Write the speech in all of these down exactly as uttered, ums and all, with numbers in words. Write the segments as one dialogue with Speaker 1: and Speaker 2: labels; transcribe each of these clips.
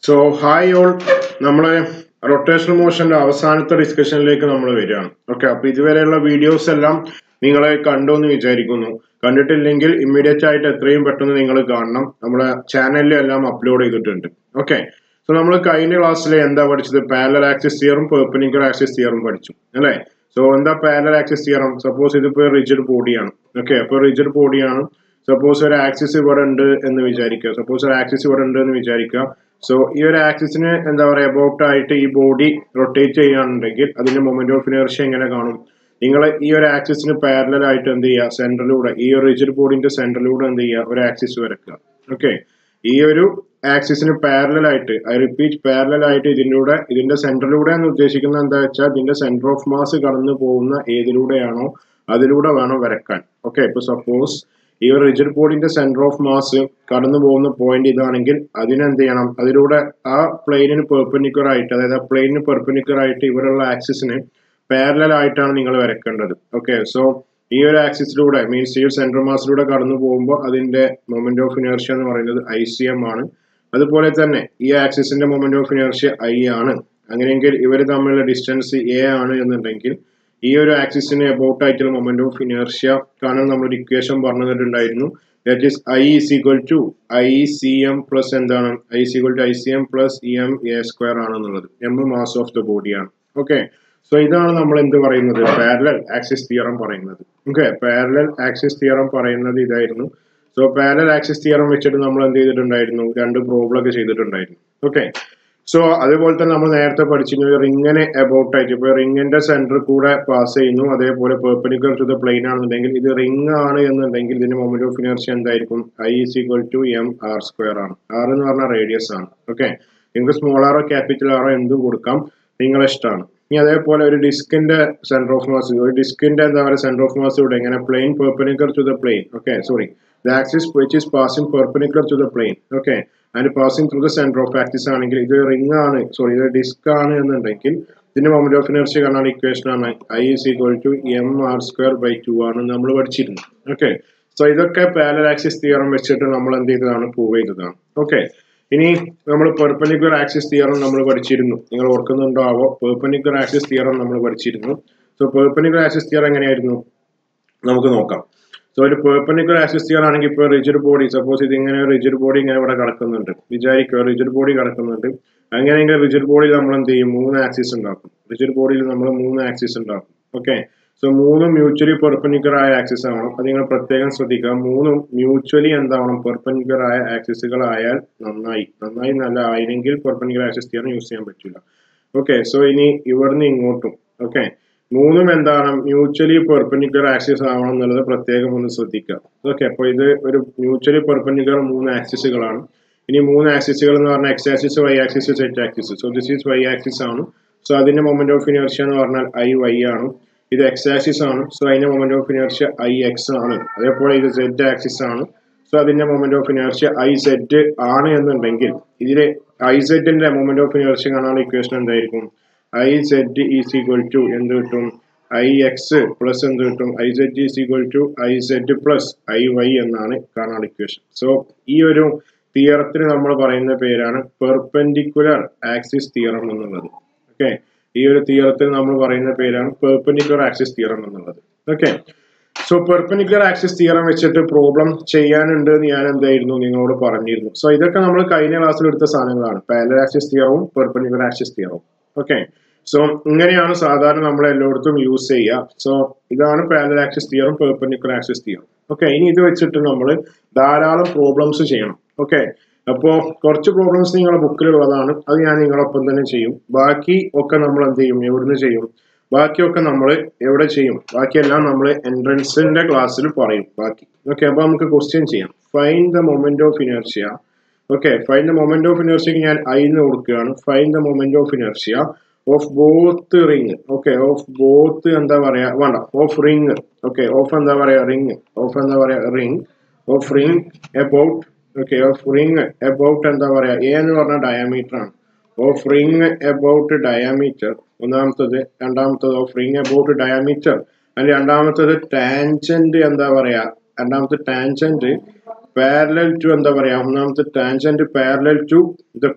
Speaker 1: So, hi all. നമ്മളെ rotational മോഷന്റെ അവസാനത്തെ ഡിസ്കഷനിലേക്ക് നമ്മൾ വരികയാണ്. ഓക്കെ, അപ്പൊ ഇതുവരെയുള്ള വീഡിയോസ് എല്ലാം നിങ്ങളെ കണ്ടു എന്ന് വിചാരിക്കുന്നു. കണ്ടിട്ടില്ലെങ്കിൽ ഇമ്മീഡിയറ്റ് ആയിട്ട് എത്രയും പെട്ടെന്ന് നിങ്ങൾ കാണണം. നമ്മുടെ ചാനലിൽ എല്ലാം അപ്ലോഡ് ചെയ്തിട്ടുണ്ട്. ഓക്കെ, സോ നമ്മൾ കഴിഞ്ഞ ക്ലാസ്സിൽ എന്താ പഠിച്ചത്? പാരലൽ ആക്സിസ് തിയറും പെർപെൻഡിക്കുലർ ആക്സിസ് തിയറും പഠിച്ചു അല്ലേ? സോ എന്താ പാരലൽ ആക്സിസ് തിയറം? സപ്പോസ് ഇതിപ്പോ റിജിഡ് ബോഡിയാണ്. ഓക്കെ, അപ്പൊ റിജിഡ് ബോഡിയാണ്. സപ്പോസ് ഒരു ആക്സിസ് ഇവിടെ ഉണ്ട് എന്ന് വിചാരിക്കുക. സപ്പോസ് ഒരു ആക്സിസ് ഇവിടെ ഉണ്ട് എന്ന് വിചാരിക്കുക. സോ ഈ ഒരു ആക്സിസിന് എന്താ പറയുക, അബൌട്ട് ആയിട്ട് ഈ ബോഡി റൊട്ടേറ്റ് ചെയ്യുകയാണെന്നുണ്ടെങ്കിൽ അതിന്റെ മൊമെന്റ് ഓഫ് ഇനർഷ്യ എങ്ങനെ കാണും? നിങ്ങൾ ഈ ഒരു ആക്സിസിന് പാരലൽ ആയിട്ട് എന്ത് ചെയ്യുക? സെന്ററിലൂടെ, ഈ ഒരു റിജിഡ് ബോഡിന്റെ സെന്ററിലൂടെ എന്ത് ചെയ്യുക? ഒരു ആക്സിസ് വരക്കുക. ഓക്കെ, ഈ ഒരു ആക്സിസിന് പാരലൽ ആയിട്ട്, ഐ റിപ്പീറ്റ്, പാരലൽ ആയിട്ട് ഇതിലൂടെ, ഇതിന്റെ സെന്ററിലൂടെ എന്ന് ഉദ്ദേശിക്കുന്നത് എന്താ വെച്ചാൽ ഇതിന്റെ സെന്റർ ഓഫ് മാസ് കടന്നു പോകുന്ന ഏതിലൂടെയാണോ അതിലൂടെ വേണം വരക്കാൻ. ഓക്കെ, ഇപ്പൊ സപ്പോസ് ഈ ഒരു റിജിഡ് ബോഡിന്റെ സെന്റർ ഓഫ് മാസ് കടന്നു പോകുന്ന പോയിന്റ് ഇതാണെങ്കിൽ അതിനെന്ത് ചെയ്യണം? അതിലൂടെ ആ പ്ലെയിനിന് പെർപെൻഡിക്കുലർ ആയിട്ട്, അതായത് ആ പ്ലെയിനിന് പെർപെൻഡിക്കുലർ ആയിട്ട് ഇവിടെയുള്ള ആക്സിസിന് പാരലൽ ആയിട്ടാണ് നിങ്ങൾ വരക്കേണ്ടത്. ഓക്കെ, സോ ഈ ഒരു ആക്സിസിലൂടെ, മീൻസ് ഈ ഒരു സെന്റർ മാസിലൂടെ കടന്നു പോകുമ്പോൾ അതിന്റെ മൊമെന്റ് ഓഫ് ഇനർഷ്യ എന്ന് പറയുന്നത് ഐ സി എം ആണ്. അതുപോലെ തന്നെ ഈ ആക്സിസിന്റെ മൊമെന്റ് ഓഫ് ഇനർഷ്യ ഐ ആണ്. അങ്ങനെയെങ്കിൽ ഇവർ തമ്മിലുള്ള ഡിസ്റ്റൻസ് എ ആണ് എന്നുണ്ടെങ്കിൽ ഈ ഒരു ആക്സിസിന് അബൌട്ട് ആയിട്ടുള്ള മൊമെന്റ് ഓഫ് ഇനർഷ്യ കാണാൻ നമ്മളൊരു ഇക്വേഷൻ പറഞ്ഞു തന്നിട്ടുണ്ടായിരുന്നു. That is I is equal to I C M plus എന്താണ്? I is equal to I C M plus ഇ എം എ സ്ക്വയർ ആണെന്നുള്ളത്. എം മാസ് ഓഫ് ദ ബോഡിയാണ്. ഓക്കെ, സോ ഇതാണ് നമ്മൾ എന്ത് പറയുന്നത്? പാരലൽ ആക്സിസ് തിയറം പറയുന്നത്. ഓക്കെ, പാരലൽ ആക്സിസ് തിയറം പറയുന്നത് ഇതായിരുന്നു. സോ പാരലൽ ആക്സിസ് തിയറം വെച്ചിട്ട് നമ്മൾ എന്ത് ചെയ്തിട്ടുണ്ടായിരുന്നു? രണ്ട് പ്രോബ്ലം ഒക്കെ ചെയ്തിട്ടുണ്ടായിരുന്നു. ഓക്കെ, സോ അതുപോലെ തന്നെ നമ്മൾ നേരത്തെ പഠിച്ചിരുന്നു റിങ്ങിനെ അബൌട്ട് ആയിട്ട്, ഇപ്പൊ റിങ്ങിന്റെ സെന്റർ കൂടെ പാസ് ചെയ്യുന്നു, അതേപോലെ പെർപെൻഡിക്കുലർ ടു ദ പ്ലെയിൻ ആണെന്നുണ്ടെങ്കിൽ ഇത് റിംഗ് ആണ് എന്നുണ്ടെങ്കിൽ ഇതിന്റെ മൊമെന്റ് ഓഫ് ഇനർഷ്യ എന്തായിരിക്കും? I is equal to M R square ആണ്. ആർ എന്ന് പറഞ്ഞാൽ റേഡിയസ് ആണ്. ഓക്കെ, നിങ്ങൾക്ക് സ്മോൾ ആറോ ക്യാപിറ്റൽ ആറോ എന്തും കൊടുക്കാം, നിങ്ങളെ ഇഷ്ടമാണ്. ഇനി അതേപോലെ ഒരു ഡിസ്കിന്റെ സെന്റർ ഓഫ് മാസ്, ഒരു ഡിസ്കിന്റെ എന്താ പറയുക സെന്റർ ഓഫ് മാസ് ഇവിടെ എങ്ങനെ? Plane perpendicular to the plane. Okay, sorry, the axis which is passing perpendicular to the plane, okay, and passing through the center of axis ആണെങ്കിൽ ഇത് റിംഗ് ആണ്, sorry ഇത് ഡിസ്ക് ആണ് എന്നുണ്ടെങ്കിൽ ഇതിന്റെ മൊമെന്റ് ഓഫ് ഇനർഷ്യ കാണാൻ ഇക്വേഷൻ ആണ് I is equal to M R square by two ആണ് നമ്മൾ പഠിച്ചിരുന്നു. ഓക്കെ, സോ ഇതൊക്കെ പാരലൽ ആക്സിസ് തിയറം വെച്ചിട്ട് നമ്മൾ എന്ത് ചെയ്തതാണ്? പ്രൂവ് ചെയ്തതാണ്. ഓക്കെ, ഇനി നമ്മൾ പെർപെൻഡിക്കുലർ ആക്സിസ് തിയറം നമ്മൾ പഠിച്ചിരുന്നു. നിങ്ങൾ ഓർക്കുന്നുണ്ടാവോ? പെർപെൻഡിക്കുലർ ആക്സിസ് തിയറം നമ്മൾ പഠിച്ചിരുന്നു. സോ പെർപെൻഡിക്കുലർ ആക്സിസ് തിയറം എങ്ങനെയായിരുന്നു നമുക്ക് നോക്കാം. സോ ഒരു പെർപെൻഡിക്കുലർ ആക്സിസ് തിയറം ആണെങ്കിൽ ഇപ്പോൾ റിജിഡ് ബോഡി, സപ്പോസ് ഇത് ഇങ്ങനെ റിജിഡ് ബോഡി ഇങ്ങനെ ഇവിടെ കിടക്കുന്നുണ്ട് വിചാരിക്കുക, റിജിഡ് ബോഡി കിടക്കുന്നുണ്ട്. അങ്ങനെയെങ്കിൽ റിജിഡ് ബോഡിയിൽ നമ്മൾ എന്ത് ചെയ്യും? മൂന്ന് ആക്സിസ് ഉണ്ടാക്കും. റിജിഡ് ബോഡിയിൽ നമ്മൾ മൂന്ന് ആക്സിസ് ഉണ്ടാക്കും. ഓക്കെ, സോ മൂന്നും മ്യൂച്വലി പെർപെൻഡിക്കുലർ ആയ ആക്സിസ് ആവണം. അത് നിങ്ങൾ പ്രത്യേകം ശ്രദ്ധിക്കുക. മൂന്നും മ്യൂച്വലി എന്താവണം? പെർപെൻഡിക്കുലർ ആയ ആക്സിസുകൾ ആയാൽ നന്നായി. നന്നായി നല്ല ആയില്ലെങ്കിൽ പെർപെൻഡിക്കുലർ ആക്സിസ് തിയറം യൂസ് ചെയ്യാൻ പറ്റില്ല. ഓക്കെ, സോ ഇനി ഇവിടുന്ന് ഇങ്ങോട്ടും ഓക്കെ മൂന്നും എന്താണ്? മ്യൂച്വലി പെർപെൻഡിക്കുലർ ആക്സിസ് ആവണം എന്നുള്ളത് പ്രത്യേകം ഒന്ന് ശ്രദ്ധിക്കുക. ഓക്കെ, അപ്പോൾ ഇത് ഒരു മ്യൂച്വലി പെർപെൻഡിക്കുലർ മൂന്ന് ആക്സിസുകളാണ്. ഇനി മൂന്ന് ആക്സിസുകൾ എന്ന് പറഞ്ഞാൽ X axis, Y axis, Z axis. So this is Y axis ആണ്. സോ അതിന്റെ മൊമെന്റ് ഓഫ് ഇനർഷ്യ എന്ന് പറഞ്ഞാൽ ഐ വൈ ആണ്. ഇത് എക്സ് ആക്സിസ് ആണ്. സോ അതിന്റെ moment of inertia I X ആണ്. അതേപോലെ ഇത് സെഡ് ആക്സിസ് ആണ്. സോ അതിന്റെ moment of inertia I Z ആണ് എന്നുണ്ടെങ്കിൽ ഇതിലെ ഐ സെഡിന്റെ മൊമെന്റ് ഓഫ് ഇനർഷ്യ കാണാനുള്ള ഇക്വേഷൻ എന്തായിരിക്കും? I Z is equal to എന്ത് കിട്ടും? ഐ എക്സ് പ്ലസ് എന്ത് കിട്ടും? I Z is equal to I Z plus I Y എന്നാണ് കാണാനുള്ള ഇക്വേഷൻ. സോ ഈ ഒരു തിയറത്തിന് നമ്മൾ പറയുന്ന പേരാണ് പെർപെൻഡിക്കുലർ ആക്സിസ് തിയറം എന്നുള്ളത്. ഓക്കെ, ഈ ഒരു തിയറത്തിന് നമ്മൾ പറയുന്ന പേരാണ് പെർപെൻഡിക്കുലർ ആക്സിസ് തിയറം എന്നുള്ളത്. Okay, so perpendicular axis theorem വെച്ചിട്ട് പ്രോബ്ലം ചെയ്യാനുണ്ട് എന്ന് ഞാൻ എന്തായിരുന്നു നിങ്ങളോട് പറഞ്ഞിരുന്നു. സോ ഇതൊക്കെ നമ്മൾ കഴിഞ്ഞ ക്ലാസ്സിൽ എടുത്ത സാധനങ്ങളാണ്, പാരലൽ ആക്സിസ് തിയറവും പെർപെൻഡിക്കുലർ ആക്സിസ് തിയറവും. ഓക്കെ, സോ ഇങ്ങനെയാണ് സാധാരണ നമ്മൾ എല്ലായിടത്തും യൂസ് ചെയ്യുക. സോ ഇതാണ് parallel axis theorem, perpendicular axis theorem. Okay, ഇനി ഇത് വെച്ചിട്ട് നമ്മൾ ധാരാളം പ്രോബ്ലംസ് ചെയ്യണം. ഓക്കെ, അപ്പോൾ കുറച്ച് പ്രോബ്ലംസ് നിങ്ങളുടെ ബുക്കിലുള്ളതാണ്, അത് ഞാൻ നിങ്ങളൊപ്പം തന്നെ ചെയ്യും. ബാക്കി ഒക്കെ നമ്മൾ എന്ത് ചെയ്യും? എവിടുന്ന് ചെയ്യും? ബാക്കിയൊക്കെ നമ്മൾ എവിടെ ചെയ്യും? ബാക്കിയെല്ലാം നമ്മൾ എൻട്രൻസിന്റെ ക്ലാസ്സിൽ പറയും ബാക്കി. ഓക്കെ, അപ്പൊ നമുക്ക് ക്വസ്റ്റ്യൻ ചെയ്യാം. Find the moment of inertia. Okay, find the moment of ഇനർഷ്യക്ക് ഞാൻ ഐ എന്ന് കൊടുക്കുകയാണ്. Find the moment of inertia of both ring. Okay, of both എന്താ പറയാ? വേണ്ട, ഓഫ് റിങ്. ഓക്കെ, ഓഫ് എന്താ പറയാ? റിങ്. ഓഫ് എന്താ പറയാ? Ring. Of ring about. Okay, of ring about എന്താ പറയാ? എ എന്ന് പറഞ്ഞ ഡയമീറ്റർ ആണ്. ഓഫ് റിങ് എബൌട്ട് ഡയമീറ്റർ ഒന്നാമത്തത്. രണ്ടാമത്തത് ഓഫ് റിങ് എബൌട്ട് ഡയമീറ്റർ. അതിൽ രണ്ടാമത്തത് ടാൻജന്റ് എന്താ പറയാ? രണ്ടാമത്തെ ടാൻജന്റ് പാരലൽ ടു എന്താ പറയാ? ഒന്നാമത്തെ tangent parallel to the plane.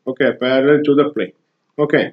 Speaker 1: Okay, parallel to the plane. Okay.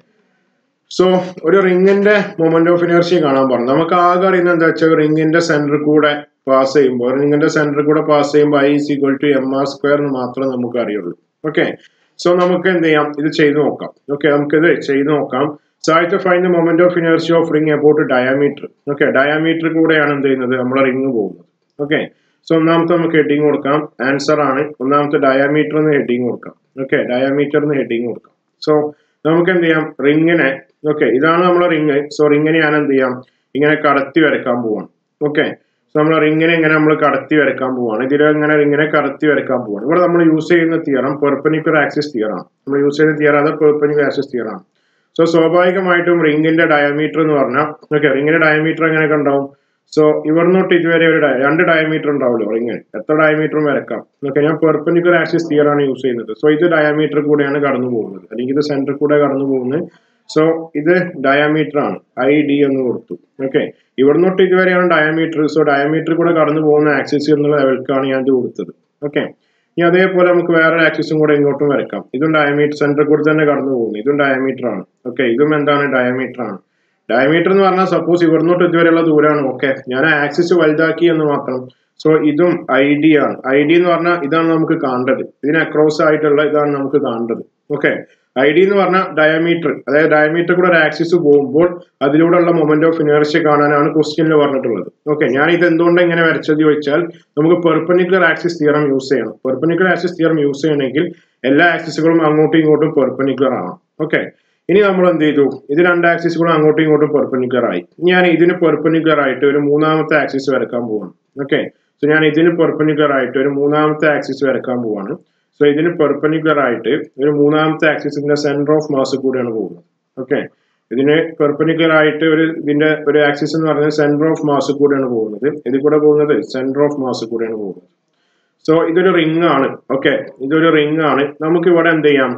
Speaker 1: So, ഒരു റിങ്ങിന്റെ മൊമെന്റ് ഓഫ് ഇനർഷ്യ കാണാൻ പറഞ്ഞു. നമുക്ക് ആകെ അറിയുന്നത് എന്താ വെച്ചാൽ റിങ്ങിന്റെ സെന്ററിൽ കൂടെ പാസ് ചെയ്യുമ്പോൾ റിങ്ങിന്റെ സെന്ററിൽ കൂടെ പാസ് ചെയ്യുമ്പോൾ I is equal to M R square എന്ന് മാത്രമേ നമുക്ക് അറിയുള്ളൂ. ഓക്കെ, സോ നമുക്ക് എന്ത് ചെയ്യാം, ഇത് ചെയ്ത് നോക്കാം. ഓക്കെ, നമുക്കിത് ചെയ്ത് നോക്കാം. So I have to find the moment of inertia of ring about a diameter. Okay, diameter കൂടെയാണ് എന്ത് ചെയ്യുന്നത്, നമ്മളെ റിങ് പോകുന്നത്. ഓക്കെ, സോ ഒന്നാമത്തെ നമുക്ക് ഹെഡിങ് കൊടുക്കാം. ആൻസർ ആണ് ഒന്നാമത്തെ ഡയാമീറ്റർ എന്ന് ഹെഡിങ് കൊടുക്കാം. ഓക്കെ, ഡയാമീറ്റർ എന്ന് ഹെഡിങ് കൊടുക്കാം. സോ നമുക്ക് എന്ത് ചെയ്യാം, റിങ്ങിനെ, ഓക്കെ ഇതാണ് നമ്മളെ റിങ്. സോ റിങ്ങിനെ ഞാൻ എന്ത് ചെയ്യാം, ഇങ്ങനെ കടത്തി വരക്കാൻ പോവാണ്. ഓക്കെ, സോ നമ്മൾ റിങ്ങിനെ ഇങ്ങനെ നമ്മൾ കടത്തി വരക്കാൻ പോവാണ്. ഇതിൽ ഇങ്ങനെ റിങ്ങിനെ കടത്തി വരക്കാൻ പോവാണ്. ഇവിടെ നമ്മൾ യൂസ് ചെയ്യുന്ന തിയറം പെർപെൻഡിക്കുലർ ആക്സിസ് തിയറാണ്. നമ്മൾ യൂസ് ചെയ്യുന്ന തിയർ അത് പെർപെൻഡിക്കുലർ ആക്സിസ് തിയറാണ്. സോ സ്വാഭാവികമായിട്ടും റിങ്ങിന്റെ ഡയമീറ്റർ എന്ന് പറഞ്ഞാൽ, ഓക്കെ റിങ്ങിന്റെ ഡയമീറ്റർ എങ്ങനെയൊക്കെ ഉണ്ടാവും. സോ ഇവിടുന്നോട്ട് ഇതുവരെ ഒരു രണ്ട് ഡയമീറ്റർ ഉണ്ടാവുമല്ലോ റിങ്ങിന്, എത്ര ഡയമീറ്ററും വരക്കാം. ഓക്കെ, ഞാൻ പെർപെൻഡിക്കുലർ ആക്സിസ് തിയറാണ് യൂസ് ചെയ്യുന്നത്. സോ ഇത് ഡയമീറ്റർ കൂടെയാണ് കടന്നു പോകുന്നത്, അല്ലെങ്കിൽ ഇത് സെന്റർ കൂടെ കടന്നു പോകുന്നത്. സോ ഇത് ഡയമീറ്റർ ആണ്, ഐ ഡി എന്ന് കൊടുത്തു. ഓക്കെ, ഇവിടുന്നോട്ട് ഇതുവരെയാണ് ഡയമീറ്റർ. സോ ഡയമീറ്റർ കൂടെ കടന്നു പോകുന്ന ആക്സിസ് എന്നുള്ള ലെവൽക്കാണ് ഞാൻ ഇത് കൊടുത്തത്. ഓക്കെ, ഇനി അതേപോലെ നമുക്ക് വേറെ ആക്സിസും കൂടെ ഇങ്ങോട്ടും വരക്കാം. ഇതും ഡയമീറ്റർ, സെന്റർ കൂടെ തന്നെ കടന്നു പോകുന്നു. ഇതും ഡയമീറ്റർ ആണ്. ഓക്കെ, ഇതും എന്താണ്, ഡയമീറ്റർ ആണ്. ഡയമീറ്റർ എന്ന് പറഞ്ഞാൽ സപ്പോസ് ഇവിടുന്നോട്ട് ഇതുവരെയുള്ള ദൂരമാണ്. ഓക്കെ, ഞാൻ ആക്സിസ് വലുതാക്കി എന്ന് മാത്രം. സോ ഇതും ഐ ഡി ആണ്. ഐ ഡി എന്ന് പറഞ്ഞാൽ ഇതാണ് നമുക്ക് കാണേണ്ടത്, ഇതിന് അക്രോസ് ആയിട്ടുള്ള ഇതാണ് നമുക്ക് കാണേണ്ടത്. ഓക്കെ, ഐ ഡി എന്ന് പറഞ്ഞാൽ ഡയമീറ്റർ, അതായത് ഡയമീറ്റർ കൂടെ ഒരു ആക്സിസ് പോകുമ്പോൾ അതിലൂടെയുള്ള മൊമെന്റ് ഓഫ് ഇനർഷ്യ കാണാനാണ് ക്വസ്റ്റ്യനിൽ പറഞ്ഞിട്ടുള്ളത്. ഓക്കെ, ഞാൻ ഇത് എന്തുകൊണ്ട് എങ്ങനെ വരച്ചത് ചോദിച്ചാൽ നമുക്ക് പെർപെൻഡിക്കുലർ ആക്സിസ് തിയറം യൂസ് ചെയ്യണം. പെർപെൻഡിക്കുലർ ആക്സിസ് തിയറം യൂസ് ചെയ്യണമെങ്കിൽ എല്ലാ ആക്സിസുകളും അങ്ങോട്ടും ഇങ്ങോട്ടും പെർപെൻഡിക്കുലർ ആണ്. ഓക്കെ, ഇനി നമ്മൾ എന്ത് ചെയ്തു, ഇത് രണ്ട് ആക്സിസുകളും അങ്ങോട്ടും ഇങ്ങോട്ടും പെർപെൻഡിക്കുലർ ആയി. ഞാൻ ഇതിന് പെർപെൻഡിക്കുലർ ആയിട്ട് ഒരു മൂന്നാമത്തെ ആക്സിസ് വരക്കാൻ പോവാണ്. ഓക്കെ, സോ ഞാൻ ഇതിന് പെർപെൻഡിക്കുലർ ആയിട്ട് ഒരു മൂന്നാമത്തെ ആക്സിസ് വരക്കാൻ പോവാണ്. സോ ഇതിന് പെർപെൻഡിക്കുലർ ആയിട്ട് ഒരു മൂന്നാമത്തെ ആക്സിസിന്റെ സെന്റർ ഓഫ് മാസ് കൂടെയാണ് പോകുന്നത്. ഓക്കെ, ഇതിന് പെർപെൻഡിക്കുലർ ആയിട്ട് ഒരു ഇതിന്റെ ഒരു ആക്സിസ് എന്ന് പറയുന്നത് സെന്റർ ഓഫ് മാസ് കൂടെയാണ് പോകുന്നത്. ഇതിൽ കൂടെ പോകുന്നത് സെന്റർ ഓഫ് മാസ് കൂടെയാണ് പോകുന്നത്. സോ ഇതൊരു റിംഗ് ആണ്. ഓക്കെ, ഇതൊരു റിംഗ് ആണ്. നമുക്ക് ഇവിടെ എന്ത് ചെയ്യാം,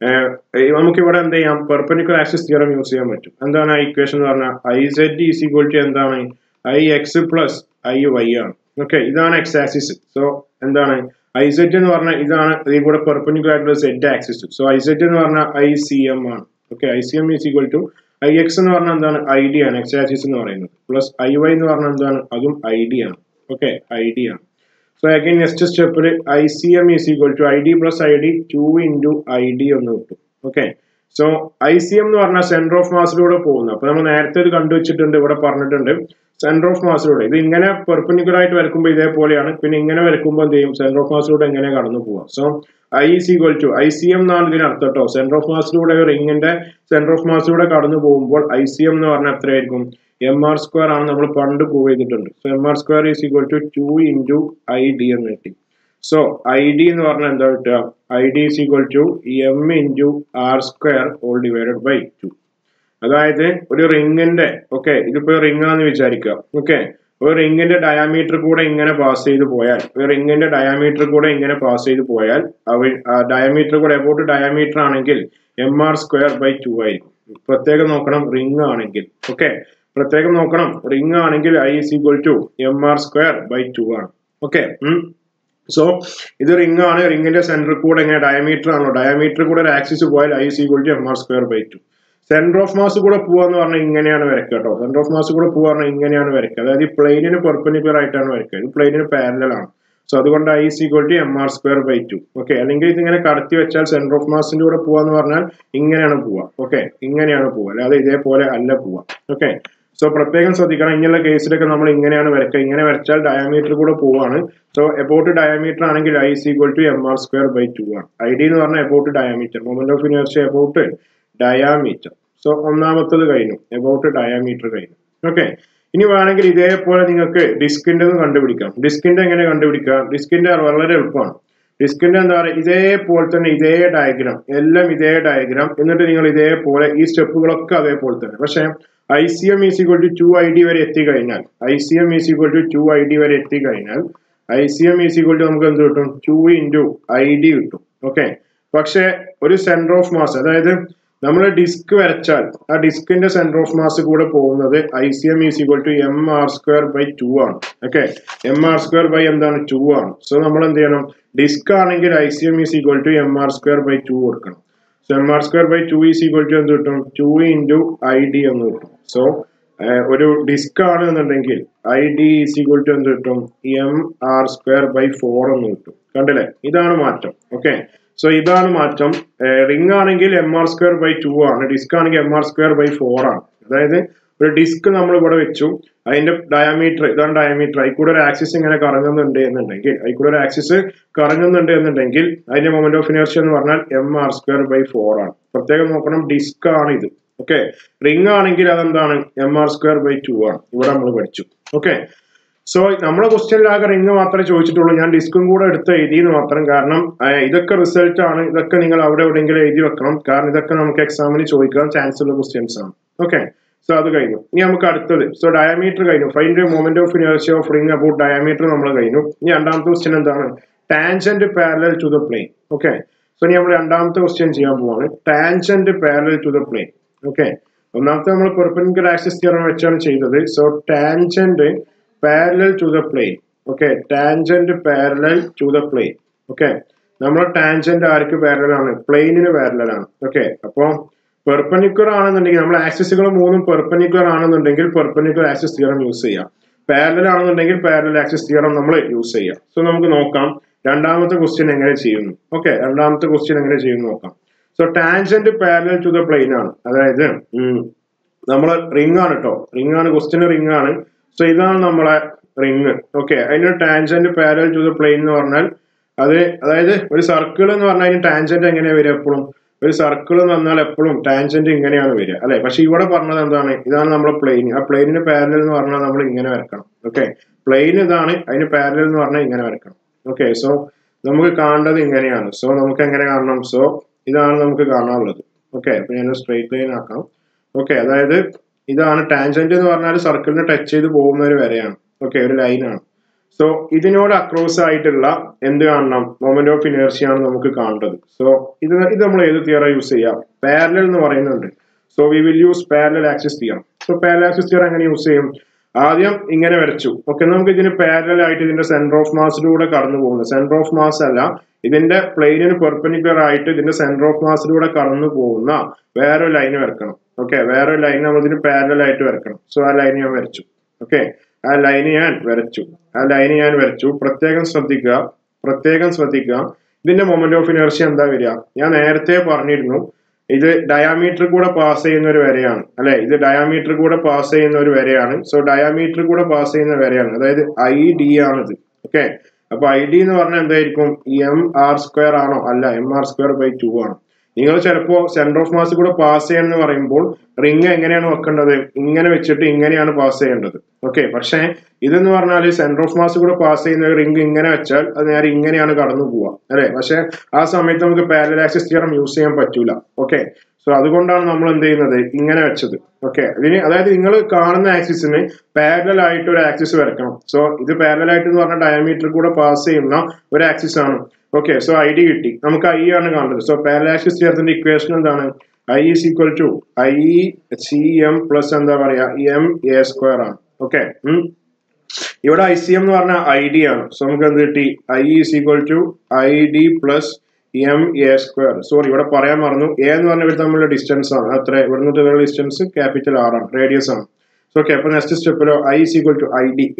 Speaker 1: നമുക്ക് ഇവിടെ എന്ത് ചെയ്യാം, പെർപെൻഡിക്കുലർ ആക്സിസ് തിയറം യൂസ് ചെയ്യാൻ പറ്റും. എന്താണ് ആ ഇക്വേഷൻ എന്ന് പറഞ്ഞാൽ I Z is equal to എന്താണ്, I X plus I Y ആണ്. ഓക്കെ, ഇതാണ് എക്സ് ആക്സിസ്. സോ എന്താണ് ഐ സെഡ് എന്ന് പറഞ്ഞാൽ ഇതാണ് ഇതിൽ കൂടെ പെർപെൻഡിക്കുലർ ആയിട്ടുള്ള Z axis. So I Z എന്ന് പറഞ്ഞാൽ ഐ സി എം ആണ്. Okay, I C M is equal to I X എന്ന് പറഞ്ഞാൽ എന്താണ് ഐ ഡി ആണ്, എക്സ് ആക്സിസ് എന്ന് പറയുന്നത്, പ്ലസ് ഐ വൈ എന്ന് പറഞ്ഞാൽ എന്താണ്, അതും ഐ ഡി ആണ്. ഓക്കെ, ഐ ഡി ആണ്. സോ അഗൈൻ നെക്സ്റ്റ് സ്റ്റെപ്പിൽ I C M is equal to I D plus I D two into I D എന്ന് കിട്ടും. Okay, so I C M എന്ന് പറഞ്ഞാൽ സെന്റർ ഓഫ് മാസിലൂടെ പോകുന്നു. അപ്പൊ നമ്മൾ നേരത്തെ ഇത് കണ്ടുവച്ചിട്ടുണ്ട്, ഇവിടെ പറഞ്ഞിട്ടുണ്ട് സെന്റർ ഓഫ് മാസിലൂടെ. ഇത് ഇങ്ങനെ പെർപെൻഡിക്കുലർ ആയിട്ട് വരക്കുമ്പോൾ ഇതേപോലെയാണ്, പിന്നെ ഇങ്ങനെ വരക്കുമ്പോൾ എന്ത് ചെയ്യും, സെന്റർ ഓഫ് മാസിലൂടെ എങ്ങനെ കടന്നു പോവാം. So I is equal to I C M എന്നാണ് ഇതിന് അർത്ഥം കേട്ടോ. സെന്റർ ഓഫ് മാസിലൂടെ റിങ്ങിന്റെ സെന്റർ ഓഫ് മാസിലൂടെ കടന്നു പോകുമ്പോൾ ഐ സി എം എന്ന് പറഞ്ഞാൽ എത്രയായിരിക്കും, എം ആർ സ്ക്വയർ ആണ്, നമ്മൾ പണ്ട് പ്രൂവ് ചെയ്തിട്ടുണ്ട്. So M R square is equal to two into I D എന്ന് കിട്ടി. സോ ഐ ഡി എന്ന് പറഞ്ഞാൽ എന്താ കിട്ടുക, I D is equal to M into R square all divided by two. അതായത് ഒരു റിങ്ങിന്റെ, ഓക്കെ ഇതിപ്പോ റിംഗ് ആണെന്ന് വിചാരിക്കുക. ഓക്കെ, ഒരു റിങ്ങിന്റെ ഡയാമീറ്റർ കൂടെ ഇങ്ങനെ പാസ് ചെയ്ത് പോയാൽ, ഒരു റിങ്ങിന്റെ ഡയാമീറ്റർ കൂടെ ഇങ്ങനെ പാസ് ചെയ്ത് പോയാൽ ഡയാമീറ്റർ കൂടെ അബൌട്ട് ഡയാമീറ്റർ ആണെങ്കിൽ M R square by two ആയിരിക്കും. പ്രത്യേകം നോക്കണം റിംഗ് ആണെങ്കിൽ. ഓക്കെ, പ്രത്യേകം നോക്കണം റിംഗ് ആണെങ്കിൽ I is equal to M R square by two ആണ്. ഓക്കെ, സോ ഇത് റിംഗ് ആണ്, റിങ്ങിന്റെ സെന്റർ കൂടെ ഇങ്ങനെ ഡയമീറ്റർ ആണല്ലോ, ഡയമീറ്റർ കൂടെ ഒരു ആക്സിസ് പോയാൽ I is equal to M R square by two. Center of mass കൂടെ പോവാന്ന് പറഞ്ഞാൽ ഇങ്ങനെയാണ് വരയ്ക്കുക കേട്ടോ. സെന്റർ ഓഫ് മാസ് കൂടെ പോവാ പറഞ്ഞാൽ ഇങ്ങനെയാണ് വരയ്ക്കുക, അതായത് ഈ പ്ലെയിനിന് പെർപെൻഡിക്കുലർ ആയിട്ടാണ് വരയ്ക്കുക. ഇത് പ്ലെയിനിന് പാരലൽ ആണ്. സോ അതുകൊണ്ട് I is equal to M R square by two. Okay, അല്ലെങ്കിൽ ഇതിങ്ങനെ കടത്തി വെച്ചാൽ സെന്റർ ഓഫ് മാസിന്റെ കൂടെ പോവാന്ന് പറഞ്ഞാൽ ഇങ്ങനെയാണ് പോവുക. ഓക്കെ, ഇങ്ങനെയാണ് പോവുക, അല്ലാതെ ഇതേപോലെ അല്ല പോവുക. ഓക്കെ, സോ പ്രത്യേകം ശ്രദ്ധിക്കണം, ഇങ്ങനെയുള്ള കേസിലൊക്കെ നമ്മൾ ഇങ്ങനെയാണ് വരയ്ക്കുക. ഇങ്ങനെ വരച്ചാൽ ഡയമീറ്റർ കൂടെ പോവാണ്. സോ എബൌട്ട് ഡയമീറ്റർ ആണെങ്കിൽ I is equal to M R square by two ആണ്. ഐ ഡി എന്ന് പറഞ്ഞാൽ about diameter, moment of inertia about diameter. So ഒന്നാമത്തത് കഴിഞ്ഞു, എബൌട്ട് ഡയാമീറ്റർ കഴിഞ്ഞു. ഓക്കെ, ഇനി വേണമെങ്കിൽ ഇതേപോലെ നിങ്ങൾക്ക് ഡിസ്കിന്റെ കണ്ടുപിടിക്കാം. ഡിസ്കിന്റെ എങ്ങനെ കണ്ടുപിടിക്കാം, ഡിസ്കിന്റെ വളരെ എളുപ്പമാണ്. ഡിസ്കിന്റെ എന്താ പറയുക, ഇതേപോലെ തന്നെ ഇതേ ഡയഗ്രാം, എല്ലാം ഇതേ ഡയഗ്രാം, എന്നിട്ട് നിങ്ങൾ ഇതേപോലെ ഈ സ്റ്റെപ്പുകളൊക്കെ അതേപോലെ തന്നെ. പക്ഷെ I C M is equal to two I D വരെ എത്തിക്കഴിഞ്ഞാൽ, I C M is equal to two I D വരെ എത്തിക്കഴിഞ്ഞാൽ I C M is equal to നമുക്ക് എന്ത് കിട്ടും, ടു ഇൻറ്റു ഐ ഡി കിട്ടും. ഓക്കെ, പക്ഷെ ഒരു സെന്റർ ഓഫ് മാസ്, അതായത് നമ്മൾ ഡിസ്ക് വരച്ചാൽ ആ ഡിസ്കിന്റെ സെന്റർ ഓഫ് മാസ് കൂടെ പോകുന്നത് I C M is equal to M R square by two ആണ്. Okay, M R square by എന്താണ്, ടു ആണ്. സോ നമ്മൾ എന്ത് ചെയ്യണം, ഡിസ്ക് ആണെങ്കിൽ I C M is equal to M R square by two കൊടുക്കണം. So M R square by two is equal to എന്ത് കിട്ടും? ടു ഇൻറ്റു ഐ ഡി എന്ന് കിട്ടും. സോ ഒരു ഡിസ്ക് ആണ് എന്നുണ്ടെങ്കിൽ I D is equal to എന്ത് കിട്ടും? M R square by four എന്ന് കിട്ടും. കണ്ടില്ലേ? ഇതാണ് മാറ്റം. ഓക്കെ, സോ ഇതാണ് മാറ്റം. റിംഗ് ആണെങ്കിൽ M R square by two ആണ്, ഡിസ്ക് ആണെങ്കിൽ M R square by four ആണ്. അതായത് ഒരു ഡിസ്ക് നമ്മൾ ഇവിടെ വെച്ചു, അതിന്റെ ഡയമീറ്റർ ഇതാണ് ഡയമീറ്റർ, അതിൽക്കൂടെ ഒരു ആക്സിസ് ഇങ്ങനെ കറങ്ങുന്നുണ്ട് എന്നുണ്ടെങ്കിൽ അതിൽക്കൂടെ ഒരു ആക്സിസ് കറങ്ങുന്നുണ്ട് എന്നുണ്ടെങ്കിൽ അതിന്റെ മൊമെന്റ് ഓഫ് ഇനേർഷ്യ എന്ന് പറഞ്ഞാൽ M R square by four ആണ്. പ്രത്യേകം നോക്കണം, ഡിസ്ക് ആണ് ഇത്. ഓക്കെ, റിംഗ് ആണെങ്കിൽ അതെന്താണ്? M R square by two ആണ്. ഇവിടെ നമ്മൾ പഠിച്ചു. ഓക്കെ, സോ നമ്മുടെ ക്വസ്റ്റ്യനിലാകെ റിംഗ് മാത്രമേ ചോദിച്ചിട്ടുള്ളൂ. ഞാൻ ഡിസ്കും കൂടെ എടുത്ത് എഴുതിയെന്ന് മാത്രം. കാരണം ഇതൊക്കെ റിസൾട്ട് ആണ്, ഇതൊക്കെ നിങ്ങൾ അവിടെ എവിടെയെങ്കിലും എഴുതി വെക്കണം. കാരണം ഇതൊക്കെ നമുക്ക് എക്സാമിന് ചോദിക്കാൻ ചാൻസ് ഉള്ള ക്വസ്റ്റ്യൻസ് ആണ്. ഓക്കെ, സോ അത് കഴിഞ്ഞു. ഇനി നമുക്ക് അടുത്തത്, സോ ഡയമീറ്റർ കഴിഞ്ഞു. Find moment of inertia of ring about diameter നമ്മൾ കഴിഞ്ഞു. ഇനി രണ്ടാമത്തെ ക്വസ്റ്റ്യൻ എന്താണ്? Tangent parallel to the plane. Okay, so ഇനി നമ്മൾ രണ്ടാമത്തെ ക്വസ്റ്റ്യൻ ചെയ്യാൻ പോവാണ്. Tangent parallel to the plane. Okay, ഒന്നാമത്തെ നമ്മൾ പെർപെൻഡിക്കുലർ ആക്സിസ് തിയറം വെച്ചാണ് ചെയ്തത്. So tangent parallel to the plane. Okay, tangent parallel to the plane. Okay, നമ്മൾ ടാൻജന്റ് ആർക്ക് പാരലൽ ആണ്? പ്ലെയിനിന് പാരലൽ ആണ്. ഓക്കെ, അപ്പോൾ പെർപെൻഡിക്കുലർ ആണെന്നുണ്ടെങ്കിൽ നമ്മൾ ആക്സിസുകൾ മൂന്നും പെർപെൻഡിക്കുലർ ആണെന്നുണ്ടെങ്കിൽ പെർപെൻഡിക്കുലർ ആക്സിസ് തിയറം യൂസ് ചെയ്യാം. പാരലൽ ആണെന്നുണ്ടെങ്കിൽ പാരലൽ ആക്സിസ് തിയറം നമ്മൾ യൂസ് ചെയ്യാം. സോ നമുക്ക് നോക്കാം രണ്ടാമത്തെ ക്വസ്റ്റ്യൻ എങ്ങനെ ചെയ്യുന്നു. ഓക്കെ, രണ്ടാമത്തെ ക്വസ്റ്റ്യൻ എങ്ങനെ ചെയ്യുന്നു നോക്കാം. So tangent parallel to the plane ആണ്. അതായത് നമ്മൾ റിംഗ് ആണ് കേട്ടോ, റിംഗ് ആണ്, ക്വസ്റ്റ്യൻ റിംഗ് ആണ്. സോ ഇതാണ് നമ്മളെ റിംഗ്. ഓക്കെ, അതിന് tangent parallel to the plane എന്ന് പറഞ്ഞാൽ അത്, അതായത് ഒരു സർക്കിൾ എന്ന് പറഞ്ഞാൽ അതിന് ടാൻജന്റ് എങ്ങനെയാണ് വരിക? എപ്പോഴും ഒരു സർക്കിൾ എന്ന് പറഞ്ഞാൽ എപ്പോഴും ടാൻജന്റ് ഇങ്ങനെയാണ് വരിക അല്ലെ? പക്ഷെ ഇവിടെ പറഞ്ഞത് എന്താണ്? ഇതാണ് നമ്മളെ പ്ലെയിൻ. ആ പ്ലെയിനിന് പാരലൽ എന്ന് പറഞ്ഞാൽ നമ്മൾ ഇങ്ങനെ വരക്കണം. ഓക്കെ, പ്ലെയിൻ ഇതാണ്, അതിന് പാരലൽ എന്ന് പറഞ്ഞാൽ ഇങ്ങനെ വരക്കണം. ഓക്കെ, സോ നമുക്ക് കാണേണ്ടത് ഇങ്ങനെയാണ്. സോ നമുക്ക് എങ്ങനെ കാണണം? സോ ഇതാണ് നമുക്ക് കാണാനുള്ളത്. ഓക്കെ, അപ്പൊ ഞാൻ സ്ട്രെയിറ്റ് ലൈൻ ആക്കാം. ഓക്കെ, അതായത് ഇതാണ് ടാൻജന്റ് എന്ന് പറഞ്ഞാൽ സർക്കിളിനെ ടച്ച് ചെയ്ത് പോകുന്ന ഒരു വരയാണ്. ഓക്കെ, ഒരു ലൈനാണ്. സോ ഇതിനോട് അക്രോസ് ആയിട്ടുള്ള എന്ത് കാണണം? മൊമെന്റ് ഓഫ് ഇനേർഷ്യ ആണ് നമുക്ക് കാണേണ്ടത്. സോ ഇത് ഇത് നമ്മൾ ഏത് തിയറം യൂസ് ചെയ്യാം? പാരലൽ എന്ന് പറയുന്നുണ്ട്. So we will use parallel axis theorem. So parallel axis theorem എങ്ങനെ യൂസ് ചെയ്യും? ആദ്യം ഇങ്ങനെ വരച്ചു. ഓക്കെ, നമുക്ക് ഇതിന് പാരലൽ ആയിട്ട് ഇതിന്റെ സെന്റർ ഓഫ് മാസിലൂടെ കടന്നു പോകുന്നത്, സെന്റർ ഓഫ് മാസ് അല്ല, ഇതിന്റെ പ്ലെയിനിന് പെർപെൻഡിക്കുലർ ആയിട്ട് ഇതിന്റെ സെന്റർ ഓഫ് മാസിലൂടെ കടന്നു പോകുന്ന വേറൊരു ലൈൻ വരക്കണം. ഓക്കെ, വേറൊരു ലൈൻ നമ്മൾ ഇതിന് പാരലൽ ആയിട്ട് വരക്കണം. സോ ആ ലൈൻ ഞാൻ വരച്ചു. ഓക്കെ, ആ ലൈന് ഞാൻ വരച്ചു. ആ ലൈന് ഞാൻ വരച്ചു. പ്രത്യേകം ശ്രദ്ധിക്കുക, പ്രത്യേകം ശ്രദ്ധിക്കുക. ഇതിന്റെ മൊമെന്റ് ഓഫ് ഇനേർഷ്യ എന്താ വരിക? ഞാൻ നേരത്തെ പറഞ്ഞിരുന്നു, ഇത് ഡയാമീറ്റർ കൂടെ പാസ് ചെയ്യുന്ന ഒരു വരയാണ് അല്ലെ? ഇത് ഡയാമീറ്റർ കൂടെ പാസ് ചെയ്യുന്ന ഒരു വരയാണ്. സോ ഡയാമീറ്റർ കൂടെ പാസ് ചെയ്യുന്ന വരയാണ്, അതായത് ഐ ഡി ആണിത്. ഓക്കെ, അപ്പൊ ഐ ഡി എന്ന് പറഞ്ഞാൽ എന്തായിരിക്കും? എം ആർ സ്ക്വയർ ആണോ? അല്ല, M R square by two ആണ്. നിങ്ങൾ ചിലപ്പോ സെന്റർ ഓഫ് മാസ് കൂടെ പാസ് ചെയ്യണമെന്ന് പറയുമ്പോൾ റിംഗ് എങ്ങനെയാണ് വെക്കേണ്ടത്? ഇങ്ങനെ വെച്ചിട്ട് ഇങ്ങനെയാണ് പാസ് ചെയ്യേണ്ടത്. ഓക്കെ, പക്ഷെ ഇതെന്ന് പറഞ്ഞാൽ സെന്റർ ഓഫ് മാസ് കൂടെ പാസ് ചെയ്യുന്ന റിംഗ് ഇങ്ങനെ വെച്ചാൽ അത് നേരെ ഇങ്ങനെയാണ് കടന്നു പോവുക അല്ലെ? പക്ഷെ ആ സമയത്ത് നമുക്ക് പാരലൽ ആക്സിസ് തിയറം യൂസ് ചെയ്യാൻ പറ്റൂല. ഓക്കെ, സോ അതുകൊണ്ടാണ് നമ്മൾ എന്ത് ചെയ്യുന്നത്? ഇങ്ങനെ വെച്ചത്. ഓക്കെ, അതിന് അതായത് നിങ്ങൾ കാണുന്ന ആക്സിസിന് പാരലൽ ആയിട്ട് ഒരു ആക്സിസ് വരക്കണം. സോ ഇത് പാരലൽ ആയിട്ട് എന്ന് പറഞ്ഞാൽ ഡയമീറ്റർ കൂടെ പാസ് ചെയ്യുന്ന ഒരു ആക്സിസ് ആണ്. ഓക്കെ, സോ ഐ ഡി കിട്ടി. നമുക്ക് ഐ ആണ് കാണുന്നത്. സോ പാരലൽ ആക്സിസ് തിയറത്തിന്റെ ഇക്വേഷൻ എന്താണ്? I is equal to I C M plus എന്താ പറയാ എം എ സ്ക്വയർ ആണ്. ഓക്കെ, ഇവിടെ ഐ സി എം എന്ന് പറഞ്ഞാൽ ഐ ഡി ആണ്. സോ നമുക്ക് എന്ത് കിട്ടി? I is equal to I D plus M A square. Sorry, ഇവിടെ പറയാൻ മറന്നു. എ എന്ന് പറഞ്ഞാൽ ഇവിടെ തമ്മിലുള്ള ഡിസ്റ്റൻസ് ആണ്. അത്ര ഇവിടുന്ന് ഡിസ്റ്റൻസ് ക്യാപിറ്റൽ ആർ ആണ്, റേഡിയസ് ആണ്. ഓക്കെ, അപ്പൊ നെക്സ്റ്റ് സ്റ്റെപ്പിലോ I is equal to I D.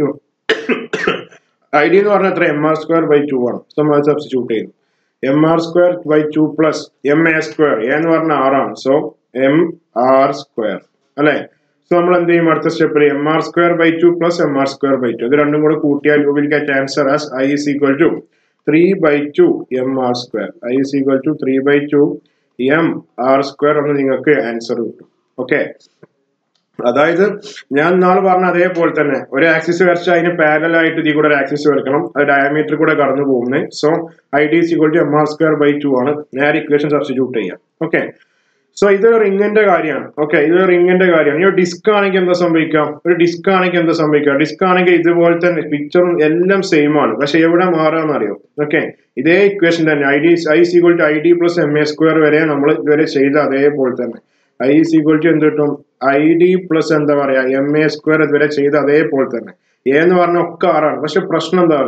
Speaker 1: I D എന്ന് പറഞ്ഞാൽ എത്ര? M R square by two ആണ്. സോ നമ്മൾ സബ്സ്റ്റിറ്റ്യൂട്ട് ചെയ്യുന്നു. M R square by two plus M A square. A എന്ന് പറഞ്ഞാൽ ആറാണ്. സോ എം ആർ സ്ക്വയർ അല്ലെ? സോ നമ്മൾ എന്ത് ചെയ്യും? അടുത്ത സ്റ്റെപ്പിൽ M R square by two plus M R square by to, ഇത് രണ്ടും കൂടെ കൂട്ടിയാൽ you will get answer as I is equal to three by two M R square. I is equal to three by two M R square എന്ന് നിങ്ങൾക്ക് answer കിട്ടും. Okay, അതായത് ഞാൻ നാളെ പറഞ്ഞ അതേപോലെ തന്നെ ഒരു ആക്സിസ് വരച്ചാൽ അതിന് പാരലൽ ആയിട്ട് ഇതിൽ കൂടെ ഒരു ആക്സിസ് വരക്കണം, അത് ഡയമീറ്റർ കൂടെ കടന്നു പോകുന്നത്. So I D is equal to M R square by two ആണ്. നേരെ ഇക്വേഷൻ സബ്സ്റ്റിറ്റ്യൂട്ട് ചെയ്യാം. ഓക്കെ, സോ ഇത് റിംഗിന്റെ കാര്യമാണ്. ഓക്കെ, ഇത് റിംഗിന്റെ കാര്യമാണ്. ഈ ഡിസ്ക് ആണെങ്കിൽ എന്താ സംഭവിക്കാം? ഒരു ഡിസ്ക് ആണെങ്കിൽ എന്താ സംഭവിക്കുക? ഡിസ്ക് ആണെങ്കിൽ ഇതുപോലെ തന്നെ പിക്ചറും എല്ലാം സെയിം ആണ്, പക്ഷെ എവിടെ മാറാന്ന് അറിയോ? ഓക്കെ, ഇതേ ഇക്വേഷൻ തന്നെ I D I is equal to I D plus M A square വരെ നമ്മൾ ഇതുവരെ ചെയ്ത അതേപോലെ തന്നെ ഐ ഈസ് ഈക്വൽ ടു എന്ത് കിട്ടും? ഐ ഡി പ്ലസ് എന്താ പറയാ എം എ സ്ക്വയർ ഇതുവരെ ചെയ്ത അതേപോലെ തന്നെ. എ എന്ന് പറഞ്ഞ ഒക്കെ ആറാണ്. പക്ഷെ പ്രശ്നം എന്താ അറിയോ?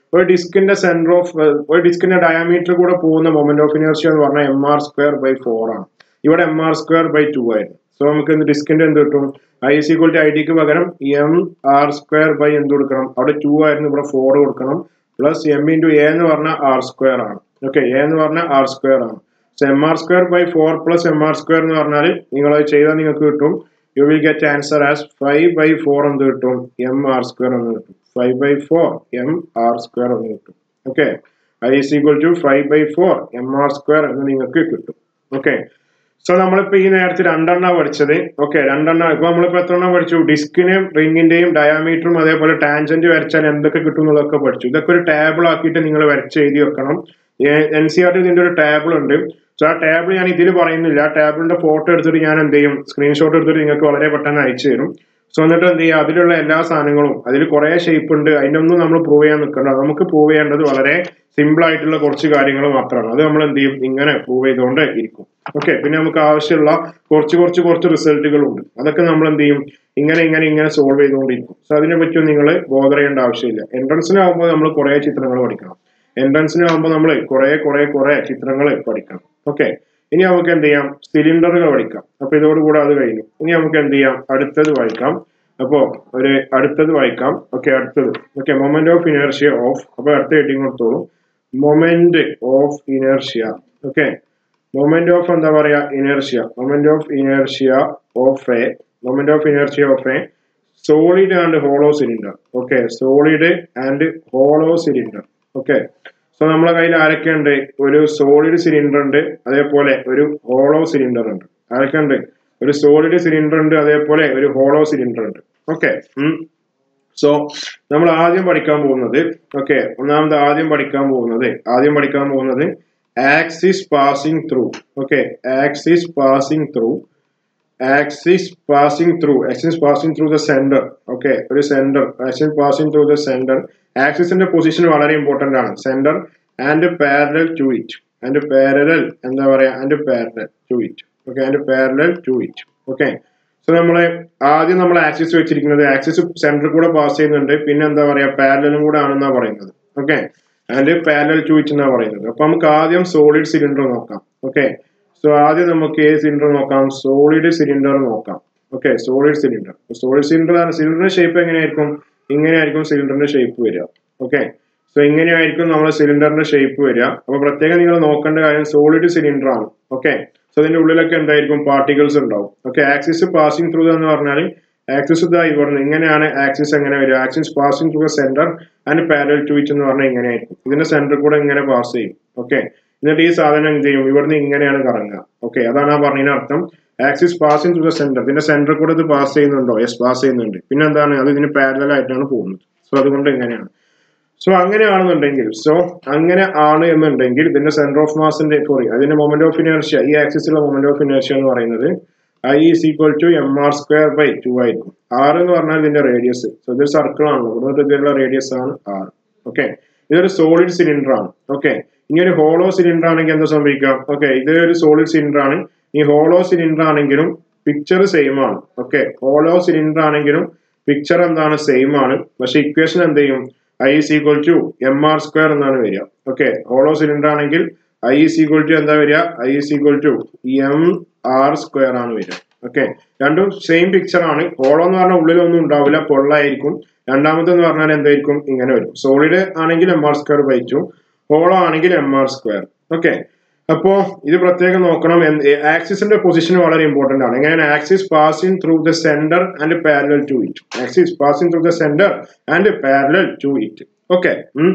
Speaker 1: ഒരു ഡിസ്കിന്റെ സെന്റർ ഓഫ് ഒരു ഡിസ്കിന്റെ ഡയമീറ്റർ കൂടെ പോകുന്ന മൊമെന്റ് ഓഫ് ഇനർഷ്യ എന്ന് പറഞ്ഞാൽ M R square by four ആണ്. ഇവിടെ M R square by two ആയിരുന്നു. സോ നമുക്ക് ഡിസ്കിന്റെ എന്ത് കിട്ടും? I is equal to I ഡിക്ക് പകരം എം ആർ സ്ക്വയർ ബൈ എന്ത് കൊടുക്കണം? അവിടെ ടു ആയിരുന്നു, ഇവിടെ ഫോർ കൊടുക്കണം. പ്ലസ് എം ഇൻറ്റു എ എന്ന് പറഞ്ഞാൽ ആർ സ്ക്വയർ ആണ്. ഓക്കെ, എ എന്ന് പറഞ്ഞാൽ ആർ സ്ക്വയർ ആണ്. So M R square by four plus M R square എന്ന് പറഞ്ഞാൽ നിങ്ങൾ അത് ചെയ്താൽ നിങ്ങൾക്ക് കിട്ടും, you will get answer as five by four എന്ത് കിട്ടും? എം ആർ സ്ക്വയർ എന്ന് കിട്ടും. Five by four M R square എന്ന് കിട്ടും. Okay, I is equal to five by four M R square എന്ന് നിങ്ങൾക്ക് കിട്ടും. ഓക്കെ, സോ നമ്മളിപ്പോ ഈ നേരത്തെ രണ്ടെണ്ണം പഠിച്ചത്. ഓക്കെ, രണ്ടെണ്ണം ഇപ്പൊ നമ്മളിപ്പോ എത്ര എണ്ണം പഠിച്ചു? ഡിസ്കിനെയും റിംഗിന്റെയും ഡയാമീറ്ററും അതേപോലെ ടാൻജന്റ് വരച്ചാൽ എന്തൊക്കെ കിട്ടും എന്നുള്ളതൊക്കെ പഠിച്ചു. ഇതൊക്കെ ഒരു ടേബിൾ ആക്കിയിട്ട് നിങ്ങൾ വരച്ച് എഴുതി വെക്കണം. എൻ സി ആർ ടി ഇതിന്റെ ഒരു ടേബിൾ ഉണ്ട്. സോ ആ ടേബിൾ ഞാൻ ഇതിൽ പറയുന്നില്ല. ടേബിളിന്റെ ഫോട്ടോ എടുത്തിട്ട് ഞാൻ എന്ത് ചെയ്യും? സ്ക്രീൻഷോട്ട് എടുത്തിട്ട് നിങ്ങൾക്ക് വളരെ പെട്ടെന്ന് അയച്ചു തരും. സോ എന്നിട്ട് എന്ത് ചെയ്യുക? അതിലുള്ള എല്ലാ സാധനങ്ങളും, അതിൽ കുറെ ഷേപ്പ് ഉണ്ട്, അതിനൊന്നും നമ്മൾ പ്രൂവ് ചെയ്യാൻ നിൽക്കണ്ട. നമുക്ക് പ്രൂവ് ചെയ്യേണ്ടത് വളരെ സിമ്പിൾ ആയിട്ടുള്ള കുറച്ച് കാര്യങ്ങൾ മാത്രമാണ്. അത് നമ്മൾ എന്ത് ചെയ്യും? ഇങ്ങനെ പ്രൂവ് ചെയ്തുകൊണ്ട് ഇരിക്കും. ഓക്കെ, പിന്നെ നമുക്ക് ആവശ്യമുള്ള കുറച്ച് കുറച്ച് കുറച്ച് റിസൾട്ടുകളുണ്ട്. അതൊക്കെ നമ്മൾ എന്ത് ചെയ്യും? ഇങ്ങനെ ഇങ്ങനെ ഇങ്ങനെ സോൾവ് ചെയ്തുകൊണ്ടിരിക്കും. സോ അതിനെ പറ്റിയും നിങ്ങൾ ബോധർ ചെയ്യേണ്ട ആവശ്യമില്ല. എൻട്രൻസിനാകുമ്പോൾ നമ്മൾ കുറെ ചിത്രങ്ങൾ പഠിക്കണം. എൻട്രൻസിനാകുമ്പോൾ നമ്മൾ കുറെ കുറെ കുറെ ചിത്രങ്ങൾ പഠിക്കണം. ഓക്കെ, ഇനി നമുക്ക് എന്ത് ചെയ്യാം? സിലിണ്ടറുകൾ പഠിക്കാം. അപ്പൊ ഇതോടുകൂടെ അത് കഴിഞ്ഞു. ഇനി നമുക്ക് എന്ത് ചെയ്യാം? അടുത്തത് വായിക്കാം. അപ്പോ ഒരു അടുത്തത് വായിക്കാം. ഓക്കെ, അടുത്തത് okay moment of inertia of. അപ്പൊ അടുത്ത ഹെഡിങ് കൊടുത്തോളൂ, moment of inertia. Okay, moment of എന്താ പറയാ? Inertia. Moment of inertia of a moment of inertia of a solid and hollow cylinder. Okay, solid and hollow cylinder. Okay, so നമ്മളെ കയ്യിൽ ആരൊക്കെയുണ്ട്? ഒരു solid cylinder ഉണ്ട്, അതേപോലെ ഒരു ഹോളോ സിലിണ്ടർ ഉണ്ട്. ആരൊക്കെ ഉണ്ട്? ഒരു സോളിഡ് സിലിണ്ടർ ഉണ്ട്, അതേപോലെ ഒരു ഹോളോ സിലിണ്ടർ ഉണ്ട്. ഓക്കെ, സോ നമ്മൾ ആദ്യം പഠിക്കാൻ പോകുന്നത് ഓക്കെ ഒന്നാമത് ആദ്യം പഠിക്കാൻ പോകുന്നത് ആദ്യം പഠിക്കാൻ പോകുന്നത് axis passing through. Okay, axis passing through axis passing through axis passing through the center. Okay, ഒരു center axis passing through the center. axis ന്റെ പൊസിഷൻ വളരെ ഇമ്പോർട്ടന്റ് ആണ്. center and parallel to it and parallel എന്താ പറയാ and parallel to it. Okay, and parallel to it. Okay, so നമ്മളെ ആദ്യം നമ്മൾ axis വെച്ചിരിക്കുന്നത് ആക്സിസ് സെന്റർ കൂടെ പാസ് ചെയ്യുന്നുണ്ട്, പിന്നെ എന്താ പറയാ പാരലലും കൂടെ ആണെന്നാ പറയുന്നത്. Okay, and parallel to it എന്നാ പറയുന്നത്. അപ്പൊ നമുക്ക് ആദ്യം സോളിഡ് സിലിണ്ടർ നോക്കാം. ഓക്കെ, സോ ആദ്യം നമുക്ക് ഏത് സിലിണ്ടർ നോക്കാം? സോളിഡ് സിലിണ്ടർ നോക്കാം. Okay, solid cylinder. Solid cylinder സിലിണ്ടറിന്റെ ഷേപ്പ് എങ്ങനെയായിരിക്കും? ഇങ്ങനെയായിരിക്കും സിലിണ്ടറിന്റെ ഷേപ്പ് വരിക. ഓക്കെ, സോ ഇങ്ങനെയായിരിക്കും നമ്മുടെ സിലിണ്ടറിന്റെ ഷേപ്പ് വരിക. അപ്പൊ പ്രത്യേകം നിങ്ങൾ നോക്കേണ്ട കാര്യം സോളിഡ് സിലിണ്ടർ ആണ്. ഓക്കെ, സോ ഇതിന്റെ ഉള്ളിലൊക്കെ എന്തായിരിക്കും? പാർട്ടിക്കിൾസ് ഉണ്ടാവും. ഓക്കെ, ആക്സിസ് പാസിംഗ് ത്രൂ എന്ന് പറഞ്ഞാൽ ആക്സിസ് ഇതാ ഇവിടെ ഇങ്ങനെയാണ് ആക്സിസ് എങ്ങനെ വരിക? Axis passing through centre and parallel to it എന്ന് പറഞ്ഞാൽ ഇങ്ങനെയായിരിക്കും. ഇതിന്റെ സെന്റർ കൂടെ ഇങ്ങനെ പാസ് ചെയ്യും. ഓക്കെ, എന്നിട്ട് ഈ സാധനം എന്ത് ചെയ്യും? ഇവിടുന്ന് ഇങ്ങനെയാണ് കറങ്ങുക. ഓക്കെ, അതാണ് ആ പറഞ്ഞതിന് അർത്ഥം. Axis passing through the centre. ഇതിന്റെ സെന്റർ കൂടെ ഇത് പാസ് ചെയ്യുന്നുണ്ടോ? യെസ്, പാസ് ചെയ്യുന്നുണ്ട്. പിന്നെ എന്താണ്? അത് ഇതിന് പാരലൽ ആയിട്ടാണ് പോകുന്നത്. സോ അതുകൊണ്ട് ഇങ്ങനെയാണ്. സോ അങ്ങനെയാണെന്നുണ്ടെങ്കിൽ സോ അങ്ങനെ ആണ് എന്നുണ്ടെങ്കിൽ ഇതിന്റെ സെന്റർ ഓഫ് മാസിന്റെ സോറി അതിന്റെ മൊമെന്റ് ഓഫ് ഇനർഷ്യ, ഈ ആക്സിസിലുള്ള മൊമെന്റ് ഓഫ് ഇനർഷ്യ എന്ന് പറയുന്നത് I is equal to M R square by two ആയിരിക്കും. ആർ എന്ന് പറഞ്ഞാൽ ഇതിന്റെ റേഡിയസ്. സോ ഇതൊരു സർക്കിൾ ആണല്ലോ, ഇവിടെ ഇതിലുള്ള റേഡിയസ് ആണ് ആർ. ഓക്കെ, ഇതൊരു സോളിഡ് സിലിണ്ടർ ആണ്. ഓക്കെ, ഇനി ഒരു ഹോളോ സിലിണ്ടർ ആണെങ്കിൽ എന്താ സംഭവിക്കാം? ഓക്കെ, ഇത് ഒരു സോളിഡ് സിലിണ്ടർ ആണ്. ഈ ഹോളോ സിലിണ്ടർ ആണെങ്കിലും പിക്ചർ സെയിം ആണ്. ഓക്കെ, ഹോളോ സിലിണ്ടർ ആണെങ്കിലും പിക്ചർ എന്താണ്? സെയിം ആണ്. പക്ഷെ ഇക്വേഷൻ എന്ത് ചെയ്യും? I is equal to M R square എന്നാണ് വരിക. ഓക്കെ, ഹോളോ സിലിണ്ടർ ആണെങ്കിൽ ഐ ഈസ് ഈക്വൽ ടു എന്താ വരിക? I is equal to M R square ആണ് വരിക. ഓക്കെ, രണ്ടും സെയിം പിക്ചർ ആണ്. ഹോളോ എന്ന് പറഞ്ഞാൽ ഉള്ളിലൊന്നും ഉണ്ടാവില്ല, പൊള്ളായിരിക്കും. രണ്ടാമത്തെന്ന് പറഞ്ഞാൽ എന്തായിരിക്കും? ഇങ്ങനെ വരും. സോളിഡ് ആണെങ്കിൽ M R square by two, hollow ആണെങ്കിൽ എം ആർ സ്ക്വയർ. ഓക്കെ, അപ്പോ ഇത് പ്രത്യേകം നോക്കണം. ആക്സിസിന്റെ പൊസിഷൻ വളരെ ഇമ്പോർട്ടന്റ് ആണ്. എങ്ങനെയാണ്? Axis passing through the centre and parallel to it. Axis passing through the centre and parallel to it. Okay,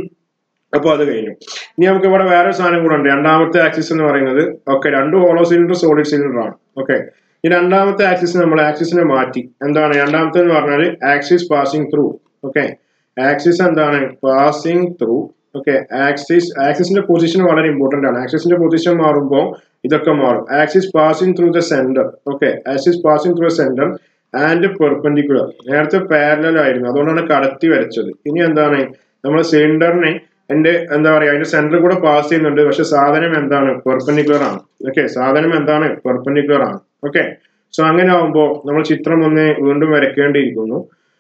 Speaker 1: അപ്പൊ അത് കഴിഞ്ഞു. ഇനി നമുക്ക് ഇവിടെ വേറെ സാധനം കൂടെ ഉണ്ട്. രണ്ടാമത്തെ ആക്സിസ് എന്ന് പറയുന്നത് ഓക്കെ രണ്ട് ഹോളോ സിലിണ്ടർ സോളിഡ് സിലിണ്ടർ ആണ്. ഓക്കെ, ഈ രണ്ടാമത്തെ ആക്സിസ് നമ്മൾ ആക്സിസിനെ മാറ്റി. എന്താണ് രണ്ടാമത്തെ എന്ന് പറഞ്ഞാൽ? Axis passing through. Okay, axis എന്താണ്? Passing through. ഓക്കെ, ആക്സിസ് ആക്സിസിന്റെ പൊസിഷൻ വളരെ ഇമ്പോർട്ടന്റ് ആണ്. ആക്സിസിന്റെ പൊസിഷൻ മാറുമ്പോൾ ഇതൊക്കെ മാറും. Axis passing through the centre. Okay, axis passing through the centre and perpendicular. നേരത്തെ പാരലൽ ആയിരുന്നു, അതുകൊണ്ടാണ് കടത്തി വരച്ചത്. ഇനി എന്താണ്? നമ്മൾ സിലിണ്ടറിനെ എന്റെ എന്താ പറയാ അതിന്റെ സെന്റർ കൂടെ പാസ് ചെയ്യുന്നുണ്ട്, പക്ഷെ സാധനം എന്താണ്? പെർപെൻഡിക്കുലർ ആണ്. ഓക്കെ, സാധനം എന്താണ്? പെർപെൻഡിക്കുലർ ആണ്. ഓക്കെ, സോ അങ്ങനെ ആവുമ്പോൾ നമ്മൾ ചിത്രം ഒന്ന് വീണ്ടും വരയ്ക്കേണ്ടിയിരിക്കുന്നു.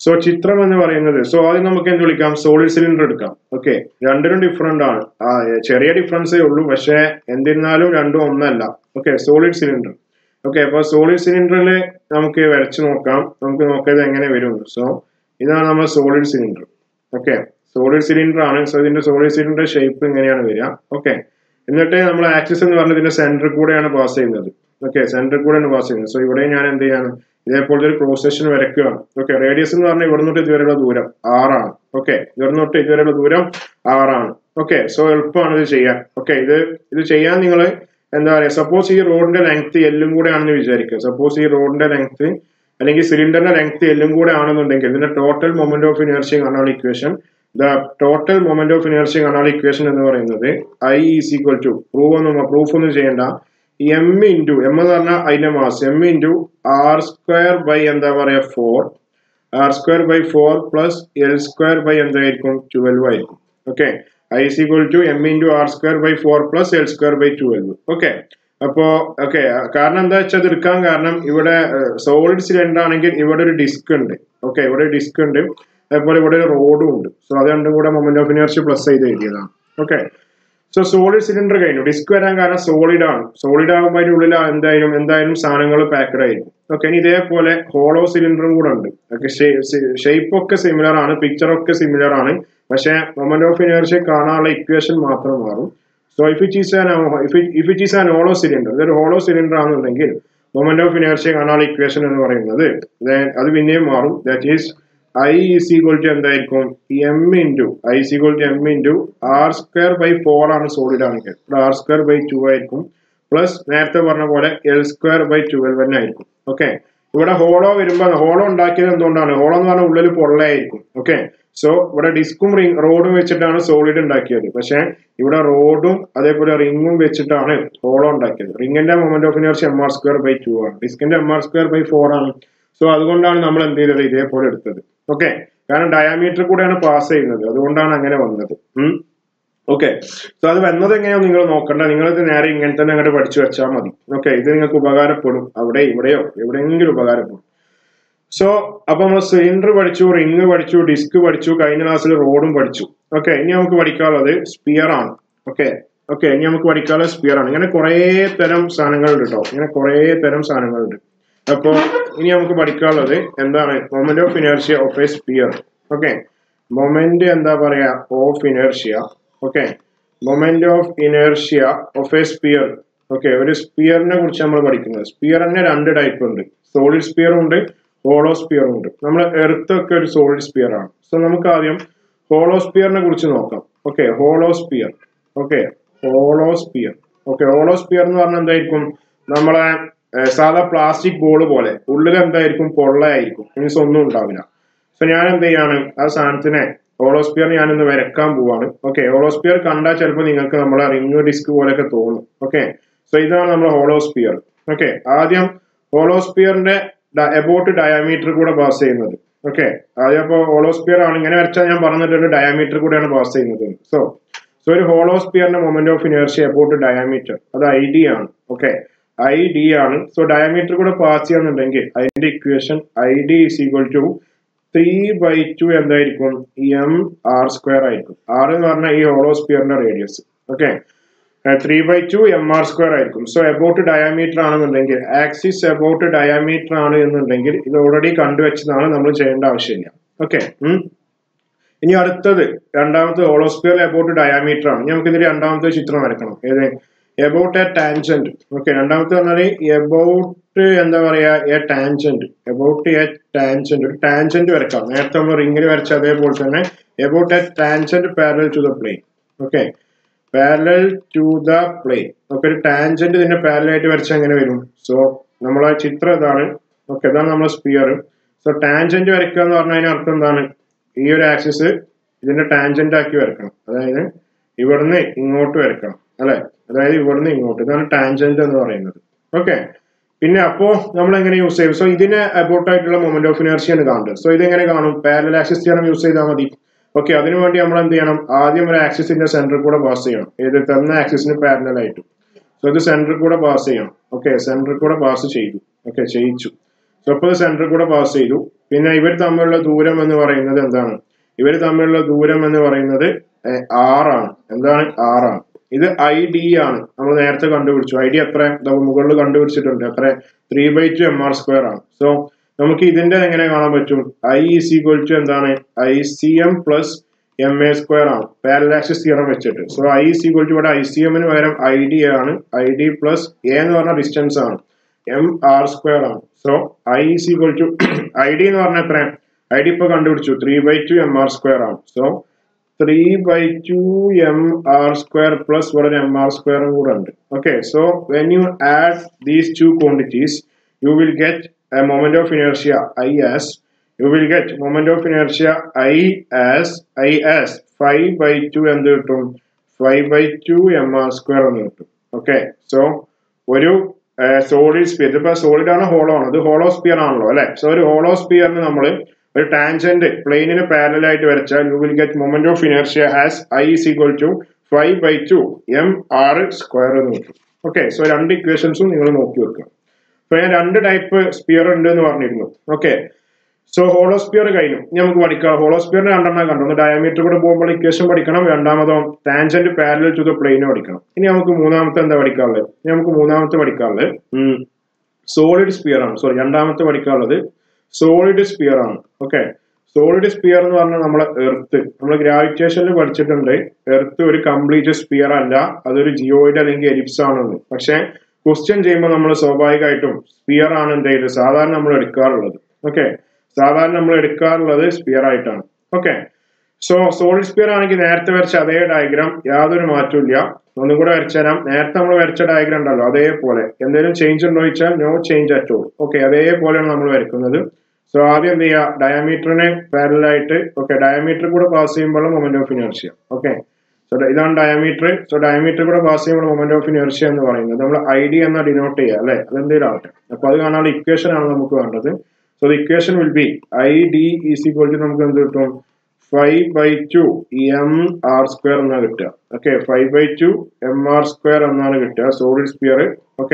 Speaker 1: സോ ചിത്രം എന്ന് പറയുന്നത്, സോ ആദ്യം നമുക്ക് എന്ത് വിളിക്കാം, സോളിഡ് സിലിണ്ടർ എടുക്കാം. ഓക്കെ, രണ്ടിനും ഡിഫറെന്റ് ആണ്, ചെറിയ ഡിഫറൻസേ ഉള്ളൂ, പക്ഷെ എന്നിരുന്നാലും രണ്ടും ഒന്നല്ല. Okay, solid cylinder. ഓക്കെ, അപ്പൊ സോളിഡ് സിലിണ്ടറിൽ നമുക്ക് വരച്ചു നോക്കാം, നമുക്ക് നോക്കിയത് എങ്ങനെ വരും. സോ ഇതാണ് നമ്മൾ solid cylinder. Okay, solid cylinder ആണ്. സോ ഇതിന്റെ സോളിഡ് സിലിണ്ടർ ഷേപ്പ് ഇങ്ങനെയാണ് വരിക. ഓക്കെ, എന്നിട്ട് നമ്മൾ ആക്സിസ് എന്ന് പറഞ്ഞത് ഇതിന്റെ സെന്ററിൽ കൂടെയാണ് പാസ് ചെയ്യുന്നത്. ഓക്കെ, സെന്ററിൽ കൂടെയാണ് പാസ് ചെയ്യുന്നത്. സോ ഇവിടെ ഞാൻ എന്ത് ചെയ്യാണ്, ഇതേപോലത്തെ ഒരു ക്രോസ് സെക്ഷൻ വരയ്ക്കുകയാണ്. ഓക്കെ, റേഡിയസ് എന്ന് പറഞ്ഞാൽ ഇവിടെ തൊട്ട് ഇതുവരെയുള്ള ദൂരം ആറാണ്. ഓക്കെ, ഇവിടെ തൊട്ട് ഇതുവരെയുള്ള ദൂരം ആറാണ്. ഓക്കെ, സോ എളുപ്പമാണ് ഇത് ചെയ്യാൻ. ഓക്കെ, ഇത് ഇത് ചെയ്യാൻ നിങ്ങൾ എന്താ പറയുക, സപ്പോസ് ഈ റോഡിന്റെ ലെങ്ത് എല്ലും കൂടെ ആണെന്ന് വിചാരിക്കുക. സപ്പോസ് ഈ റോഡിന്റെ ലെങ്ത് അല്ലെങ്കിൽ സിലിണ്ടറിന്റെ ലെങ്ത് എല്ലും കൂടെ ആണെന്നുണ്ടെങ്കിൽ ഇതിന്റെ ടോട്ടൽ മൊമെന്റ് ഓഫ് ഇനേർഷ്യ കാണാനുള്ള equation, the total moment of inertia കാണാനുള്ള ഇക്വേഷൻ എന്ന് പറയുന്നത് I is equal to, prove ഒന്നും പ്രൂഫ് ഒന്നും ചെയ്യേണ്ട, എം ഇൻറ്റു എം എന്ന് പറഞ്ഞാൽ അതിന്റെ mass, M into R square by എന്താ പറയാ four, R square by four plus L square by എന്തായിരിക്കും, ട്വൽവ് ആയിരിക്കും. Okay, I is equal to M into R square by four plus L square by twelve. Okay, അപ്പോ okay, കാരണം എന്താ വെച്ചാൽ അത് എടുക്കാൻ കാരണം ഇവിടെ സോളിഡ് സിലിണ്ടർ ആണെങ്കിൽ ഇവിടെ ഒരു ഡിസ്ക് ഉണ്ട്. ഓക്കെ, ഇവിടെ ഒരു ഡിസ്ക് ഉണ്ട്, അതേപോലെ ഇവിടെ ഒരു റോഡും ഉണ്ട്. സോ അത് രണ്ടും കൂടെ മൊമെന്റ് ഓഫ് ഇനേർഷ്യ പ്ലസ് ചെയ്ത് എഴുതിയതാണ്. ഓക്കെ, സോ സോളിഡ് സിലിണ്ടർ കഴിഞ്ഞു. ഡിസ്ക് വരാൻ കാരണം സോളിഡ് ആണ്. സോളിഡ് ആകുമ്പോൾ അതിന്റെ ഉള്ളിൽ എന്തായാലും എന്തായാലും സാധനങ്ങൾ പാക്കഡ് ആയിരിക്കും. ഓക്കെ, ഇനി ഇതേപോലെ ഹോളോ സിലിണ്ടറും കൂടെ ഉണ്ട്. ഓക്കെ, ഷേപ്പ് ഒക്കെ സിമിലർ ആണ്, പിക്ചർ ഒക്കെ സിമിലർ ആണ്, പക്ഷെ മൊമെന്റ് ഓഫ് ഇനേർഷ്യ കാണാനുള്ള ഇക്വേഷൻ മാത്രം മാറും. So if it is an if it is an hollow cylinder, ഇതൊരു ഹോളോ സിലിണ്ടർ ആണെന്നുണ്ടെങ്കിൽ മൊമെന്റ് ഓഫ് ഇനേർഷ്യ കാണാനുള്ള ഇക്വേഷൻ എന്ന് പറയുന്നത് അത് പിന്നെയും മാറും. That is I is equal to എന്തായിരിക്കും, M into I is equal to M into R square by four ആണ് സോളിഡ് ആണെങ്കിൽ, ആർ സ്ക്വയർ ബൈ ടു ആയിരിക്കും, പ്ലസ് നേരത്തെ പറഞ്ഞ പോലെ എൽ സ്ക്വയർ ബൈ ട്വൽവ് തന്നെ ആയിരിക്കും. ഓക്കെ, ഇവിടെ ഹോളോ വരുമ്പോൾ ഹോളോ ഉണ്ടാക്കിയത് എന്തുകൊണ്ടാണ്, ഹോളോ എന്ന് പറഞ്ഞാൽ ഉള്ളിൽ പൊള്ളയായിരിക്കും. ഓക്കെ, സോ ഇവിടെ ഡിസ്കും റിംഗ് റോഡും വെച്ചിട്ടാണ് സോളിഡ് ഉണ്ടാക്കിയത്, പക്ഷെ ഇവിടെ റോഡും അതേപോലെ റിംഗും വെച്ചിട്ടാണ് ഹോളോ ഉണ്ടാക്കിയത്. റിംഗിന്റെ moment of inertia M R square by two ആണ്, ഡിസ്കിന്റെ M R square by four ആണ്. സോ അതുകൊണ്ടാണ് നമ്മൾ എന്ത് ചെയ്തത്, ഇതേപോലെ എടുത്തത്. ഓക്കെ, കാരണം ഡയാമീറ്റർ കൂടെയാണ് പാസ് ചെയ്യുന്നത്, അതുകൊണ്ടാണ് അങ്ങനെ വന്നത്. ഉം ഓക്കെ, സോ അത് വന്നത് എങ്ങനെയോ നിങ്ങൾ നോക്കണ്ട, നിങ്ങളിത് നേരെ ഇങ്ങനെ തന്നെ അങ്ങോട്ട് പഠിച്ചു വെച്ചാൽ മതി. ഓക്കെ, ഇത് നിങ്ങൾക്ക് ഉപകാരപ്പെടും, അവിടെ ഇവിടെയോ എവിടെയെങ്കിലും ഉപകാരപ്പെടും. സോ അപ്പൊ നമ്മൾ സിലിണ്ടർ പഠിച്ചു, റിംഗ് പഠിച്ചു, ഡിസ്ക് പഠിച്ചു, കഴിഞ്ഞ ക്ലാസ്സിൽ റോഡും പഠിച്ചു. ഓക്കെ, ഇനി നമുക്ക് പഠിക്കാനുള്ളത് സ്പിയർ ആണ്. ഓക്കെ ഓക്കെ ഇനി നമുക്ക് പഠിക്കാനുള്ളത് സ്പിയർ ആണ്. ഇങ്ങനെ കുറെ തരം സാധനങ്ങളുണ്ട് കേട്ടോ, ഇങ്ങനെ കുറെ തരം സാധനങ്ങളുണ്ട്. അപ്പോ ഇനി നമുക്ക് പഠിക്കാനുള്ളത് എന്താണ്, moment of inertia of a sphere. Okay, moment എന്താ പറയാ of inertia. Okay, moment of inertia of a sphere. Okay, ഒരു സ്പിയറിനെ കുറിച്ച് നമ്മൾ പഠിക്കുന്നത്. സ്പിയർ തന്നെ രണ്ട് ടൈപ്പ് ഉണ്ട്, സോളിഡ് സ്പിയർ ഉണ്ട്, ഹോളോ സ്പിയർ ഉണ്ട്. നമ്മൾ എർത്ത് ഒക്കെ ഒരു സോളിഡ് സ്പിയർ ആണ്. സോ നമുക്ക് ആദ്യം ഹോളോ സ്പിയറിനെ കുറിച്ച് നോക്കാം. Okay, hollow sphere. Okay, hollow sphere. Okay, hollow sphere എന്ന് പറഞ്ഞാൽ എന്തായിരിക്കും, നമ്മളെ സാധാ പ്ലാസ്റ്റിക് ബോൾ പോലെ ഉള്ളിൽ എന്തായിരിക്കും, പൊള്ളയായിരിക്കും, മീൻസ് ഒന്നും ഉണ്ടാവില്ല. സോ ഞാൻ എന്ത് ചെയ്യാണ്, ആ സാധനത്തിനെ ഹോളോസ്പിയർ ഞാനൊന്ന് വരക്കാൻ പോവാണ്. ഓക്കെ, ഹോളോസ്പിയർ കണ്ടാൽ ചിലപ്പോൾ നിങ്ങൾക്ക് നമ്മളെ റിംഗ് ഡിസ്ക് പോലെയൊക്കെ തോന്നും. ഓക്കെ, സോ ഇതാണ് നമ്മുടെ ഹോളോസ്പിയർ. ഓക്കെ, ആദ്യം ഹോളോസ്പിയറിന്റെ എബൌട്ട് ഡയാമീറ്റർ കൂടെ പാസ് ചെയ്യുന്നത്. ഓക്കെ, ആദ്യം അപ്പോൾ ഹോളോസ്പിയർ ആണ്, ഇങ്ങനെ വരച്ചാൽ ഞാൻ പറഞ്ഞിട്ടുണ്ട് ഡയാമീറ്റർ കൂടെയാണ് പാസ് ചെയ്യുന്നത്. സോ സോ ഒരു ഹോളോസ്പിയറിന്റെ moment of inertia about diameter, അത് ഐ ഡി ആണ്. ഓക്കെ, ഐ ഡി ആണ്. സോ ഡയാമീറ്റർ കൂടെ പാസ് ചെയ്യാന്നുണ്ടെങ്കിൽ അതിന്റെ equation I D is equal to three by two എന്തായിരിക്കും, എം ആർ സ്ക്വയർ ആയിരിക്കും. ആർ എന്ന് പറഞ്ഞാൽ ഈ ഹോളോസ്പിയറിന്റെ radius. Okay, three by two M R square ആയിരിക്കും. സോ എബൌട്ട് ഡയാമീറ്റർ ആണെന്നുണ്ടെങ്കിൽ, ആക്സിസ് എബൌട്ട് ഡയാമീറ്റർ ആണ് എന്നുണ്ടെങ്കിൽ ഇത് ഓൾറെഡി കണ്ടുവച്ചതാണ്, നമ്മൾ ചെയ്യേണ്ട ആവശ്യമില്ല. ഓക്കെ, ഇനി അടുത്തത് രണ്ടാമത്തെ ഹോളോസ്പിയർ എബൌട്ട് ഡയാമീറ്റർ ആണ്. നമുക്ക് ഇതിൽ രണ്ടാമത്തെ ചിത്രം വരക്കണം. ഏത്, എബൌട്ട് എ ടാൻജന്റ്. ഓക്കെ, രണ്ടാമത്തെ പറഞ്ഞാൽ എബൌട്ട് എന്താ പറയാ a tangent, about a tangent, ഒരു ടാൻജന്റ് വരക്കാം. നേരത്തെ നമ്മൾ റിംഗിൽ വരച്ച അതേപോലെ തന്നെ about a tangent parallel to the plane. Okay, parallel to the plane. Okay, ഒരു ടാൻജന്റ് ഇതിന്റെ പാരലൽ ആയിട്ട് വരച്ചാൽ എങ്ങനെ വരും. സോ നമ്മളെ ചിത്രം ഇതാണ്. ഓക്കെ, ഇതാണ് നമ്മുടെ സ്പിയർ. സോ ടാൻജന്റ് വരയ്ക്കുക എന്ന് പറഞ്ഞാൽ അതിന് അർത്ഥം എന്താണ്, ഈ ഒരു ആക്സിസ് ഇതിന്റെ ടാൻജന്റ് ആക്കി വരക്കണം, അതായത് ഇവിടുന്ന് ഇങ്ങോട്ട് വരക്കണം അല്ലെ, അതായത് ഇവിടുന്ന് ഇങ്ങോട്ട്, ഇതാണ് ടാൻജന്റ് എന്ന് പറയുന്നത്. ഓക്കെ, പിന്നെ അപ്പോ നമ്മൾ എങ്ങനെ യൂസ് ചെയ്യും, സോ ഇതിന് അബൌട്ട് ആയിട്ടുള്ള മൊമെന്റ് ഓഫ് ഇനേർഷ്യാണ് കാണുന്നത്. സോ ഇതെങ്ങനെ കാണും, പാരലൽ ആക്സിസ് തിയറം യൂസ് ചെയ്താൽ മതി. ഓക്കെ, അതിനുവേണ്ടി നമ്മൾ എന്ത് ചെയ്യണം, ആദ്യം ഒരു ആക്സിസിന്റെ സെന്ററിൽ കൂടെ പാസ് ചെയ്യണം, ഏത് തന്ന ആക്സിസിന് പാരലൽ ആയിട്ട്. സോ ഇത് സെന്ററിൽ കൂടെ പാസ് ചെയ്യണം. ഓക്കെ, സെന്ററിൽ കൂടെ പാസ് ചെയ്തു. ഓക്കെ, ചെയ്യിച്ചു. സോ അപ്പോൾ സെന്ററിൽ കൂടെ പാസ് ചെയ്തു. പിന്നെ ഇവർ തമ്മിലുള്ള ദൂരം എന്ന് പറയുന്നത് എന്താണ്? ഇവർ തമ്മിലുള്ള ദൂരം എന്ന് പറയുന്നത് ആറാണ്. എന്താണ്? ആറാണ്. ഇത് ഐ ഡി ആണ്. നമ്മൾ നേരത്തെ കണ്ടുപിടിച്ചു. ഐ ഡി എത്ര? മുകളിൽ കണ്ടുപിടിച്ചിട്ടുണ്ട്. എത്ര? Three by two M R square ആണ്. സോ നമുക്ക് ഇതിന്റെ എങ്ങനെ കാണാൻ പറ്റും? ഐ ഈസ് ഈക്വൽ ടു എന്താണ്? I C M plus M A square ആണ്, പാരലൽ ആക്സിസ് തിയറം വെച്ചിട്ട്. So I is equal to ഇവിടെ ഐ സി എമ്മിന് പകരം ഐ ഡി ആണ്. ഐ ഡി പ്ലസ് എ എന്ന് പറഞ്ഞ ഡിസ്റ്റൻസ് ആണ്, എം ആർ സ്ക്വയർ ആണ്. So I is equal to I D എന്ന് പറഞ്ഞാൽ എത്ര? ഐ ഡി ഇപ്പൊ കണ്ടുപിടിച്ചു, three by two M R square ആണ്. So three by two M R square plus ഇവിടെ എം ആർ സ്ക്വയറും കൂടെ ഉണ്ട്. Okay, so when you add these two quantities you will get a moment of inertia I as you will get moment of inertia I as I as five by two എന്ത് കിട്ടും? five by two mr square എന്ന് കിട്ടും. Okay, so ഒരു solid sphere, ഇതിപ്പോ solid ആണ്, hollow ആണ്, ഇത് hollow sphere ആണല്ലോ അല്ലെ. സോ ഒരു ഹോളോ സ്പിയറിന് നമ്മൾ ഒരു ടാൻജന്റ് പ്ലെയിനിന് പാരലൽ ആയിട്ട് വരച്ചാൽ you will get moment of inertia as I is equal to five by two mr square എന്ന് കിട്ടും. ഓക്കെ, സോ രണ്ട് ഇക്വേഷൻസും നിങ്ങൾ നോക്കി വെക്കുക. അപ്പൊ ഞാൻ രണ്ട് ടൈപ്പ് സ്പിയർ ഉണ്ട് എന്ന് പറഞ്ഞിരുന്നു. ഓക്കെ, സോ ഹോളോസ്പിയർ കഴിഞ്ഞു. ഇനി നമുക്ക് പഠിക്കാം. ഹോളോസ്പിയറിന് രണ്ടെണ്ണം കണ്ടു. ഒന്ന് ഡയമീറ്റർ കൂടെ പോകുമ്പോൾ ഇക്വേഷൻ പഠിക്കണം, രണ്ടാമതോ tangent parallel to the plane പഠിക്കണം. ഇനി നമുക്ക് മൂന്നാമത്തെ എന്താ പഠിക്കാനുള്ളത്? ഇനി നമുക്ക് മൂന്നാമത്തെ പഠിക്കാനുള്ളത് സോളിഡ് സ്പിയർ ആണ്. സോറി, രണ്ടാമത്തെ പഠിക്കാനുള്ളത് സോളിഡ് സ്പിയർ ആണ്. ഓക്കെ, സോളിഡ് സ്പിയർ എന്ന് പറഞ്ഞാൽ നമ്മളെ എർത്ത്, നമ്മൾ ഗ്രാവിറ്റേഷനിൽ പഠിച്ചിട്ടുണ്ട് എർത്ത് ഒരു കംപ്ലീറ്റ് സ്പിയർ അല്ല, അതൊരു ജിയോയിഡ് അല്ലെങ്കിൽ എലിപ്സ് ആണെന്ന്. പക്ഷെ ക്വസ്റ്റ്യൻ ചെയ്യുമ്പോൾ നമ്മൾ സ്വാഭാവികമായിട്ടും സ്പിയർ ആണ് എന്ത് ചെയ്ത് സാധാരണ നമ്മൾ എടുക്കാറുള്ളത്. ഓക്കെ, സാധാരണ നമ്മൾ എടുക്കാറുള്ളത് സ്പിയർ ആയിട്ടാണ്. ഓക്കെ, സോ സോളിഡ് സ്പിയർ ആണെങ്കിൽ നേരത്തെ വരച്ച അതേ ഡയഗ്രാം, യാതൊരു മാറ്റവും ഇല്ല. ഒന്നും കൂടെ വരച്ചു തരാം. നേരത്തെ നമ്മൾ വരച്ച ഡയഗ്രാം ഉണ്ടല്ലോ അതേപോലെ. എന്തെങ്കിലും ചേഞ്ച് ഉണ്ടോ ചോദിച്ചാൽ no change at all. Okay, അതേപോലെയാണ് നമ്മൾ വരയ്ക്കുന്നത്. സോ ആദ്യം എന്ത് ചെയ്യുക? ഡയമീറ്ററിന് പാരലൽ ആയിട്ട്, ഓക്കെ, ഡയമീറ്റർ കൂടെ പാസ് ചെയ്യുമ്പോൾ moment of inertia. Okay, so ഇതാണ് ഡയമീറ്റർ. സോ ഡയമീറ്റർ കൂടെ പാസ് ചെയ്യുമ്പോൾ മൊമെന്റ് ഓഫ് ഇനേർഷ്യ എന്ന് പറയുന്നത് നമ്മൾ ഐ ഡി എന്ന ഡിനോട്ട് ചെയ്യുക അല്ലെ. അതെന്തെങ്കിലും ആവട്ടെ. അപ്പൊ അത് കാണാനുള്ള ഇക്വേഷൻ ആണ് നമുക്ക് വേണ്ടത്. So the equation will be I D is equal to നമുക്ക് എന്ത് കിട്ടും? five by two m r square എന്നാണ് കിട്ടുക. Okay, five by two m r square എന്നാണ് കിട്ടുക solid sphere. Okay,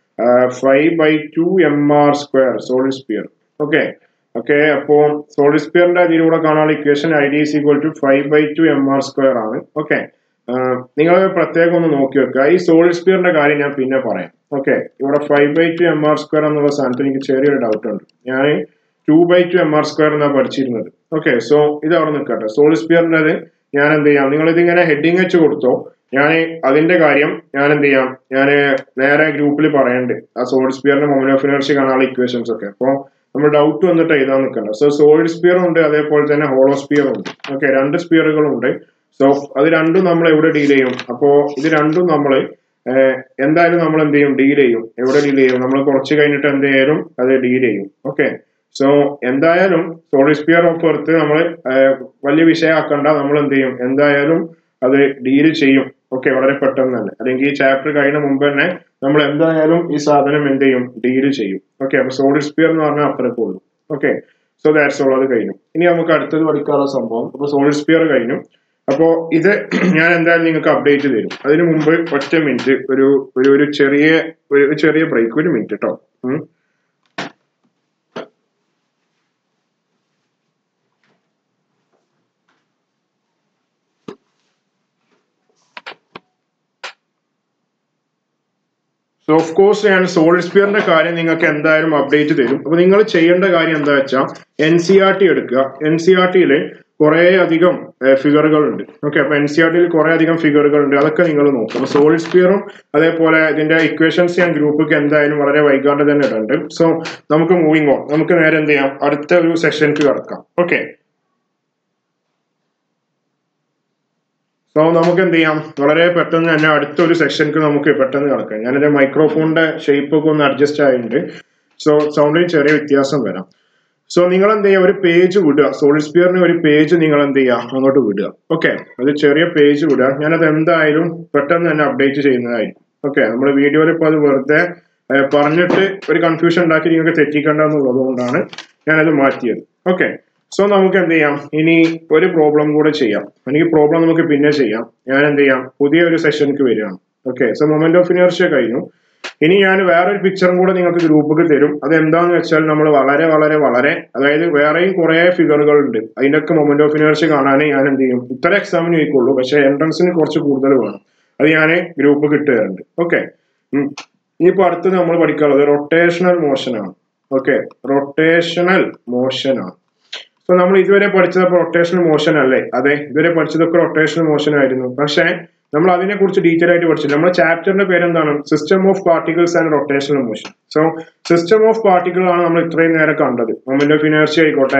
Speaker 1: five by two m r square solid sphere. Okay okay അപ്പോ solid സ്പിയറിന്റെ അതിലൂടെ കാണാനുള്ള equation I D is equal to five by two m r square ആണ്. Okay, നിങ്ങൾ പ്രത്യേകം ഒന്ന് നോക്കി വെക്കുക. ഈ സോളിഡ് സ്പിയറിന്റെ കാര്യം ഞാൻ പിന്നെ പറയാം. ഓക്കെ, ഇവിടെ five by two M R square എന്നുള്ള സ്ഥാനത്ത് എനിക്ക് ചെറിയൊരു ഡൗട്ട് ഉണ്ട്. ഞാൻ two by two M R square എന്നാണ് പഠിച്ചിരുന്നത്. ഓക്കെ, സോ ഇത് അവിടെ നിൽക്കട്ടെ. സോളിഡ് സ്പിയറിന്റെ ഞാൻ എന്ത് ചെയ്യാം? നിങ്ങൾ ഇതിങ്ങനെ ഹെഡിങ് വെച്ച് കൊടുത്തോ. ഞാൻ അതിന്റെ കാര്യം ഞാൻ എന്ത് ചെയ്യാം? ഞാൻ നേരെ ഗ്രൂപ്പിൽ പറയണ്ട് ആ സോളിഡ് സ്പിയറിന്റെ മൊമെന്റ് ഓഫ് ഇനർഷ്യ കാണാനുള്ള ഇക്വേഷൻസ് ഒക്കെ. അപ്പോൾ നമ്മൾ ഡൗട്ട് വന്നിട്ട് എഴുതാൻ നിൽക്കണ്ട. സോ സോളിഡ് സ്പിയറും ഉണ്ട്, അതേപോലെ തന്നെ ഹോളോ സ്പിയറും ഉണ്ട്. ഓക്കെ, രണ്ട് സ്പിയറുകളും ഉണ്ട്. സോ അത് രണ്ടും നമ്മൾ എവിടെ ഡീൽ ചെയ്യും? അപ്പോ ഇത് രണ്ടും നമ്മൾ എന്തായാലും നമ്മൾ എന്ത് ചെയ്യും? ഡീൽ ചെയ്യും. എവിടെ ഡീൽ ചെയ്യും? നമ്മൾ കുറച്ച് കഴിഞ്ഞിട്ട് എന്ത് ചെയ്യാലും അത് ഡീൽ ചെയ്യും. ഓക്കെ, സോ എന്തായാലും സോളിഡ് സ്പിയർ ഓഫ് എർത്ത് നമ്മൾ വലിയ വിഷയമാക്കണ്ട. നമ്മൾ എന്ത് ചെയ്യും? എന്തായാലും അത് ഡീൽ ചെയ്യും. ഓക്കെ, വളരെ പെട്ടെന്ന് തന്നെ, അല്ലെങ്കിൽ ഈ ചാപ്റ്റർ കഴിയുന്ന മുമ്പ് തന്നെ നമ്മൾ എന്തായാലും ഈ സാധനം എന്ത് ചെയ്യും? ഡീൽ ചെയ്യും. ഓക്കെ, അപ്പൊ സോളിഡ് സ്പിയർ എന്ന് പറഞ്ഞാൽ അത്രയൊക്കെ ഉള്ളൂ. Okay, so that's all. അത് കഴിഞ്ഞു. ഇനി നമുക്ക് അടുത്തത് പഠിക്കാനുള്ള സംഭവം. അപ്പൊ സോളിഡ് സ്പിയർ കഴിഞ്ഞു. അപ്പോ ഇത് ഞാൻ എന്തായാലും നിങ്ങൾക്ക് അപ്ഡേറ്റ് തരും. അതിനു മുമ്പ് ഒറ്റ മിനിറ്റ് ഒരു ഒരു ഒരു ചെറിയ ഒരു ചെറിയ ബ്രേക്ക്. ഒരു മിനിറ്റ് കേട്ടോ. സോ ഓഫ് കോഴ്സ് ഞാൻ സോളിഡ് സ്പിയറിന്റെ കാര്യം നിങ്ങൾക്ക് എന്തായാലും അപ്ഡേറ്റ് തരും. അപ്പൊ നിങ്ങൾ ചെയ്യേണ്ട കാര്യം എന്താ വെച്ചാൽ എൻ സി ആർ ടി എടുക്കുക. എൻ സി ആർ ടിയില് കുറെ അധികം ഫിഗറുകൾ ഉണ്ട്. ഓക്കെ, അപ്പൊ എൻ സി ആർ ടിയിൽ കുറെ അധികം ഫിഗറുകൾ ഉണ്ട്. അതൊക്കെ നിങ്ങൾ നോക്കും. അപ്പൊ സോളിഡ് സ്പിയറും അതേപോലെ ഇതിന്റെ ഇക്വേഷൻസ് ഞാൻ ഗ്രൂപ്പിക്ക് എന്തായാലും വളരെ വൈകാണ്ട് തന്നെ ഇടുന്നുണ്ട്. സോ നമുക്ക് മൂവിങ് ഓൺ. നമുക്ക് നേരെ എന്ത് ചെയ്യാം? അടുത്ത ഒരു സെക്ഷനിലേക്ക് കടക്കാം. ഓക്കെ, സോ നമുക്ക് എന്ത് ചെയ്യാം? വളരെ പെട്ടെന്ന് തന്നെ അടുത്തൊരു സെക്ഷനിക്ക് നമുക്ക് പെട്ടെന്ന് കിടക്കാം. ഞാനെന്റെ മൈക്രോഫോണിന്റെ ഷേപ്പ് ഒക്കെ ഒന്ന് അഡ്ജസ്റ്റ് ആയിട്ടുണ്ട്. സോ സൗണ്ടിന് ചെറിയ വ്യത്യാസം വരാം. സോ നിങ്ങൾ എന്ത് ചെയ്യുക? ഒരു പേജ് വിടുക. സോളിഡ് സ്പിയറിന് ഒരു പേജ് നിങ്ങൾ എന്ത് ചെയ്യുക? അങ്ങോട്ട് വിടുക. ഓക്കെ, ഒരു ചെറിയ പേജ് വിടുക. ഞാനത് എന്തായാലും പെട്ടെന്ന് തന്നെ അപ്ഡേറ്റ് ചെയ്യുന്നതായിരിക്കും. ഓക്കെ, നമ്മൾ വീഡിയോയിൽ ഇപ്പോൾ അത് വെറുതെ പറഞ്ഞിട്ട് ഒരു കൺഫ്യൂഷൻ ഉണ്ടാക്കി നിങ്ങൾക്ക് തെറ്റിക്കണ്ട എന്നുള്ളത് കൊണ്ടാണ് ഞാനത് മാറ്റിയത്. ഓക്കെ, സോ നമുക്ക് എന്ത് ചെയ്യാം? ഇനി ഒരു പ്രോബ്ലം കൂടെ ചെയ്യാം. എനിക്ക് പ്രോബ്ലം നമുക്ക് പിന്നെ ചെയ്യാം. ഞാൻ എന്ത് ചെയ്യാം? പുതിയ ഒരു സെഷനിക്ക് വരികയാണ്. Okay, so moment of inertia കഴിഞ്ഞു. ഇനി ഞാൻ വേറൊരു പിക്ചറും കൂടെ നിങ്ങൾക്ക് ഗ്രൂപ്പിൽ തരും. അത് എന്താണെന്ന് വെച്ചാൽ നമ്മൾ വളരെ വളരെ വളരെ അതായത് വേറെയും കുറെ ഫിഗറുകൾ ഉണ്ട്, അതിൻ്റെയൊക്കെ മൊമെന്റ് ഓഫ് ഇനേർഷ്യ കാണാൻ ഞാൻ എന്ത് ചെയ്യും, ഇത്ര എക്സാമിന് ചോദിക്കുള്ളൂ, പക്ഷെ എൻട്രൻസിന് കുറച്ച് കൂടുതൽ വേണം. അത് ഞാൻ ഗ്രൂപ്പ് കിട്ടുകയുണ്ട്. ഓക്കെ, ഇനിയിപ്പോൾ അടുത്ത് നമ്മൾ പഠിക്കാനുള്ളത് റൊട്ടേഷണൽ മോഷൻ ആണ്. ഓക്കെ, റൊട്ടേഷണൽ മോഷൻ ആണ്. സോ നമ്മൾ ഇതുവരെ പഠിച്ചത് റൊട്ടേഷണൽ മോഷൻ അല്ലേ? അതെ, ഇതുവരെ പഠിച്ചതൊക്കെ റൊട്ടേഷണൽ മോഷൻ ആയിരുന്നു. പക്ഷെ നമ്മൾ അതിനെ കുറിച്ച് ഡീറ്റെയിൽ ആയിട്ട് പഠിച്ചില്ല. നമ്മുടെ ചാപ്റ്ററിന്റെ പേര് എന്താണ്? System of particles and rotational motion. So system of particle ആണ് നമ്മൾ ഇത്രയും നേരം കണ്ടത്. മൊമെന്റ് ഓഫ് ഇനേർഷ്യ ആയിക്കോട്ടെ,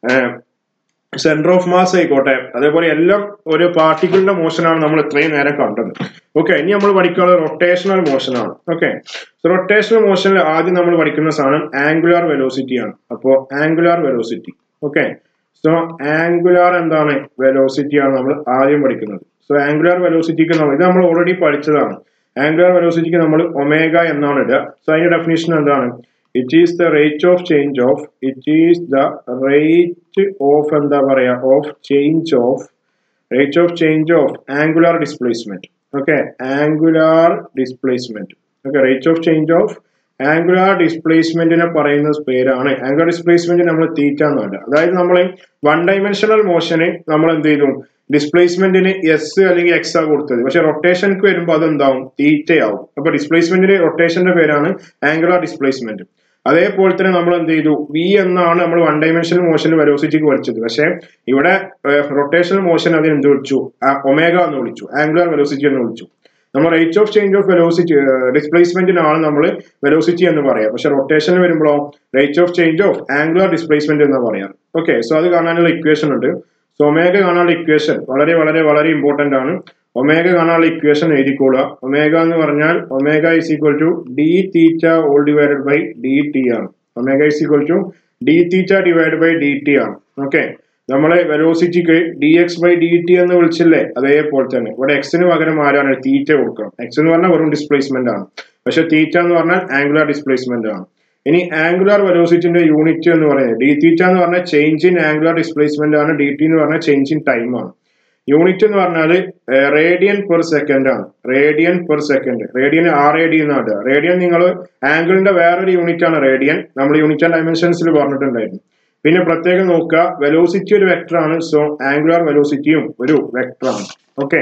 Speaker 1: സെന്റർ ഓഫ് മാസ് ആയിക്കോട്ടെ, അതേപോലെ എല്ലാം ഒരു പാർട്ടിക്കിളിന്റെ മോഷനാണ് നമ്മൾ ഇത്രയും നേരം കണ്ടത്. ഓക്കെ, ഇനി നമ്മൾ പഠിക്കുന്നത് റൊട്ടേഷണൽ മോഷൻ ആണ്. ഓക്കെ, റൊട്ടേഷണൽ മോഷനിൽ ആദ്യം നമ്മൾ പഠിക്കുന്ന സാധനം ആംഗുലാർ വെലോസിറ്റി ആണ്. അപ്പോ angular velocity. Okay, so angular എന്താണ്? വെലോസിറ്റി ആണ് നമ്മൾ ആദ്യം പഠിക്കുന്നത്. സോ ആംഗുലാർ വെലോസിറ്റിക്ക് നമ്മൾ ഇത് നമ്മൾ ഓൾറെഡി പഠിച്ചതാണ്. ആംഗുലാർ വെലോസിറ്റിക്ക് നമ്മൾ ഒമേഗ എന്നാണ് ഇടുക. സോ അതിന്റെ ഡെഫിനിഷൻ എന്താണ്? It is the rate of change of it is the rate of എന്താ പറയാ of change of rate of change of angular displacement. Okay, angular displacement. Okay, rate of change of angular ഡിസ്പ്ലേസ്മെന്റിനെ പറയുന്ന പേരാണ് angular displacement നമ്മൾ തീറ്റ എന്നല്ല. അതായത് നമ്മൾ one dimensional മോഷന് നമ്മൾ എന്ത് ചെയ്തു, ഡിസ്പ്ലേസ്മെന്റിന് എസ് അല്ലെങ്കിൽ എക്സ് ആ കൊടുത്തത്. പക്ഷെ റൊട്ടേഷൻക്ക് വരുമ്പോൾ അതെന്താവും? തീറ്റയാവും. അപ്പൊ ഡിസ്പ്ലേസ്മെന്റിന്റെ റൊട്ടേഷന്റെ പേരാണ് ആംഗുലാർ ഡിസ്പ്ലേസ്മെന്റ്. അതേപോലെ തന്നെ നമ്മൾ എന്ത് ചെയ്തു, വി എന്നാണ് നമ്മൾ വൺ ഡൈമെൻഷണൽ മോഷൻ വെലോസിറ്റിക്ക് പഠിച്ചത്. പക്ഷെ ഇവിടെ റൊട്ടേഷണൽ മോഷൻ അതിന് എന്ത് വിളിച്ചു? ഒമേഗ എന്ന് വിളിച്ചു, ആംഗുലാർ വെലോസിറ്റി എന്ന് വിളിച്ചു. നമ്മൾ rate of change of velocity ഡിസ്പ്ലേസ്മെന്റിനാണ് നമ്മൾ വെലോസിറ്റി എന്ന് പറയാം. പക്ഷെ റൊട്ടേഷനിൽ വരുമ്പോഴോ rate of change of angular displacement എന്ന് പറയാം. ഓക്കെ, സോ അത് കാണാനുള്ള ഇക്വേഷൻ ഉണ്ട്. സോ ഒമേഗ കാണാനുള്ള ഇക്വേഷൻ വളരെ വളരെ വളരെ ഇമ്പോർട്ടന്റ് ആണ്. ഒമേഗ കാണാനുള്ള ഇക്വേഷൻ എഴുതിക്കോളുക. ഒമേഗ എന്ന് പറഞ്ഞാൽ omega is equal to D theta all divided by D T ആണ്. Omega is equal to D theta divide by D T ആണ്. ഓക്കെ, നമ്മളെ വെലോസിറ്റിക്ക് D X by D T എന്ന് വിളിച്ചില്ലേ, അതേപോലെ തന്നെ ഇവിടെ എക്സിന് പകരം ആരാണ്? തീറ്റ കൊടുക്കണം. എക്സ് എന്ന് പറഞ്ഞാൽ വെറും ഡിസ്പ്ലേസ്മെന്റ് ആണ്, പക്ഷെ തീറ്റ എന്ന് പറഞ്ഞാൽ ആംഗുലാർ ഡിസ്പ്ലേസ്മെന്റ് ആണ്. ഇനി ആംഗുലാർ വെലോസിറ്റിന്റെ യൂണിറ്റ് എന്ന് പറയുന്നത് ഡി തീറ്റ എന്ന് പറഞ്ഞാൽ ചേഞ്ച് ഇൻ ആംഗുലാർ ഡിസ്പ്ലേസ്മെന്റ് ആണ്. ഡി ടി എന്ന് പറഞ്ഞാൽ ചേഞ്ച് ഇൻ ടൈം ആണ്. യൂണിറ്റ് എന്ന് പറഞ്ഞാൽ റേഡിയൻ പെർ സെക്കൻഡ് ആണ്. Radian per second, radian R A D എന്നാണ്. റേഡിയൻ നിങ്ങൾ ആംഗിളിന്റെ വേറൊരു യൂണിറ്റ് ആണ് റേഡിയൻ. നമ്മൾ യൂണിറ്റ് ആൻഡ് ഡയമെൻഷൻസിൽ പറഞ്ഞിട്ടുണ്ടായിരുന്നു. പിന്നെ പ്രത്യേകം നോക്കുക, വെലോസിറ്റി ഒരു വെക്ടർ ആണ്. സോ ആംഗുലാർ വെലോസിറ്റിയും ഒരു വെക്ടർ ആണ്. ഓക്കെ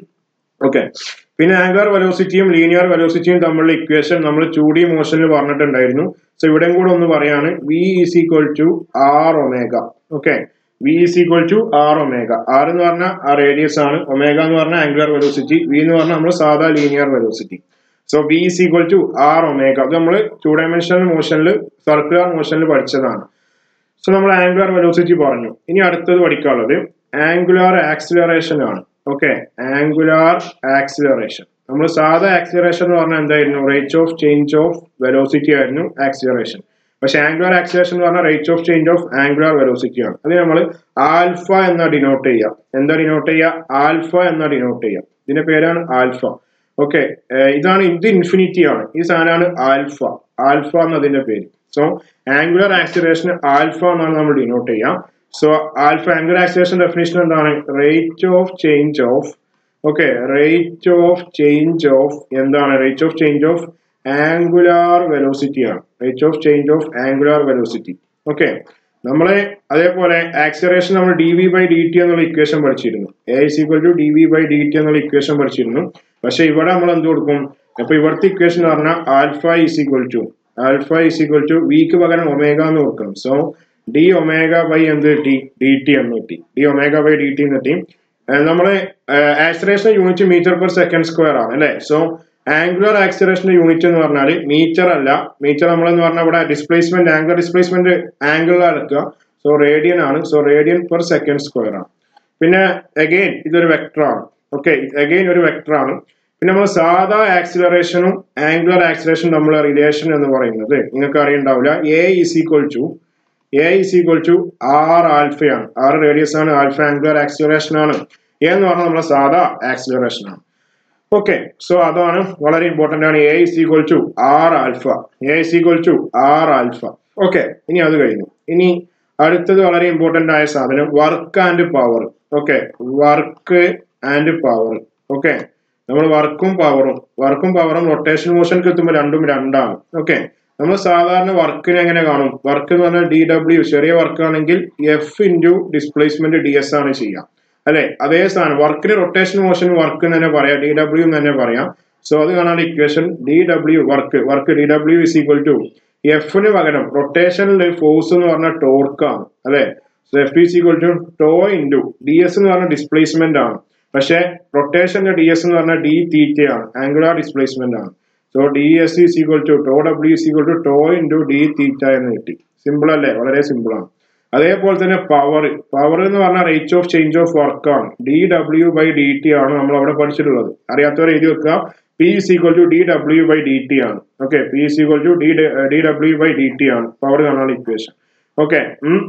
Speaker 1: ഓക്കെ പിന്നെ ആംഗുലാർ വെലോസിറ്റിയും ലീനിയർ വെലോസിറ്റിയും തമ്മിലുള്ള ഇക്വേഷൻ നമ്മൾ ടു ഡി മോഷനിൽ പറഞ്ഞിട്ടുണ്ടായിരുന്നു. സോ ഇവിടെയും കൂടെ ഒന്ന് പറയാണ്, V is equal to R omega. Okay, V is equal to R omega. R എന്ന് പറഞ്ഞാൽ ആ റേഡിയസ് ആണ്, ഒമേഗ എന്ന് പറഞ്ഞാൽ ആംഗുലാർ വെലോസിറ്റി, വി എന്ന് പറഞ്ഞാൽ നമ്മൾ സാധാ linear velocity. So V is equal to R omega. അത് നമ്മൾ ടു ഡയമെൻഷണൽ മോഷനിൽ സർക്കുലർ മോഷനിൽ പഠിച്ചതാണ്. സോ നമ്മൾ ആംഗുലാർ വെലോസിറ്റി പറഞ്ഞു. ഇനി അടുത്തത് പഠിക്കാനുള്ളത് ആംഗുലാർ ആക്സിലറേഷൻ ആണ്. Okay, angular acceleration. നമ്മൾ സാധാ ആക്സിലറേഷൻ എന്ന് പറഞ്ഞാൽ എന്തായിരുന്നു? Rate of change of velocity ആയിരുന്നു ആക്സിലറേഷൻ. പക്ഷെ ആംഗുലാർ ആക്സിലറേഷൻ എന്ന് പറഞ്ഞാൽ rate of change of angular velocity ആണ്. അത് നമ്മൾ ആൽഫ എന്ന ഡിനോട്ട് ചെയ്യുക. എന്താ ഡിനോട്ട് ചെയ്യുക? ആൽഫ എന്ന ഡിനോട്ട് ചെയ്യുക. ഇതിന്റെ പേരാണ് ആൽഫ. ഓക്കെ, ഇതാണ് ഇത് ഇൻഫിനിറ്റി ആണ്. ഈ സാധനമാണ് ആൽഫ. ആൽഫ എന്നതിന്റെ പേര്. സോ ആംഗുലാർ ആക്സിലറേഷൻ ആൽഫ എന്നാണ് നമ്മൾ ഡിനോട്ട് ചെയ്യാം. So alpha angular acceleration definition എന്താണ്? Rate of change of okay rate of change of എന്താണ്? Rate of change of angular velocity ആണ്. Rate of change of angular velocity. Okay, നമ്മളെ അതേപോലെ acceleration നമ്മൾ D V by D T എന്നുള്ള equation പഠിച്ചിരുന്നു. A is equal to D V by D T എന്നുള്ള equation പഠിച്ചിരുന്നു. പക്ഷെ ഇവിടെ നമ്മൾ എന്ത് കൊടുക്കും? അപ്പൊ ഇവിടുത്തെ ഇക്വേഷൻ എന്ന് പറഞ്ഞാൽ alpha is equal to alpha is equal to വിക്ക് പകരം ഒമേഗ എന്ന് കൊടുക്കണം. സോ ഡി ഒമേഗ ബൈ എന്ത് കിട്ടി? ഡി ടി എന്ന് കിട്ടി. D omega by D T എന്ന് കിട്ടി. നമ്മളെ acceleration unit metre per second square ആണ് അല്ലെ? സോ ആംഗുലർ ആക്സിലറേഷന്റെ യൂണിറ്റ് എന്ന് പറഞ്ഞാൽ മീറ്റർ അല്ല. മീറ്റർ നമ്മളെന്ന് പറഞ്ഞാൽ ഇവിടെ ഡിസ്പ്ലേസ്മെന്റ് ആംഗുലർ ഡിസ്പ്ലേസ്മെന്റ് ആംഗിളിൽ എടുക്കുക. സോ റേഡിയൻ ആണ്. So radian per second square ആണ്. പിന്നെ അഗെയിൻ ഇതൊരു വെക്ടർ ആണ്. ഓക്കെ, അഗെയിൻ ഒരു വെക്ടർ ആണ്. പിന്നെ നമ്മൾ സാധാ ആക്സിലറേഷനും ആംഗുലർ ആക്സിലറേഷനും തമ്മിലുള്ള റിലേഷൻ എന്ന് പറയുന്നത് നിങ്ങൾക്ക് അറിയണ്ടാവില്ല. A is equal to A is equal to R ആൽഫയാണ്. ആർ റേഡിയസ് ആണ്, ആൽഫ ആംഗുലർ ആക്സിലറേഷൻ ആണ്. എ എന്ന് പറഞ്ഞാൽ നമ്മുടെ സാധാ ആക്സിലറേഷൻ ആണ്. ഓക്കെ, സോ അതാണ് വളരെ ഇമ്പോർട്ടന്റ് ആണ്. A is equal to R alpha. A is equal to R alpha. Okay, ഇനി അത് കഴിഞ്ഞു. ഇനി അടുത്തത് വളരെ ഇമ്പോർട്ടന്റ് ആയ സാധനം work and power. Okay, work and power. Okay, നമ്മൾ വർക്കും പവറും വർക്കും പവറും റൊട്ടേഷൻ മോഷനിലേക്ക് എത്തുമ്പോൾ രണ്ടും രണ്ടാണ്. ഓക്കെ, നമ്മൾ സാധാരണ വർക്കിനെ എങ്ങനെ കാണും? വർക്ക് എന്ന് പറഞ്ഞാൽ ഡി ഡബ്ല്യു, ചെറിയ വർക്ക് ആണെങ്കിൽ F into displacement D S ആണ് ചെയ്യുക അല്ലെ. അതേ സാധനം വർക്കിന് റൊട്ടേഷൻ മോഷൻ വർക്ക് എന്ന് തന്നെ പറയാം, ഡി ഡബ്ല്യു എന്ന് തന്നെ പറയാം. സോ അത് കാണാൻ equation D W work work D W is equal to എഫിന് പകരം റൊട്ടേഷനിൽ ഫോഴ്സ് എന്ന് പറഞ്ഞാൽ ടോർക്കാണ് അല്ലെ. So F is equal to tau into D S എന്ന് പറഞ്ഞാൽ ഡിസ്പ്ലേസ്മെന്റ് ആണ്. പക്ഷെ റൊട്ടേഷന്റെ ഡി എസ് എന്ന് പറഞ്ഞാൽ ഡി തീറ്റയാണ്, ആംഗുലാർ ഡിസ്പ്ലേസ്മെന്റ് ആണ്. So D S is equal to tau W is equal to tau into D theta എന്ന് കിട്ടി. സിമ്പിൾ അല്ലേ? വളരെ സിമ്പിൾ ആണ്. അതേപോലെ തന്നെ പവർ പവർ എന്ന് പറഞ്ഞാൽ rate of change of work ആണ്. D W by D T ആണ് നമ്മൾ അവിടെ പഠിച്ചിട്ടുള്ളത്. അറിയാത്തവരെ എഴുതി വെക്കുക. P is equal to D W by D T ആണ്. Okay, P is equal to D D W by D T ആണ് പവർ കാണാനുള്ള ഇക്വേഷൻ. ഓക്കെ,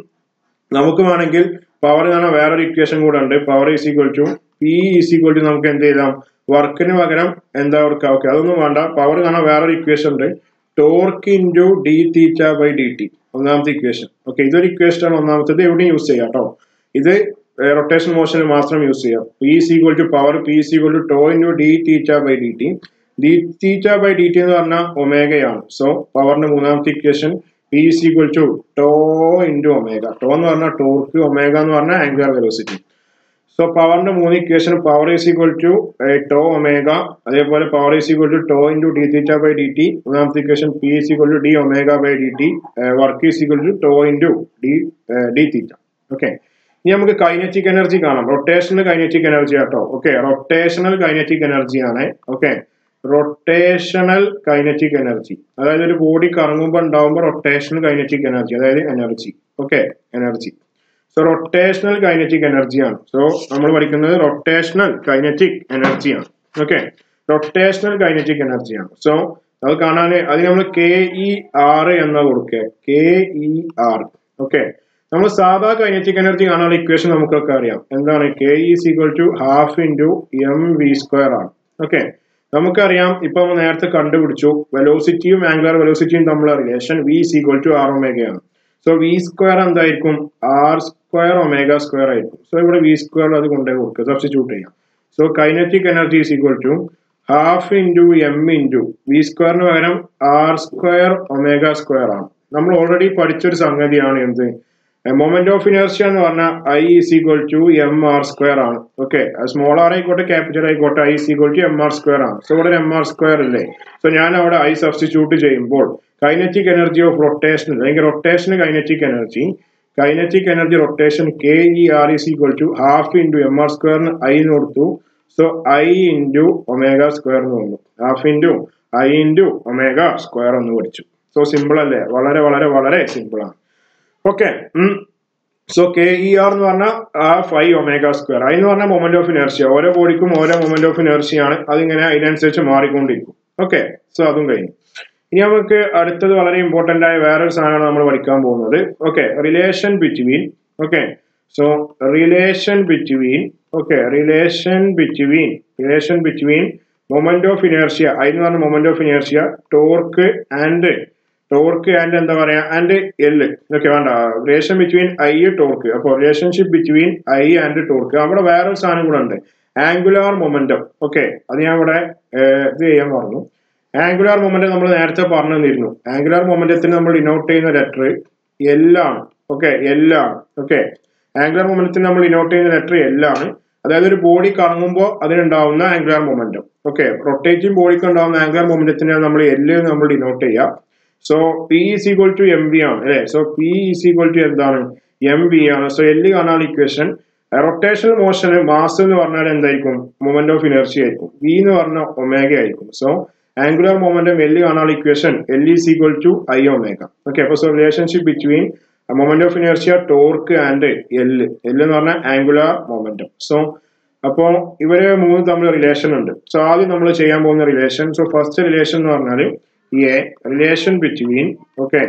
Speaker 1: നമുക്ക് വേണമെങ്കിൽ പവർ കാണാൻ വേറൊരു ഇക്വേഷൻ കൂടെ ഉണ്ട്. Power is equal to P is equal to നമുക്ക് എന്ത് ചെയ്താം? വർക്കിന് പകരം എന്താ കൊടുക്കുക? ഓക്കെ, അതൊന്നും വേണ്ട. പവർ കാണാൻ വേറൊരു ഇക്വേഷൻ ഉണ്ട്. Torque into D theta by D T, ഒന്നാമത്തെ ഇക്വേഷൻ. ഓക്കെ, ഇതൊരു ഇക്വേഷൻ ആണ് ഒന്നാമത്തത്. എവിടെയും യൂസ് ചെയ്യാം കേട്ടോ. ഇത് റൊട്ടേഷൻ മോഷന് മാത്രം യൂസ് ചെയ്യാം. P is equal to power P is equal to tau into D theta by D T. D theta by D T എന്ന് പറഞ്ഞാൽ ഒമേഗയാണ്. സോ പവറിന്റെ മൂന്നാമത്തെ equation P is equal to tau into omega. Tau എന്ന് പറഞ്ഞാൽ torque, omega എന്ന് പറഞ്ഞാൽ angular velocity. So പവറിന്റെ മൂന്ന് equation power is equal to tau omega, അതേപോലെ power is equal to tau into D theta by D T. മൂന്നാമത്തെ equation P is equal to D omega by D T. Work is equal to tau into D D theta. Okay, ഇനി നമുക്ക് kinetic energy കാണാം. Rotational kinetic energy ആട്ടോ. Okay, rotational kinetic energy ആണ്. Okay, rotational kinetic energy അതായത് ഒരു body കറങ്ങുമ്പോൾ ഉണ്ടാവുമ്പോൾ rotational kinetic energy അതായത് energy. Okay, energy. So rotational kinetic എനർജിയാണ്. സോ നമ്മൾ പഠിക്കുന്നത് റൊട്ടേഷണൽ കൈനറ്റിക് എനർജിയാണ്. ഓക്കെ, റൊട്ടേഷണൽ കൈനറ്റിക് എനർജിയാണ്. സോ അത് കാണാൻ അതിന് നമ്മൾ കെ ഇ ആർ എന്ന കൊടുക്കുക. K E R. ഓക്കെ, നമ്മൾ സാധാ കൈനറ്റിക് എനർജി കാണാനുള്ള ഇക്വേഷൻ നമുക്കൊക്കെ അറിയാം. എന്താണ്? K is equal to half into M V square ആണ്. ഓക്കെ, നമുക്കറിയാം. ഇപ്പൊ നമ്മൾ നേരത്തെ കണ്ടുപിടിച്ചു വെലോസിറ്റിയും ആംഗുലാർ വെലോസിറ്റിയും തമ്മിലുള്ള relation V is equal to R ഒമേഗയാണ്. സോ വി സ്ക്വയർ എന്തായിരിക്കും? ആർ സ്ക്വയർ ഒമേഗ സ്ക്വയർ ആയിരിക്കും. സോ ഇവിടെ വി സ്ക്വയർ അത് കൊണ്ടുപോയി കൊടുക്കുക, സബ്സ്റ്റിറ്റ്യൂട്ട് ചെയ്യാം. So kinetic energy is equal to half into M into V സ്ക്വയറിന് പകരം ആർ സ്ക്വയർ ഒമേഗ സ്ക്വയർ ആണ്. നമ്മൾ ഓൾറെഡി പഠിച്ചൊരു സംഗതിയാണ് എന്ത്? മൊമെന്റ് ഓഫ് ഇനേർഷ്യ എന്ന് പറഞ്ഞാൽ I is equal to M R square ആണ്. ഓക്കെ, സ്മോൾ ആർ ആയിക്കോട്ടെ ക്യാപിറ്റൽ ആയിക്കോട്ടെ I is equal to M R square ആണ്. സോ ഇവിടെ എം ആർ സ്ക്വയർ ഇല്ലേ? സോ ഞാൻ അവിടെ ഐ സബ്സ്റ്റിറ്റ്യൂട്ട് ചെയ്യുമ്പോൾ കൈനറ്റിക് എനർജി ഓഫ് റൊട്ടേഷൻ അല്ലെങ്കിൽ rotation kinetic energy kinetic energy rotation K E R is equal to half into M R സ്ക്വയറിന് I എന്ന് കൊടുത്തു. So I into omega square എന്ന് വന്നു. Half into I into omega square എന്ന് പഠിച്ചു. So simple അല്ലേ? വളരെ വളരെ വളരെ സിമ്പിൾ ആണ്. Okay, so K E R എന്ന് പറഞ്ഞാൽ half I omega square. I എന്ന് പറഞ്ഞാൽ മൊമെന്റ് ഓഫ് ഇനേർഷ്യ. ഓരോ ബോഡിക്കും ഓരോ മൊമെന്റ് ഓഫ് ഇനേർഷ്യ ആണ്. അതിങ്ങനെ അതിനനുസരിച്ച് മാറിക്കൊണ്ടിരിക്കും. ഓക്കെ, സോ അതും കഴിഞ്ഞു. ഇനി നമുക്ക് അടുത്തത് വളരെ ഇമ്പോർട്ടന്റ് ആയ വേറൊരു സാധനമാണ് നമ്മൾ പഠിക്കാൻ പോകുന്നത്. Okay, relation between. Okay, so relation between okay relation between relation between moment of inertia. I എന്ന് പറഞ്ഞ moment of inertia, torque and torque and എന്താ പറയാ ആൻഡ് എൽ. ഓക്കെ, വേണ്ട, റിലേഷൻ ബിറ്റ്വീൻ ഐ ടോർക്ക്. അപ്പോൾ relationship between I and torque. അവിടെ വേറൊരു സാധനം കൂടെ ഉണ്ട്, ആംഗുലാർ മൊമെന്റം. ഓക്കെ, അത് ഞാൻ ഇവിടെ ഇത് ചെയ്യാൻ പറഞ്ഞു. ആംഗുലാർ മൊമെന്റം നമ്മൾ നേരത്തെ പറഞ്ഞു തന്നിരുന്നു. ആംഗുലാർ മൊമെന്റത്തിന് നമ്മൾ ഇനോട്ട് ചെയ്യുന്ന ലെറ്റർ എൽ ആണ്. ഓക്കെ, എൽ ആണ്. ഓക്കെ, ആംഗുലാർ മൊമെന്റത്തിന് നമ്മൾ ഇനോട്ട് ചെയ്യുന്ന ലെറ്റർ എൽ ആണ്. അതായത് ഒരു ബോഡി കറങ്ങുമ്പോൾ അതിനുണ്ടാവുന്ന ആംഗുലാർ മൊമെന്റം. ഓക്കെ, റൊട്ടേറ്റിംഗ് ബോഡിക്ക് ഉണ്ടാവുന്ന ആംഗുലാർ മൊമെന്റത്തിന് നമ്മൾ എൽ നമ്മൾ ഡിനോട്ട് ചെയ്യാം. So P is equal to M V ആണ് അല്ലെ. So P is equal to എന്താണ്? എം വി ആണ്. സോ എൽ കാണാനുള്ള ഇക്വേഷൻ റൊട്ടേഷണൽ മോഷന് മാസ് എന്ന് പറഞ്ഞാൽ എന്തായിരിക്കും? മൊമെന്റ് ഓഫ് ഇനർഷ്യ ആയിരിക്കും. വി എന്ന് പറഞ്ഞാൽ ഒമേഗ ആയിരിക്കും. സോ ആംഗുലാർ മൊമെന്റം എൽ കാണാനുള്ള equation L is equal to I omega. Okay, അപ്പൊ so relationship between moment of inertia torque and L. L എന്ന് പറഞ്ഞാൽ ആംഗുലാർ മൊമെന്റം. സോ അപ്പോ ഇവര് മൂന്ന് തമ്മിൽ റിലേഷൻ ഉണ്ട്. സോ ആദ്യം നമ്മൾ ചെയ്യാൻ പോകുന്ന റിലേഷൻ, സോ ഫസ്റ്റ് റിലേഷൻ എന്ന് പറഞ്ഞാൽ A relation between okay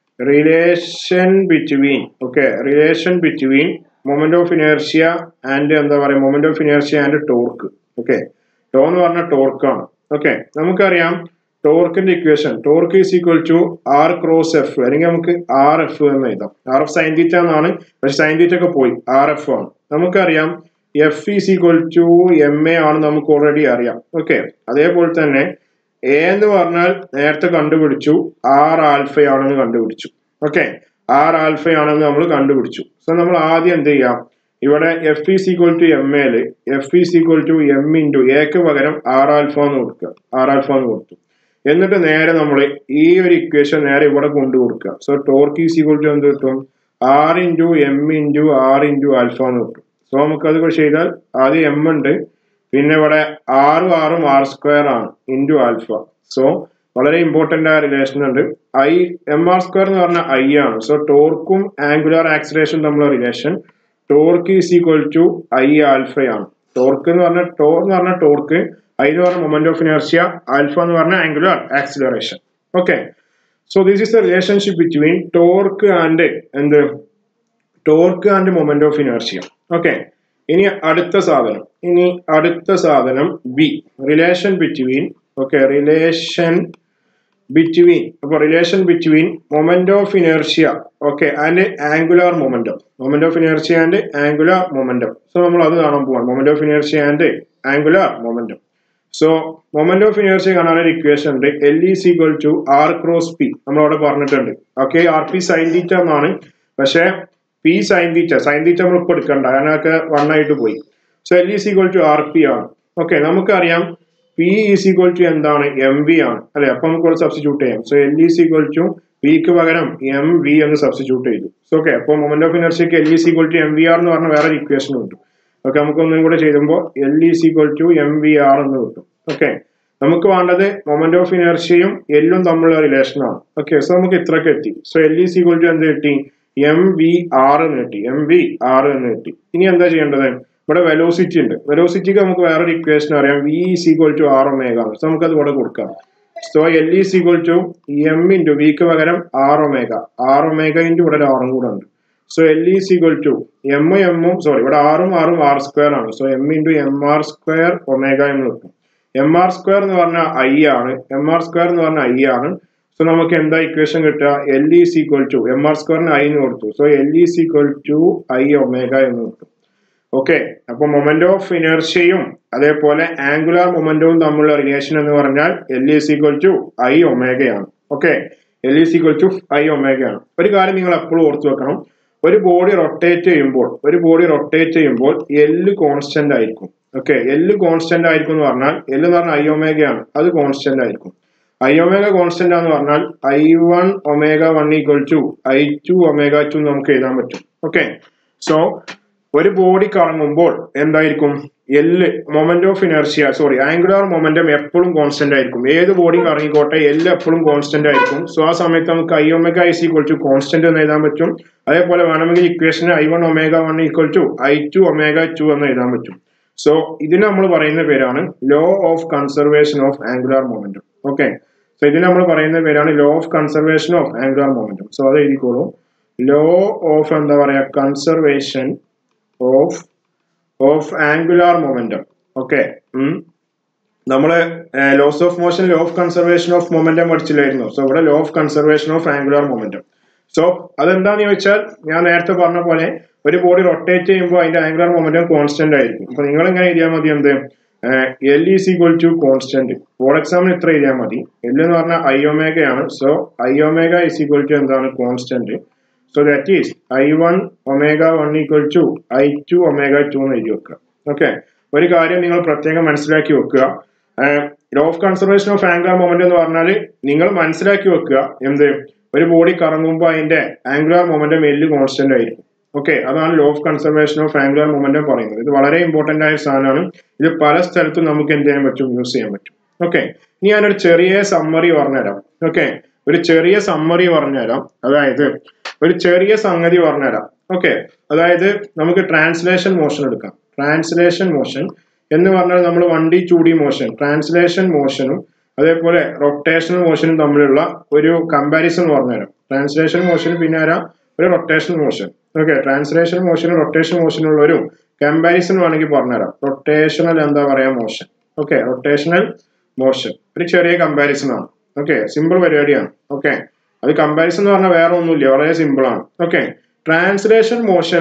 Speaker 1: relation between okay relation between moment of inertia and എന്താ പറയുക moment of inertia and torque. Okay, tau എന്ന് പറഞ്ഞാൽ ടോർക്കാണ്. ഓക്കെ, നമുക്കറിയാം ടോർക്കിന്റെ equation torque is equal to R cross F, അല്ലെങ്കിൽ നമുക്ക് ആർ എഫ് എന്ന് എഴുതാം. ആർ എഫ് സൈൻ തീറ്റ എന്നാണ്, പക്ഷെ സൈൻ തീറ്റ ഒക്കെ പോയി, ആർ എഫ് ആണ്. നമുക്കറിയാം F is equal to M A ആണ് നമുക്ക് ഓൾറെഡി അറിയാം. ഓക്കെ, അതേപോലെ തന്നെ എ എന്ന് പറഞ്ഞാൽ നേരത്തെ കണ്ടുപിടിച്ചു ആർ ആൽഫയാണെന്ന് കണ്ടുപിടിച്ചു. ഓക്കെ, ആർ ആൽഫയാണെന്ന് നമ്മൾ കണ്ടുപിടിച്ചു. സോ നമ്മൾ ആദ്യം എന്ത് ചെയ്യാം, ഇവിടെ F is equal to M എയില് F is equal to M into എക്ക് പകരം ആർ ആൽഫ എന്ന് കൊടുക്കുക. ആർ ആൽഫ എന്ന് കൊടുത്തു. എന്നിട്ട് നേരെ നമ്മൾ ഈ ഒരു ഇക്വേഷൻ നേരെ ഇവിടെ കൊണ്ടു കൊടുക്കുക. So torque is equal to എന്ത് കിട്ടും, R into M into R into alpha എന്ന് കിട്ടും. സോ നമുക്കത് ചെയ്താൽ ആദ്യം എം ഉണ്ട്, പിന്നെ ഇവിടെ ആറും ആറും ആർ സ്ക്വയർ ആണ് ഇൻറ്റു ആൽഫ. സോ വളരെ ഇമ്പോർട്ടന്റ് ആയ റിലേഷൻ ഉണ്ട്. ഐ എം ആർ സ്ക്വയർ എന്ന് പറഞ്ഞാൽ ഐ ആണ്. സോ ടോർക്കും ആംഗുലാർ ആക്സിലറേഷൻ തമ്മിലുള്ള relation torque is equal to I ആൽഫയാണ്. ടോർക്ക് എന്ന് പറഞ്ഞാൽ ടോർ എന്ന് പറഞ്ഞാൽ ടോർക്ക്, ഐ എന്ന് പറഞ്ഞാൽ മൊമെന്റ് ഓഫ് ഇനർഷ്യ, ആൽഫ എന്ന് പറഞ്ഞാൽ angular acceleration. Okay, so this is the relationship between torque and എന്ത് torque and moment of inertia. Okay, ഇനി അടുത്ത സാധനം ഇനി അടുത്ത സാധനം B, relation between okay relation between അപ്പൊ relation between moment of inertia okay and angular momentum. Moment of inertia and angular momentum. So നമ്മൾ അത് കാണാൻ പോവാണ്, moment of inertia and angular momentum. So moment of inertia കാണാനൊരു equation ഉണ്ട്, L is equal to R cross P. നമ്മളവിടെ പറഞ്ഞിട്ടുണ്ട്. Okay, R P sine theta എന്നാണ്, പക്ഷെ P sine theta sine theta നമ്മൾ ഇപ്പൊ എടുക്കണ്ട, കാരണം ഒക്കെ വൺ ആയിട്ട് പോയി. So L is equal to R P ആണ്. ഓക്കെ, നമുക്കറിയാം പി ഈസ് ഈക്വൽ ടു എന്താണ്, എം വി ആണ് അല്ലെ. അപ്പൊ നമുക്ക് സബ്സ്റ്റിറ്റ്യൂട്ട് ചെയ്യാം. So L is equal to പിക്ക് പകരം എം വി എന്ന് സബ്സ്റ്റിറ്റ്യൂട്ട് ചെയ്തു. സോ ഓക്കെ, അപ്പൊ മൊമെന്റ് ഓഫ് ഇനർഷ്യക്ക് L is equal to M V R എന്ന് പറഞ്ഞ വേറെ ഇക്വേഷൻ ഉണ്ട്. ഓക്കെ, നമുക്ക് ഒന്നും കൂടെ ചെയ്യുമ്പോൾ L is equal to M V R എന്ന് കിട്ടും. ഓക്കെ, നമുക്ക് വേണ്ടത് മൊമെന്റ് ഓഫ് ഇനർഷ്യയും എല്ലും തമ്മിലുള്ള റിലേഷൻ ആണ്. ഓക്കെ, സോ നമുക്ക് ഇത്രയൊക്കെ എത്തി. So L is equal to എന്ത് കിട്ടി, എം വി ആർ എന്ന് കിട്ടി. എം വി ആർ എന്ന് കിട്ടി. ഇനി എന്താ ചെയ്യേണ്ടത്, ഇവിടെ വെലോസിറ്റി ഉണ്ട്. വെലോസിറ്റിക്ക് നമുക്ക് വേറൊരു ഇക്വേഷൻ അറിയാം, V is equal to R omega ആണ്. സോ നമുക്കത് ഇവിടെ കൊടുക്കാം. So L is equal to M into വിക്ക് പകരം R omega. R omega into ഇവിടെ ഒരു ആറും കൂടെ ഉണ്ട്. So L is equal to M എമ്മും സോറി ഇവിടെ ആറും ആറും ആർ സ്ക്വയർ ആണ്. So M into M R square omega എന്ന് കിട്ടും. എം ആർ സ്ക്വയർ എന്ന് പറഞ്ഞാൽ ഐ ആണ്. എം ആർ സ്ക്വയർ എന്ന് പറഞ്ഞാൽ ഐ ആണ്. സോ നമുക്ക് എന്താ ഇക്വേഷൻ കിട്ടുക, L is equal to M R സ്ക്വയറിന് ഐ എന്ന് കൊടുത്തു. So L is equal to I omega എന്ന് കിട്ടും. ഓക്കെ, അപ്പൊ മൊമെന്റ് ഓഫ് ഇനർഷ്യയും അതേപോലെ ആംഗുലാർ മൊമെന്റവും തമ്മിലുള്ള റിലേഷൻ എന്ന് പറഞ്ഞാൽ L is equal to I ഒമേഗയാണ്. Okay, L is equal to I ഒമേഗയാണ്. ഒരു കാര്യം നിങ്ങൾ എപ്പോഴും ഓർത്ത് വെക്കണം, ഒരു ബോഡി റൊട്ടേറ്റ് ചെയ്യുമ്പോൾ ഒരു ബോഡി റൊട്ടേറ്റ് ചെയ്യുമ്പോൾ എല്ല് കോൺസ്റ്റന്റ് ആയിരിക്കും. ഓക്കെ, എല്ല് കോൺസ്റ്റന്റ് ആയിരിക്കും എന്ന് പറഞ്ഞാൽ എല്ല് എന്ന് പറഞ്ഞാൽ ഐ ഒമേഗയാണ്, അത് കോൺസ്റ്റന്റ് ആയിരിക്കും. ഐ ഒമേഗ കോൺസ്റ്റന്റ് ആണെന്ന് പറഞ്ഞാൽ I one omega one equal to I two omega two നമുക്ക് എഴുതാൻ പറ്റും. ഓക്കെ, സോ ഒരു ബോഡി കറങ്ങുമ്പോൾ എന്തായിരിക്കും, L moment of inertia sorry angular momentum എപ്പോഴും കോൺസ്റ്റന്റ് ആയിരിക്കും. ഏത് ബോഡി കറങ്ങിക്കോട്ടെ എല്ല് എപ്പോഴും കോൺസ്റ്റന്റ് ആയിരിക്കും. സോ ആ സമയത്ത് നമുക്ക് I omega is equal to constant എന്ന് എഴുതാൻ പറ്റും. അതേപോലെ വേണമെങ്കിൽ ഇക്വേഷന് I one omega one equal to I two omega two എന്ന് എഴുതാൻ പറ്റും. സോ ഇതിന് നമ്മൾ പറയുന്ന പേരാണ് law of conservation of angular momentum. Okay, so ഇതിന് നമ്മൾ പറയുന്ന പേരാണ് law of conservation of angular momentum. So അത് എഴുതിക്കോളൂ, ലോ ഓഫ് എന്താ പറയാ conservation of of angular momentum. Okay, നമ്മള് laws of motion law of conservation of momentum പഠിച്ചില്ലായിരുന്നു. സോ ഇവിടെ law of conservation of angular momentum. So അതെന്താന്ന് ചോദിച്ചാൽ ഞാൻ നേരത്തെ പറഞ്ഞ പോലെ ഒരു ബോഡി റൊട്ടേറ്റ് ചെയ്യുമ്പോൾ അതിന്റെ ആംഗുലാർ മൊമെന്റം കോൺസ്റ്റന്റ് ആയിരിക്കും. അപ്പൊ നിങ്ങൾ എങ്ങനെ എഴുതിയാൽ മതി, എന്ത് L is equal to constant. Board എക്സാമിന് ഇത്ര എഴുതിയാൽ മതി. എൽ എന്ന് പറഞ്ഞാൽ ഐ ഒമേഗയാണ്. So I omega is equal to എന്താണ്, constant. So that is I one omega one equal to I two omega two എന്ന് എഴുതി വെക്കുക. ഓക്കെ, ഒരു കാര്യം നിങ്ങൾ പ്രത്യേകം മനസ്സിലാക്കി വെക്കുക, law of conservation of angular moment എന്ന് പറഞ്ഞാൽ നിങ്ങൾ മനസ്സിലാക്കി വെക്കുക എന്ത്, ഒരു ബോഡി കറങ്ങുമ്പോൾ അതിന്റെ ആംഗുലാർ മൊമെന്റം എല്ല് കോൺസ്റ്റന്റ് ആയിരിക്കും. ഓക്കെ, അതാണ് law of conservation of angular momentum പറയുന്നത്. ഇത് വളരെ ഇമ്പോർട്ടന്റ് ആയ സാധനമാണ്. ഇത് പല സ്ഥലത്തും നമുക്ക് എന്ത് ചെയ്യാൻ പറ്റും, യൂസ് ചെയ്യാൻ പറ്റും. ഓക്കെ, ഇനി ഞാനൊരു ചെറിയ സമ്മറി പറഞ്ഞുതരാം. ഓക്കെ, ഒരു ചെറിയ സമ്മറി പറഞ്ഞുതരാം. അതായത് ഒരു ചെറിയ സംഗതി പറഞ്ഞുതരാം. ഓക്കെ, അതായത് നമുക്ക് ട്രാൻസ്ലേഷൻ മോഷൻ എടുക്കാം. ട്രാൻസ്ലേഷൻ മോഷൻ എന്ന് പറഞ്ഞാൽ നമ്മൾ one D two D motion, translation മോഷനും അതേപോലെ റൊട്ടേഷണൽ മോഷനും തമ്മിലുള്ള ഒരു കമ്പാരിസൺ പറഞ്ഞുതരാം. ട്രാൻസ്ലേഷൻ മോഷനും പിന്നെ ആരാ ഒരു റൊട്ടേഷണൽ മോഷൻ. ഓക്കെ, ട്രാൻസ്ലേഷൻ മോഷനും റൊട്ടേഷണൽ മോഷനുള്ള ഒരു കമ്പാരിസൺ വേണമെങ്കിൽ പറഞ്ഞുതരാം. റൊട്ടേഷണൽ എന്താ പറയാ മോഷൻ. ഓക്കെ, റൊട്ടേഷണൽ മോഷൻ ഒരു ചെറിയ കമ്പാരിസൺ ആണ്. ഓക്കെ, സിമ്പിൾ പരിപാടിയാണ്. ഓക്കെ, അത് കമ്പാരിസൺ എന്ന് പറഞ്ഞാൽ വേറെ ഒന്നുമില്ല, വളരെ സിമ്പിൾ ആണ്. ഓക്കെ, ട്രാൻസ്ലേഷൻ മോഷനിൽ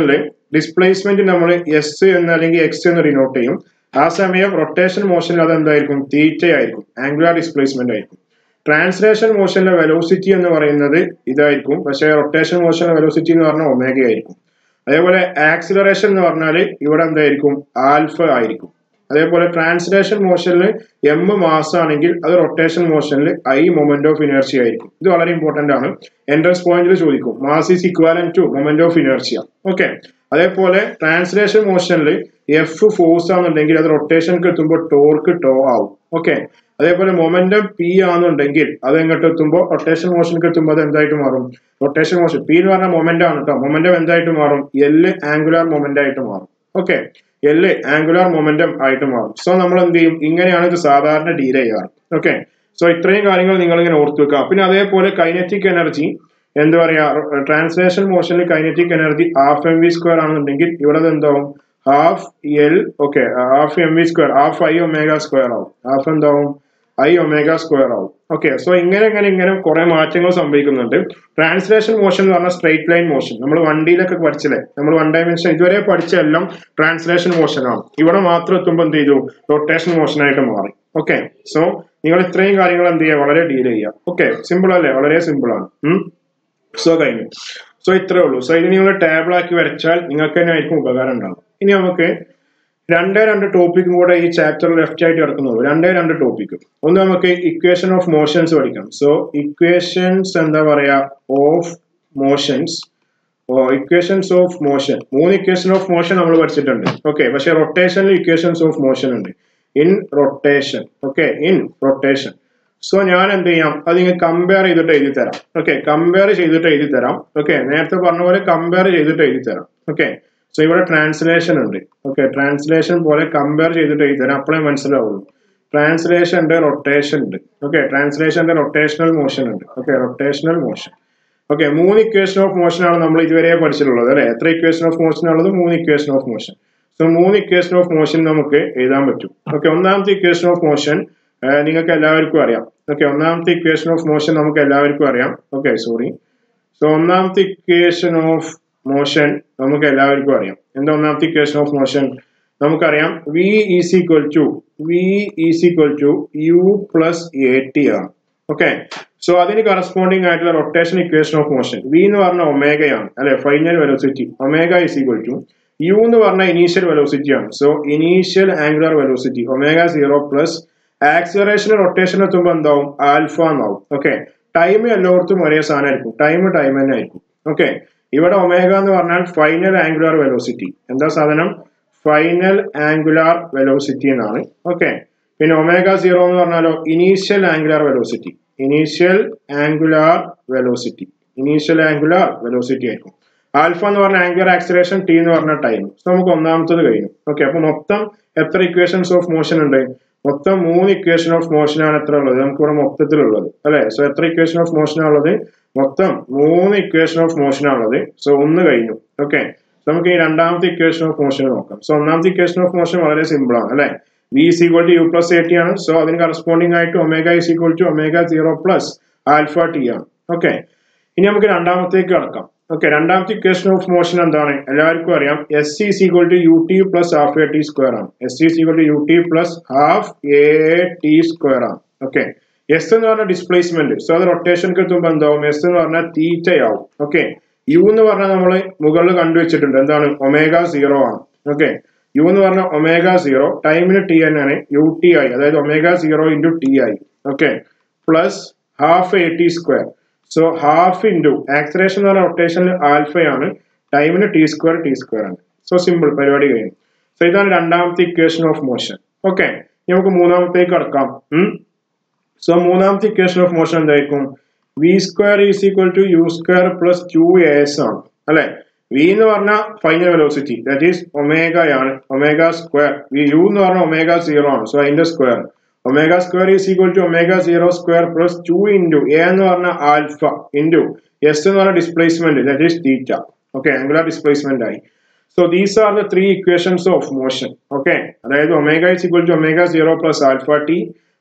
Speaker 1: ഡിസ്പ്ലേസ്മെന്റ് നമ്മൾ എസ് എന്ന് അല്ലെങ്കിൽ എക്സ് എന്ന് ഡിനോട്ട് ചെയ്യും. ആ സമയം റൊട്ടേഷൻ മോഷനിൽ അത് എന്തായിരിക്കും? തീറ്റ ആയിരിക്കും, ആംഗുലാർ ഡിസ്പ്ലേസ്മെന്റ് ആയിരിക്കും. ട്രാൻസ്ലേഷൻ മോഷനിലെ വെലോസിറ്റി എന്ന് പറയുന്നത് ഇതായിരിക്കും, പക്ഷേ റൊട്ടേഷൻ മോഷനിലെ വെലോസിറ്റി എന്ന് പറഞ്ഞാൽ ഒമേഗ ആയിരിക്കും. അതേപോലെ ആക്സിലറേഷൻ എന്ന് പറഞ്ഞാൽ ഇവിടെ എന്തായിരിക്കും? ആൽഫ ആയിരിക്കും. അതേപോലെ ട്രാൻസ്ലേഷൻ മോഷനിൽ എം മാസ് ആണെങ്കിൽ അത് റൊട്ടേഷൻ മോഷനിൽ ഐ മൊമെന്റ് ഓഫ് ഇനേർഷ്യ ആയിരിക്കും. ഇത് വളരെ ഇമ്പോർട്ടന്റ് ആണ്, എൻട്രൻസ് പോയിന്റിൽ ചോദിക്കും. Mass is equivalent to moment of inertia. Okay. അതേപോലെ ട്രാൻസ്ലേഷൻ മോഷനിൽ എഫ് ഫോഴ്സ് ആണെന്നുണ്ടെങ്കിൽ അത് റൊട്ടേഷനിൽ എത്തുമ്പോൾ ടോർക്ക് ടോ ആവും. ഓക്കെ. അതേപോലെ മൊമെന്റം പി ആണെന്നുണ്ടെങ്കിൽ അത് എങ്ങോട്ട് എത്തുമ്പോൾ റൊട്ടേഷൻ മോഷനിലേക്ക് എത്തുമ്പോൾ അത് എന്തായിട്ട് മാറും? റൊട്ടേഷൻ മോഷൻ പി എന്ന് പറഞ്ഞാൽ മൊമെന്റ് ആണ് കേട്ടോ. മൊമെന്റം എന്തായിട്ട് മാറും? എല് ആംഗുലാർ മൊമെന്റ് ആയിട്ട് മാറും. ഓക്കെ. എല് ആംഗുലാർ മൊമെന്റം ആയിട്ട് മാറും. സോ നമ്മൾ എന്ത് ചെയ്യും? ഇങ്ങനെയാണ് ഇത് സാധാരണ ഡീൽ ചെയ്യാറ്. ഓക്കെ. സോ ഇത്രയും കാര്യങ്ങൾ നിങ്ങൾ ഇങ്ങനെ ഓർത്തു വെക്കുക. പിന്നെ അതേപോലെ കൈനറ്റിക് എനർജി എന്താ പറയാ, ട്രാൻസ്ലേഷൻ മോഷനിൽ kinetic energy half M V square ആണെന്നുണ്ടെങ്കിൽ ഇവിടെ എന്താവും? Half L okay half M V square half I omega square ആവും. ഹാഫ് എന്താവും? ഐ ഒമേഗ സ്ക്വയർ ആവും. ഓക്കെ. സോ ഇങ്ങനെ ഇങ്ങനെ ഇങ്ങനെ കുറെ മാറ്റങ്ങൾ സംഭവിക്കുന്നുണ്ട്. ട്രാൻസ്ലേഷൻ മോഷൻ എന്ന് പറഞ്ഞാൽ സ്ട്രൈറ്റ് ലൈൻ മോഷൻ. നമ്മൾ വണ്ടിയിലൊക്കെ പഠിച്ചില്ലേ, നമ്മൾ വൺ ഡയമെൻഷൻ ഇതുവരെ പഠിച്ച എല്ലാം ട്രാൻസ്ലേഷൻ മോഷൻ ആണ്. ഇവിടെ മാത്രം എത്തുമ്പോൾ എന്ത് ചെയ്തു? റൊട്ടേഷൻ മോഷൻ ആയിട്ട് മാറി. ഓക്കെ. സോ നിങ്ങൾ ഇത്രയും കാര്യങ്ങൾ എന്ത് ചെയ്യുക? വളരെ ഡീൽ ചെയ്യുക. ഓക്കെ. സിമ്പിൾ അല്ലേ? വളരെ സിമ്പിൾ ആണ്. സോ കഴിഞ്ഞു. സോ ഇത്രേ ഉള്ളൂ. സോ ഇത് നിങ്ങൾ ടേബിൾ ആക്കി വരച്ചാൽ നിങ്ങൾക്ക് തന്നെ ആയിരിക്കും ഉപകാരം ഉണ്ടാകും. ഇനി നമുക്ക് രണ്ടേ രണ്ട് ടോപ്പിക്കും കൂടെ ഈ ചാപ്റ്റർ ലെഫ്റ്റ് ആയിട്ട് കിടക്കുന്നുള്ളൂ. രണ്ടേ രണ്ട് ടോപ്പിക്ക്. ഒന്ന് നമുക്ക് ഇക്വേഷൻ ഓഫ് മോഷൻസ് പഠിക്കാം. സോ ഇക്വേഷൻസ് എന്താ പറയാ of motions equations of motion മൂന്ന് ഇക്വേഷൻ ഓഫ് മോഷൻ നമ്മൾ പഠിച്ചിട്ടുണ്ട്. ഓക്കെ. പക്ഷെ റൊട്ടേഷനിൽ ഇക്വേഷൻസ് ഓഫ് മോഷൻ ഉണ്ട്. In rotation. Okay. In rotation. So ഞാൻ എന്ത് ചെയ്യാം? അത് നിങ്ങൾ കമ്പയർ ചെയ്തിട്ട് എഴുതി തരാം. ഓക്കെ. കമ്പയർ ചെയ്തിട്ട് എഴുതി തരാം. ഓക്കെ. നേരത്തെ പറഞ്ഞ പോലെ കമ്പയർ ചെയ്തിട്ട് എഴുതി തരാം. ഓക്കെ. സോ ഇവിടെ ട്രാൻസ്ലേഷൻ ഉണ്ട്. ഓക്കെ. ട്രാൻസ്ലേഷൻ പോലെ കമ്പയർ ചെയ്തിട്ട് എഴുതി തരാം, അപ്പോഴേ മനസ്സിലാവുള്ളൂ. ട്രാൻസ്ലേഷൻ ഉണ്ട്, റൊട്ടേഷൻ ഉണ്ട്. ഓക്കെ. ട്രാൻസ്ലേഷന്റെ റൊട്ടേഷണൽ മോഷൻ ഉണ്ട്. ഓക്കെ. Rotational motion. ഓക്കെ. മൂന്ന് ഇക്വേഷൻ ഓഫ് മോഷൻ ആണ് നമ്മൾ ഇതുവരെ പഠിച്ചിട്ടുള്ളത് അല്ലെ? എത്ര ഇക്വേഷൻ ഓഫ് മോഷൻ ഉള്ളത്? മൂന്ന് ഇക്വേഷൻ ഓഫ് മോഷൻ. സോ മൂന്ന് ഇക്വേഷൻ ഓഫ് മോഷൻ നമുക്ക് എഴുതാൻ പറ്റും. ഓക്കെ. ഒന്നാമത്തെ ഇക്വേഷൻ ഓഫ് മോഷൻ നിങ്ങൾക്ക് എല്ലാവർക്കും അറിയാം. ഓക്കെ. ഒന്നാമത്തെ ഇക്വേഷൻ ഓഫ് മോഷൻ നമുക്ക് എല്ലാവർക്കും അറിയാം. ഓക്കെ. സോറി. സോ ഒന്നാമത്തെ ഇക്വേഷൻ ഓഫ് മോഷൻ നമുക്ക് എല്ലാവർക്കും അറിയാം. എന്താ ഒന്നാമത്തെ ഇക്വേഷൻ ഓഫ് മോഷൻ? നമുക്കറിയാം V is equal to V is equal to U plus A T ആണ്. ഓക്കെ. സോ അതിന് കറസ്പോണ്ടിങ് ആയിട്ടുള്ള rotation equation of motion V എന്ന് പറഞ്ഞ ഒമേഗയാണ് അല്ലെ? Final velocity. Omega is equal to U എന്ന് പറഞ്ഞ ഇനീഷ്യൽ വെലോസിറ്റി ആണ്. So initial angular velocity omega zero plus acceleration rotation എത്തുമ്പോൾ എന്താവും? ആൽഫ എന്നാവും. ഓക്കെ. ടൈം എല്ലായിടത്തും ഒരേ സാധനമായിരിക്കും. ടൈം ടൈം തന്നെ ആയിരിക്കും. ഓക്കെ. ഇവിടെ ഒമേഗ എന്ന് പറഞ്ഞാൽ ഫൈനൽ ആംഗുലാർ വെലോസിറ്റി. എന്താ സാധനം? ഫൈനൽ ആംഗുലാർ വെലോസിറ്റി എന്നാണ്. ഓക്കെ. പിന്നെ ഒമേഗ സീറോ എന്ന് പറഞ്ഞാലോ initial angular velocity. Initial angular velocity initial angular velocity ആയിരിക്കും. ആൽഫ എന്ന് പറഞ്ഞ ആംഗുലർ ആക്സിലറേഷൻ, ടി എന്ന് പറഞ്ഞ ടൈം. സോ നമുക്ക് ഒന്നാമത്തത് കഴിഞ്ഞു. ഓക്കെ. അപ്പൊ മൊത്തം എത്ര ഇക്വേഷൻസ് ഓഫ് മോഷൻ ഉണ്ട്? മൊത്തം മൂന്ന് ഇക്വേഷൻ ഓഫ് മോഷൻ ആണ് എത്ര ഉള്ളത്? നമുക്ക് ഇവിടെ മൊത്തത്തിലുള്ളത് അല്ലെ? സോ എത്ര ഇക്വേഷൻ ഓഫ് മോഷൻ ആണുള്ളത്? മൊത്തം മൂന്ന് ഇക്വേഷൻ ഓഫ് മോഷൻ ആണുള്ളത്. സോ ഒന്ന് കഴിഞ്ഞു. ഓക്കെ. നമുക്ക് ഈ രണ്ടാമത്തെ ഇക്വേഷൻ ഓഫ് മോഷൻ നോക്കാം. സോ ഒന്നാമത്തെ ഇക്വേഷൻ ഓഫ് മോഷൻ വളരെ സിമ്പിൾ ആണ് അല്ലെ? V is equal to U plus A T ആണ്. സോ അതിന് കറസ്പോണ്ടിങ് ആയിട്ട് omega is equal to omega zero plus alpha T ആണ്. ഓക്കെ. ഇനി നമുക്ക് രണ്ടാമത്തേക്ക് കടക്കാം. ഓക്കെ. രണ്ടാമത്തെ ഇക്വേഷൻ ഓഫ് മോഷൻ എന്താണ്? എല്ലാവർക്കും അറിയാം S is equal to U T plus half A T square ആണ്. S is equal to U T plus half A T square ആണ്. ഓക്കെ. എസ് എന്ന് പറഞ്ഞ ഡിസ്പ്ലേസ്മെന്റ്. സോ അത് റൊട്ടേഷനിൽ എത്തുമ്പോൾ എന്താവും? എസ് എന്ന് പറഞ്ഞാൽ തീറ്റയാവും. ഓക്കെ. യു എന്ന് പറഞ്ഞാൽ നമ്മൾ മുകളിൽ കണ്ടുവച്ചിട്ടുണ്ട്. എന്താണ്? ഒമേഗ സീറോ ആണ്. ഓക്കെ. യു എന്ന് പറഞ്ഞാൽ ഒമേഗ സീറോ, ടൈമിന് ടി തന്നെയാണ്, യു ടി ആയി. അതായത് ഒമേഗ സീറോ ഇൻറ്റു ടി ആയി. Okay. Plus half A T square. So half into acceleration എന്ന് പറഞ്ഞ റൊട്ടേഷനിൽ ആൽഫയാണ്, ടൈമിന് ടി സ്ക്വയർ ടി സ്ക്വയർ ആണ്. സോ സിമ്പിൾ, പരിപാടി കഴിഞ്ഞു. സോ ഇതാണ് രണ്ടാമത്തെ ഇക്വേഷൻ ഓഫ് മോഷൻ. ഓക്കെ. നമുക്ക് മൂന്നാമത്തേക്ക് കടക്കാം. സോ മൂന്നാമത്തെ ഇക്വേഷൻ ഓഫ് മോഷൻ എന്തായിരിക്കും? V square is equal to U square plus two S ആണ് അല്ലെ? വി എന്ന് പറഞ്ഞാൽ final velocity, that is omega ആണ്. Omega square. വി യു എന്ന് പറഞ്ഞാൽ ഒമേഗ സീറോ ആണ്. സോ അതിന്റെ square omega square is equal to omega zero square plus two into A എന്ന് പറഞ്ഞാൽ ആൽഫ ഇൻറ്റു എസ് എന്ന് പറഞ്ഞ displacement, that is theta. Okay. Angular displacement ആയി. So these are the three equations of motion. Okay. അതായത് omega is equal to omega zero plus alpha t,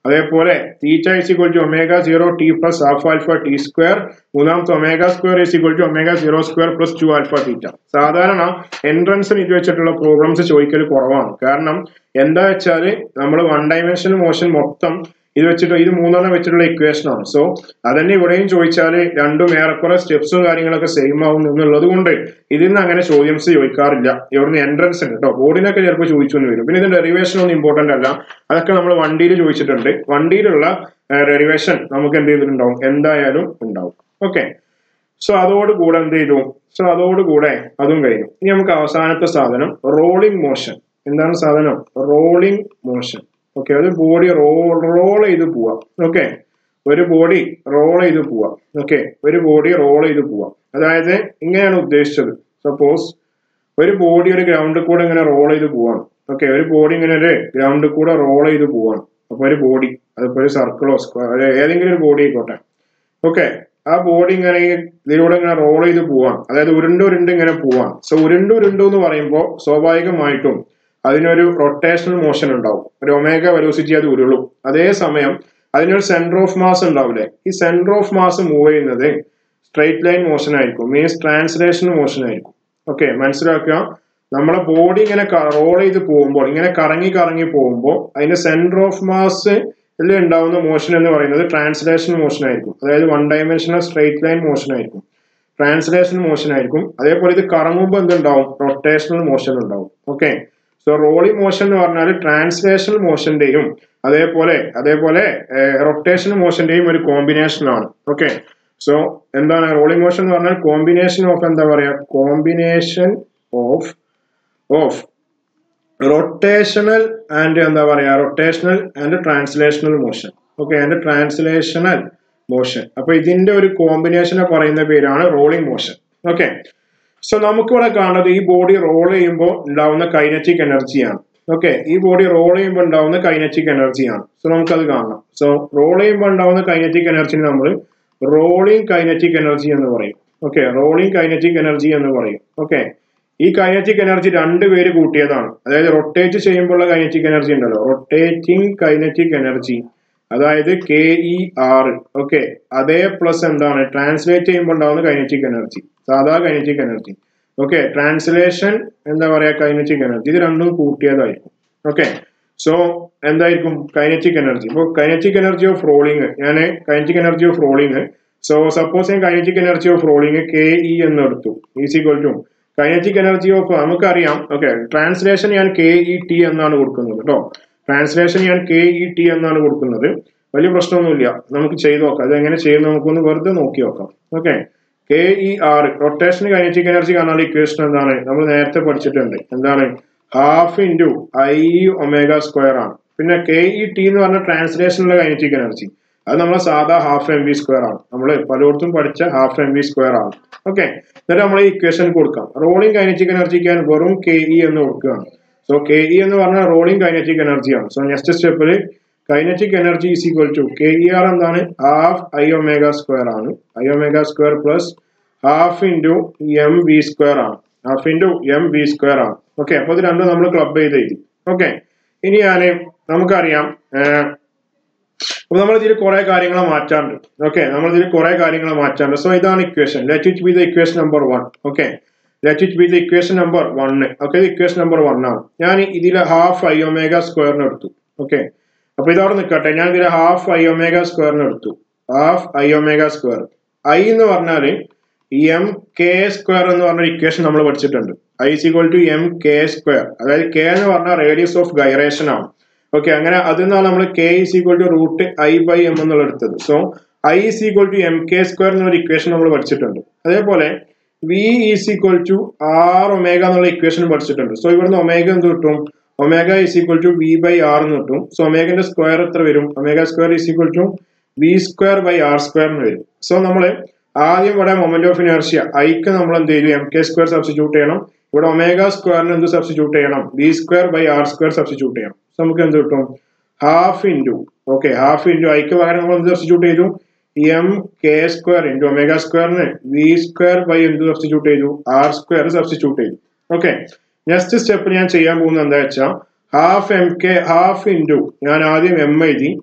Speaker 1: അതേപോലെ theta is equal to omega zero T plus half alpha T square, മൂന്നാമത്തെ omega square is equal to omega zero square plus two alpha theta. സാധാരണ എൻട്രൻസിന് ഇത് വെച്ചിട്ടുള്ള problems ചോദിക്കൽ കുറവാണ്. കാരണം എന്താ വെച്ചാൽ നമ്മൾ വൺ ഡയമെൻഷണൽ മോഷൻ മൊത്തം ഇത് വെച്ചിട്ട് ഇത് മൂന്നെണ്ണം വെച്ചിട്ടുള്ള ഇക്വേഷൻ ആണ്. സോ അതന്നെ ഇവിടെയും ചോദിച്ചാൽ രണ്ടും ഏറെക്കുറെ സ്റ്റെപ്സും കാര്യങ്ങളൊക്കെ സെയിം ആവും എന്നുള്ളത് കൊണ്ട് ഇതിൽ നിന്ന് അങ്ങനെ ചോദ്യംസ് ചോദിക്കാറില്ല. ഇവിടുന്ന് എൻട്രൻസ് ഉണ്ട് കേട്ടോ, ബോർഡിനൊക്കെ ചിലപ്പോൾ ചോദിച്ചു എന്ന് വരും. പിന്നെ ഇതിന്റെ ഡെറിവേഷൻ ഒന്നും ഇമ്പോർട്ടന്റ് അല്ല, അതൊക്കെ നമ്മൾ വണ്ടിയിൽ ചോദിച്ചിട്ടുണ്ട്. വണ്ടിയിലുള്ള ഡെറിവേഷൻ നമുക്ക് എന്ത് ചെയ്തിട്ടുണ്ടാവും, എന്തായാലും ഉണ്ടാവും. ഓക്കെ, സോ അതോടുകൂടെ എന്ത് ചെയ്തു, സോ അതോടുകൂടെ അതും കഴിഞ്ഞു. ഇനി നമുക്ക് അവസാനത്തെ സാധനം റോളിംഗ് മോഷൻ. എന്താണ് സാധനം? Rolling motion. ഓക്കെ, ഒരു ബോഡി റോൾ റോൾ ചെയ്ത് പോവാം. ഓക്കെ, ഒരു ബോഡി റോൾ ചെയ്ത് പോവാം. ഓക്കെ, ഒരു ബോഡി റോൾ ചെയ്ത് പോവാം. അതായത് ഇങ്ങനെയാണ് ഉദ്ദേശിച്ചത്. സപ്പോസ് ഒരു ബോഡി ഒരു ഗ്രൗണ്ടിൽ കൂടെ ഇങ്ങനെ റോൾ ചെയ്ത് പോവാണ്. ഓക്കെ, ഒരു ബോഡി ഇങ്ങനെ ഒരു ഗ്രൗണ്ടിൽ കൂടെ റോൾ ചെയ്ത് പോവാണ്. അപ്പൊ ഒരു ബോഡി, അതിപ്പോ ഒരു സർക്കിളോ സ്ക്വയർ ഏതെങ്കിലും ഒരു ബോഡി ആയിക്കോട്ടെ. ഓക്കെ, ആ ബോഡി ഇങ്ങനെ ഇതിലൂടെ ഇങ്ങനെ റോൾ ചെയ്ത് പോവാം. അതായത് ഉരുണ്ട് ഉരുണ്ട് ഇങ്ങനെ പോവാം. സോ ഉരുണ്ട് ഉരുണ്ടു എന്ന് പറയുമ്പോൾ സ്വാഭാവികമായിട്ടും അതിനൊരു റൊട്ടേഷണൽ മോഷൻ ഉണ്ടാവും. ഒരു ഒമേഗ വെലോസിറ്റി അത് ഉരുളും. അതേസമയം അതിനൊരു സെന്റർ ഓഫ് മാസ് ഉണ്ടാവില്ലേ, ഈ സെന്റർ ഓഫ് മാസ് മൂവ് ചെയ്യുന്നത് സ്ട്രെയിറ്റ് ലൈൻ മോഷൻ ആയിരിക്കും, മീൻസ് ട്രാൻസ്ലേഷൻ മോഷൻ ആയിരിക്കും. ഓക്കെ, മനസ്സിലാക്കുക. നമ്മളെ ബോഡി ഇങ്ങനെ റോൾ ചെയ്ത് പോകുമ്പോൾ, ഇങ്ങനെ കറങ്ങി കറങ്ങി പോകുമ്പോൾ അതിന്റെ സെന്റർ ഓഫ് മാസ് ഉണ്ടാവുന്ന മോഷൻ എന്ന് പറയുന്നത് ട്രാൻസ്ലേഷൻ മോഷൻ ആയിരിക്കും. അതായത് one dimensional straight line motion ആയിരിക്കും, ട്രാൻസ്ലേഷൻ മോഷൻ ആയിരിക്കും. അതേപോലെ ഇത് കറങ്ങുമ്പോൾ എന്തുണ്ടാവും, റൊട്ടേഷണൽ മോഷൻ ഉണ്ടാവും. ഓക്കെ, സോ റോളിംഗ് മോഷൻ എന്ന് പറഞ്ഞാൽ ട്രാൻസ്ലേഷണൽ മോഷന്റെയും അതേപോലെ അതേപോലെ റൊട്ടേഷണൽ മോഷന്റെയും ഒരു കോമ്പിനേഷൻ ആണ്. ഓക്കെ, സോ എന്താണ് റോളിംഗ് മോഷൻ എന്ന് പറഞ്ഞാൽ കോമ്പിനേഷൻ ഓഫ് എന്താ പറയാ combination of of rotational and എന്താ പറയാ rotational and translational motion. Okay, and translational motion. അപ്പൊ ഇതിന്റെ ഒരു കോമ്പിനേഷനെ പറയുന്ന പേരാണ് റോളിംഗ് മോഷൻ. ഓക്കെ, സോ നമുക്കിവിടെ കാണുന്നത് ഈ ബോഡി റോൾ ചെയ്യുമ്പോൾ ഉണ്ടാവുന്ന കൈനറ്റിക് എനർജിയാണ്. ഓക്കെ, ഈ ബോഡി റോൾ ചെയ്യുമ്പോൾ ഉണ്ടാവുന്ന കൈനറ്റിക് എനർജിയാണ്. സോ നമുക്കത് കാണണം. സോ റോൾ ചെയ്യുമ്പോൾ ഉണ്ടാവുന്ന കൈനറ്റിക് എനർജിനെ നമ്മൾ റോളിംഗ് കൈനറ്റിക് എനർജി എന്ന് പറയും. ഓക്കെ, റോളിംഗ് കൈനറ്റിക് എനർജി എന്ന് പറയും. ഓക്കെ, ഈ കൈനറ്റിക് എനർജി രണ്ടുപേര് കൂട്ടിയതാണ്. അതായത് റൊട്ടേറ്റ് ചെയ്യുമ്പോഴുള്ള കൈനറ്റിക് എനർജി ഉണ്ടല്ലോ, റൊട്ടേറ്റിംഗ് കൈനറ്റിക് എനർജി, അതായത് കെ ഇ ആർ. ഓക്കെ, അതേ പ്ലസ് എന്താണ് ട്രാൻസ്ലേറ്റ് ചെയ്യുമ്പോൾ ഉണ്ടാവുന്ന കൈനറ്റിക് എനർജി, സാധാ കൈനറ്റിക് എനർജി. ഓക്കെ, ട്രാൻസ്ലേഷൻ എന്താ പറയാ കൈനറ്റിക് എനർജി, ഇത് രണ്ടും കൂട്ടിയതായിരിക്കും. ഓക്കെ, സോ എന്തായിരിക്കും കൈനറ്റിക് എനർജി. ഇപ്പോൾ കൈനറ്റിക് എനർജി ഓഫ് റോളിംഗ്, ഞാൻ kinetic energy of rolling, so suppose ഞാൻ kinetic energy of rolling K E എന്ന് എടുത്തു, is equal to kinetic energy of നമുക്കറിയാം. ഓക്കെ, ട്രാൻസ്ലേഷൻ ഞാൻ കെ ഇ ടി എന്നാണ് കൊടുക്കുന്നത് കേട്ടോ. ട്രാൻസ്ലേഷൻ ഞാൻ കെ ഇ ടി എന്നാണ് കൊടുക്കുന്നത്. വലിയ പ്രശ്നമൊന്നുമില്ല, നമുക്ക് ചെയ്ത് നോക്കാം. അത് എങ്ങനെ ചെയ്യുന്നത് നമുക്കൊന്ന് വെറുതെ നോക്കി നോക്കാം. Okay, K E R rotation kinetic energy കാണാനുള്ള ഇക്വേഷൻ എന്താണ്, നമ്മൾ നേരത്തെ പഠിച്ചിട്ടുണ്ട്. എന്താണ്, half into I omega square ആണ്. പിന്നെ കെ ഇ ടി എന്ന് പറഞ്ഞ ട്രാൻസ്ലേഷനുള്ള കൈനറ്റിക് എനർജി, അത് നമ്മളെ സാധാ ഹാഫ് എം വി സ്ക്വയർ ആണ്. നമ്മൾ പലയിടത്തും പഠിച്ച ഹാഫ് എം വി സ്ക്വയർ ആണ്. ഓക്കെ, എന്നിട്ട് നമ്മൾ ഈ ഇക്വേഷൻ കൊടുക്കാം. റോളിംഗ് കൈനറ്റിക് എനർജിക്ക് ഞാൻ വെറും കെ ഇ എന്ന് കൊടുക്കുകയാണ്. സോ കെ ഇ എന്ന് പറഞ്ഞാൽ റോളിംഗ് കൈനറ്റിക് എനർജിയാണ്. സോ നെക്സ്റ്റ് സ്റ്റെപ്പിൽ kinetic energy is equal to K E R എന്താണ്, ഹാഫ് ഐ ഒമേഗ സ്ക്വയർ ആണ്. I omega square plus half into M V square ആണ്. Half into M V square ആണ്. Okay, അപ്പൊ ഇത് രണ്ടും നമ്മൾ ക്ലബ് ചെയ്ത് എഴുതി. ഓക്കെ, ഇനി ഞാൻ നമുക്കറിയാം അപ്പൊ നമ്മൾ ഇതിൽ കുറെ കാര്യങ്ങൾ മാറ്റാറുണ്ട്. ഓക്കെ, നമ്മൾ ഇതിൽ കുറെ കാര്യങ്ങൾ മാറ്റാറുണ്ട്. സോ ഇതാണ് equation. Let it be the equation number one. Okay, let it be the equation number one. Okay, equation number one ആണ്. ഞാൻ ഇതിലെ ഹാഫ് ഐ ഒമേഗ സ്ക്വയറിന് എടുത്തു. ഓക്കെ, അപ്പൊ ഇതവിടെ നിൽക്കട്ടെ. ഞാൻ ഇതിലെ ഹാഫ് ഐ ഒമേഗ സ്ക്വയറിന് എടുത്തു. Half I omega square I എന്ന് പറഞ്ഞാല് എം കെ സ്ക്വയർ എന്ന് പറഞ്ഞ ഇക്വേഷൻ നമ്മൾ പഠിച്ചിട്ടുണ്ട്. I is equal to M K square. അതായത് കെ എന്ന് പറഞ്ഞാൽ റേഡിയസ് ഓഫ് ഗൈറേഷൻ ആണ്. ഓക്കെ, അങ്ങനെ അതിന്നാണ് നമ്മൾ K is equal to root I by M എന്നുള്ള എടുത്തത്. So I is equal to M K square എന്നൊരു ഇക്വേഷൻ നമ്മൾ പഠിച്ചിട്ടുണ്ട്. അതേപോലെ V is equal to R omega എന്നുള്ള ഇക്വേഷൻ പഠിച്ചിട്ടുണ്ട്. സോ ഇവിടുന്ന് ഒമേഗ എന്ത് കിട്ടും, omega is equal to V by R എന്ന് കിട്ടും. സോ ഒമേഗന്റെ സ്ക്വയർ എത്ര വരും, omega square is equal to V square by R square എന്ന് വരും. സോ നമ്മൾ ആദ്യം ഇവിടെ മൊമെന്റ് ഓഫ് ഇനർഷ്യ ഐക്ക് നമ്മൾ എന്ത് ചെയ്യും, എം കെ സ്ക്വയർ സബ്സ്റ്റിറ്റ്യൂട്ട് ചെയ്യണം. ഇവിടെ ഒമേഗ സ്ക്വയറിന് എന്ത് സബ്സ്റ്റിറ്റ്യൂട്ട് ചെയ്യണം, B square by R square substitute ചെയ്യണം. സോ നമുക്ക് എന്ത് കിട്ടും, half into okay half into ഐക്ക് പകരം നമ്മൾ എന്ത് സബ്സ്റ്റിറ്റ്യൂട്ട് ചെയ്തു, M K square into omega സ്ക്വയറിന് വി സ്ക്വയർ ബൈ എന്ത് സബ്സ്റ്റിറ്റ്യൂട്ട് ചെയ്തു, ആർ സ്ക്വയർ സബ്സ്റ്റിറ്റ്യൂട്ട് ചെയ്തു. ഓക്കെ, നെക്സ്റ്റ് സ്റ്റെപ്പ് ഞാൻ ചെയ്യാൻ പോകുന്നത് എന്താ വെച്ചാൽ half M K half into ഞാൻ ആദ്യം എം എഴുതി,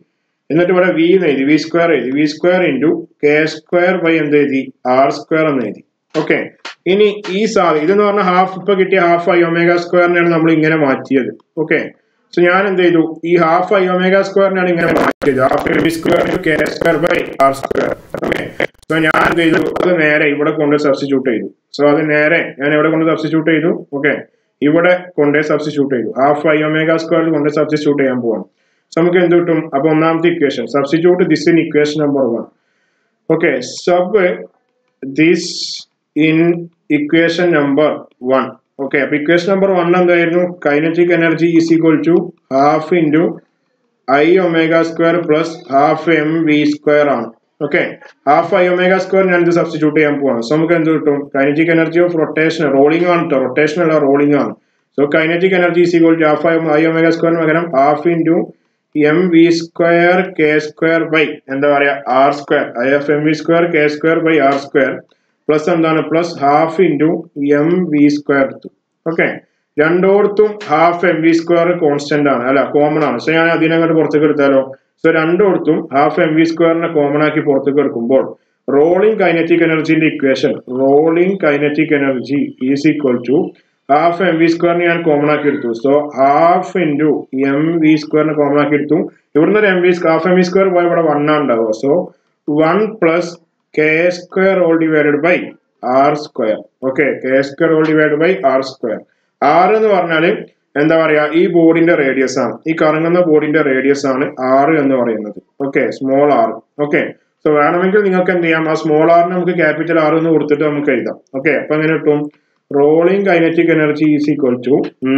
Speaker 1: എന്നിട്ട് ഇവിടെ വി എന്ന് എഴുതി, വി സ്ക്വയർ എഴുതി, V square into K square by എന്ത് എഴുതി, ആർ സ്ക്വയർ എന്ന് എഴുതി. ഓക്കെ, ഇനി ഈ സാധനം ഇതെന്ന് പറഞ്ഞാൽ ഹാഫ് ഇപ്പൊ കിട്ടിയ ഹാഫ് ഐ ഒമേഗ സ്ക്വയറിനെയാണ് നമ്മൾ ഇങ്ങനെ മാറ്റിയത്. ഓക്കെ, സോ ഞാൻ എന്ത് ചെയ്തു, ഈ ഹാഫ് ഐ ഒമേഗ സ്ക്വയറിനാണ് ഇങ്ങനെ മാറ്റിയത്, half V square into K square by R square. Okay, so ഞാൻ എന്ത് ചെയ്തു, അത് നേരെ ഇവിടെ കൊണ്ട് സബ്സ്റ്റിറ്റ്യൂട്ട് ചെയ്തു. സോ അത് നേരെ ഞാൻ എവിടെ കൊണ്ട് സബ്സ്റ്റിറ്റ്യൂട്ട് ചെയ്തു, ഓക്കെ, ഇവിടെ കൊണ്ട് സബ്സ്റ്റിറ്റ്യൂട്ട് ചെയ്തു, ഹാഫ് ഐ ഒമേഗ സ്ക്വയറിൽ കൊണ്ട് സബ്സ്റ്റിറ്റ്യൂട്ട് ചെയ്യാൻ പോവാണ്. സോ നമുക്ക് എന്ത് കിട്ടും, അപ്പൊ ഒന്നാമത്തെ equation substitute this in equation number one. Okay, sub this in equation number one. Okay, അപ്പൊ ഇക്വേഷൻ നമ്പർ വൺ എന്തായിരുന്നു, kinetic energy is equal to half into I omega square plus half M V square ആണ്. Okay, half I omega square ഞാൻ ഇത് substitute ചെയ്യാൻ പോവാണ്. So നമുക്ക് എന്ത് കിട്ടും, kinetic energy of rotation, rolling ആണ് കേട്ടോ, റൊട്ടേഷൻ അല്ല റോളിംഗ് ആണ്. So kinetic energy is equal to half I omega സ്ക്വയറിന് പകരം half into M V square K square by എന്താ പറയാ R square, I F M V square K square by R square plus എന്താണ് plus half into M V square എടുത്തു. Okay, രണ്ടോടത്തും half M V square constant ആണ്, അല്ല common ആണ്. So ഞാൻ അതിനങ്ങോട്ട് പുറത്തേക്ക് എടുത്താലോ, സോ രണ്ടോടത്തും ഹാഫ് എം വി സ്ക്വയറിനെ കോമൺ ആക്കി പുറത്തേക്ക് എടുക്കുമ്പോൾ റോളിംഗ് കൈനറ്റിക് എനർജിന്റെ equation, rolling kinetic energy is equal to half M V സ്ക്വയറിന് ഞാൻ കോമൺ ആക്കി എടുത്തു. So half into M V സ്ക്വയറിന് കോമൺ ആക്കി എടുത്തു. ഇവിടുന്ന് ഒരു M V half M V square പോയ ഇവിടെ വൺ ആണ് ഉണ്ടാവുക. So one plus K square all divided by R square. Okay, K square all divide by R square. R എന്ന് പറഞ്ഞാല് എന്താ പറയാ, ഈ ബോർഡിന്റെ റേഡിയസ് ആണ്, ഈ കറങ്ങുന്ന ബോർഡിന്റെ റേഡിയസ് ആണ് ആറ് എന്ന് പറയുന്നത്. Okay, small R. Okay, so വേണമെങ്കിൽ നിങ്ങൾക്ക് എന്ത് ചെയ്യാം, ആ സ്മോൾ ആറിന് നമുക്ക് ക്യാപിറ്റൽ ആർ എന്ന് കൊടുത്തിട്ട് നമുക്ക് എഴുതാം. ഓക്കെ, അപ്പൊ എങ്ങനെ കിട്ടും, rolling kinetic energy is equal to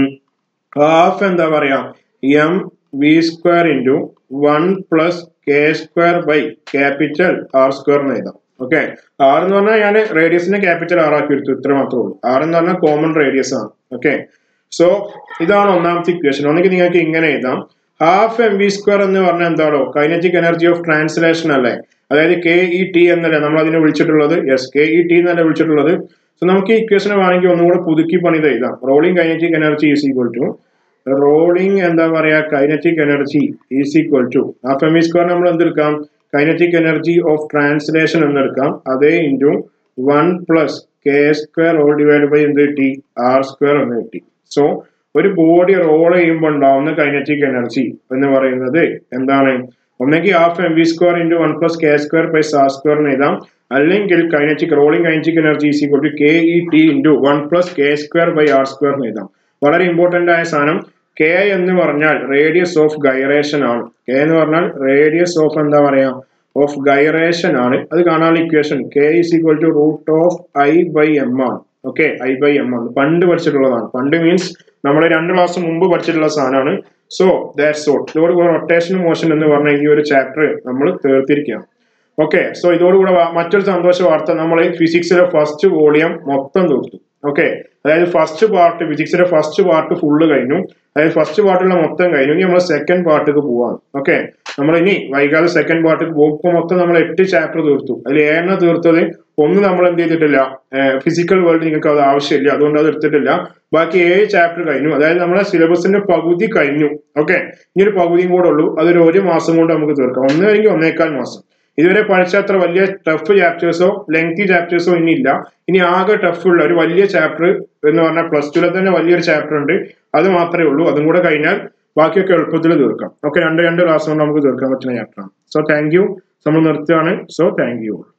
Speaker 1: half എന്താ പറയാ M V square into one plus K square by capital R square എന്ന് എഴുതാം. ഓക്കെ, ആർ എന്ന് പറഞ്ഞാൽ ഞാൻ റേഡിയസിനെ ക്യാപിറ്റൽ ആർ ആക്കി എടുത്തു, ഇത്ര മാത്രമേ ഉള്ളൂ. ആർ എന്ന് പറഞ്ഞാൽ കോമൺ റേഡിയസ് ആണ്. ഓക്കെ, സോ ഇതാണ് ഒന്നാമത്തെ ഇക്വേഷൻ. ഒന്നെങ്കിൽ നിങ്ങൾക്ക് ഇങ്ങനെ എഴുതാം, ഹാഫ് എം വി സ്ക്വയർ എന്ന് പറഞ്ഞാൽ എന്താണോ കൈനറ്റിക് എനർജി ഓഫ് ട്രാൻസ്ലേഷൻ അല്ലേ, അതായത് കെ ഇ ടി എന്നല്ലേ നമ്മൾ അതിനെ വിളിച്ചിട്ടുള്ളത്. യെസ്, കെ ഇ ടി എന്നല്ലേ വിളിച്ചിട്ടുള്ളത്. സോ നമുക്ക് ഈ ഇക്വേഷനെ വേണമെങ്കിൽ ഒന്നുകൂടെ പുതുക്കി പണിത് എഴുതാം. Rolling kinetic energy is equal to rolling എന്താ പറയാ kinetic energy is equal to half M V square നമ്മൾ എന്തെടുക്കാം, കൈനറ്റിക് എനർജി ഓഫ് ട്രാൻസ്ലേഷൻ എന്നെടുക്കാം. അതേ into one plus K square all divide by എന്ത് കിട്ടി, ആർ സ്ക്വയർ എന്ന് കിട്ടി. സോ ഒരു ബോഡി റോൾ ചെയ്യുമ്പോൾ ഉണ്ടാവുന്ന കൈനറ്റിക് എനർജി എന്ന് പറയുന്നത് എന്താണ്, ഒന്നെങ്കിൽ half M V square into one plus K square by R square എന്ന് എഴുതാം, അല്ലെങ്കിൽ kinetic rolling kinetic energy is equal to K E T into one plus K square by R square എന്ന് എഴുതാം. വളരെ ഇമ്പോർട്ടന്റ് ആയ സാധനം, K എന്ന് പറഞ്ഞാൽ റേഡിയസ് ഓഫ് ഗൈറേഷൻ ആണ്. കെ എന്ന് പറഞ്ഞാൽ റേഡിയസ് ഓഫ് എന്താ പറയാ ഓഫ് ഗൈറേഷൻ ആണ്. അത് കാണാനുള്ള equation K is equal to root of I by M ആണ്. ഓക്കെ, ഐ ബൈ എം ആണ്, പണ്ട് പഠിച്ചിട്ടുള്ളതാണ്. പണ്ട് മീൻസ് നമ്മൾ രണ്ട് ക്ലാസ് മുമ്പ് പഠിച്ചിട്ടുള്ള സാധനമാണ്. So that's all. ഇതോടുകൂടെ റൊട്ടേഷൻ മോഷൻ എന്ന് പറഞ്ഞ ഈ ഒരു ചാപ്റ്റർ നമ്മൾ തീർത്തിരിക്കുകയാണ്. ഓക്കെ, സോ ഇതോടുകൂടെ മറ്റൊരു സന്തോഷ വാർത്ത, നമ്മൾ ഫിസിക്സിലെ ഫസ്റ്റ് വോളിയം മൊത്തം തീർത്തു. ഓക്കെ, അതായത് ഫസ്റ്റ് പാർട്ട്, ഫിസിക്സിന്റെ ഫസ്റ്റ് പാർട്ട് ഫുള്ള് കഴിഞ്ഞു. അതായത് ഫസ്റ്റ് പാർട്ടുള്ള മൊത്തം കഴിഞ്ഞു. ഇനി നമ്മൾ സെക്കൻഡ് പാർട്ടിക്ക് പോവാണ്. ഓക്കെ, നമ്മൾ ഇനി വൈകാതെ സെക്കൻഡ് പാർട്ടിക്ക് പോകും. ഇപ്പൊ മൊത്തം നമ്മൾ എട്ട് ചാപ്റ്റർ തീർത്തു. അതിൽ ഏഴെണ്ണം തീർത്തത് ഒന്ന് നമ്മൾ എന്ത് ചെയ്തിട്ടില്ല, ഫിസിക്കൽ വേൾഡ് നിങ്ങൾക്ക് അത് ആവശ്യമില്ല, അതുകൊണ്ട് അത് എടുത്തിട്ടില്ല. ബാക്കി ഏഴ് ചാപ്റ്റർ കഴിഞ്ഞു. അതായത് നമ്മുടെ സിലബസിന്റെ പകുതി കഴിഞ്ഞു. ഓക്കെ, ഇനി ഒരു പകുതിയും കൂടെ ഉള്ളൂ. അതൊരു ഒരു മാസം കൊണ്ട് നമുക്ക് തീർക്കാം, ഒന്ന് അല്ലെങ്കിൽ ഒന്നേക്കാൽ മാസം. ഇതുവരെ പഠിച്ച അത്ര വലിയ ടഫ് ചാപ്റ്റേഴ്സോ ലെങ്തി ചാപ്റ്റേഴ്സോ ഇനി ഇല്ല. ഇനി ആകെ ടഫ് ഉള്ള ഒരു വലിയ ചാപ്റ്റർ എന്ന് പറഞ്ഞാൽ പ്ലസ് ടുവിലെ തന്നെ വലിയൊരു ചാപ്റ്റർ ഉണ്ട്, അത് മാത്രമേ ഉള്ളൂ. അതും കൂടെ കഴിഞ്ഞാൽ ബാക്കിയൊക്കെ എളുപ്പത്തിൽ തീർക്കാം. ഓക്കെ, രണ്ട് രണ്ട് ക്ലാസ് കൊണ്ട് നമുക്ക് തീർക്കാൻ പറ്റുന്ന ചാപ്റ്ററാണ്. So thank you. നമ്മൾ നിർത്തുകയാണ്. So thank U.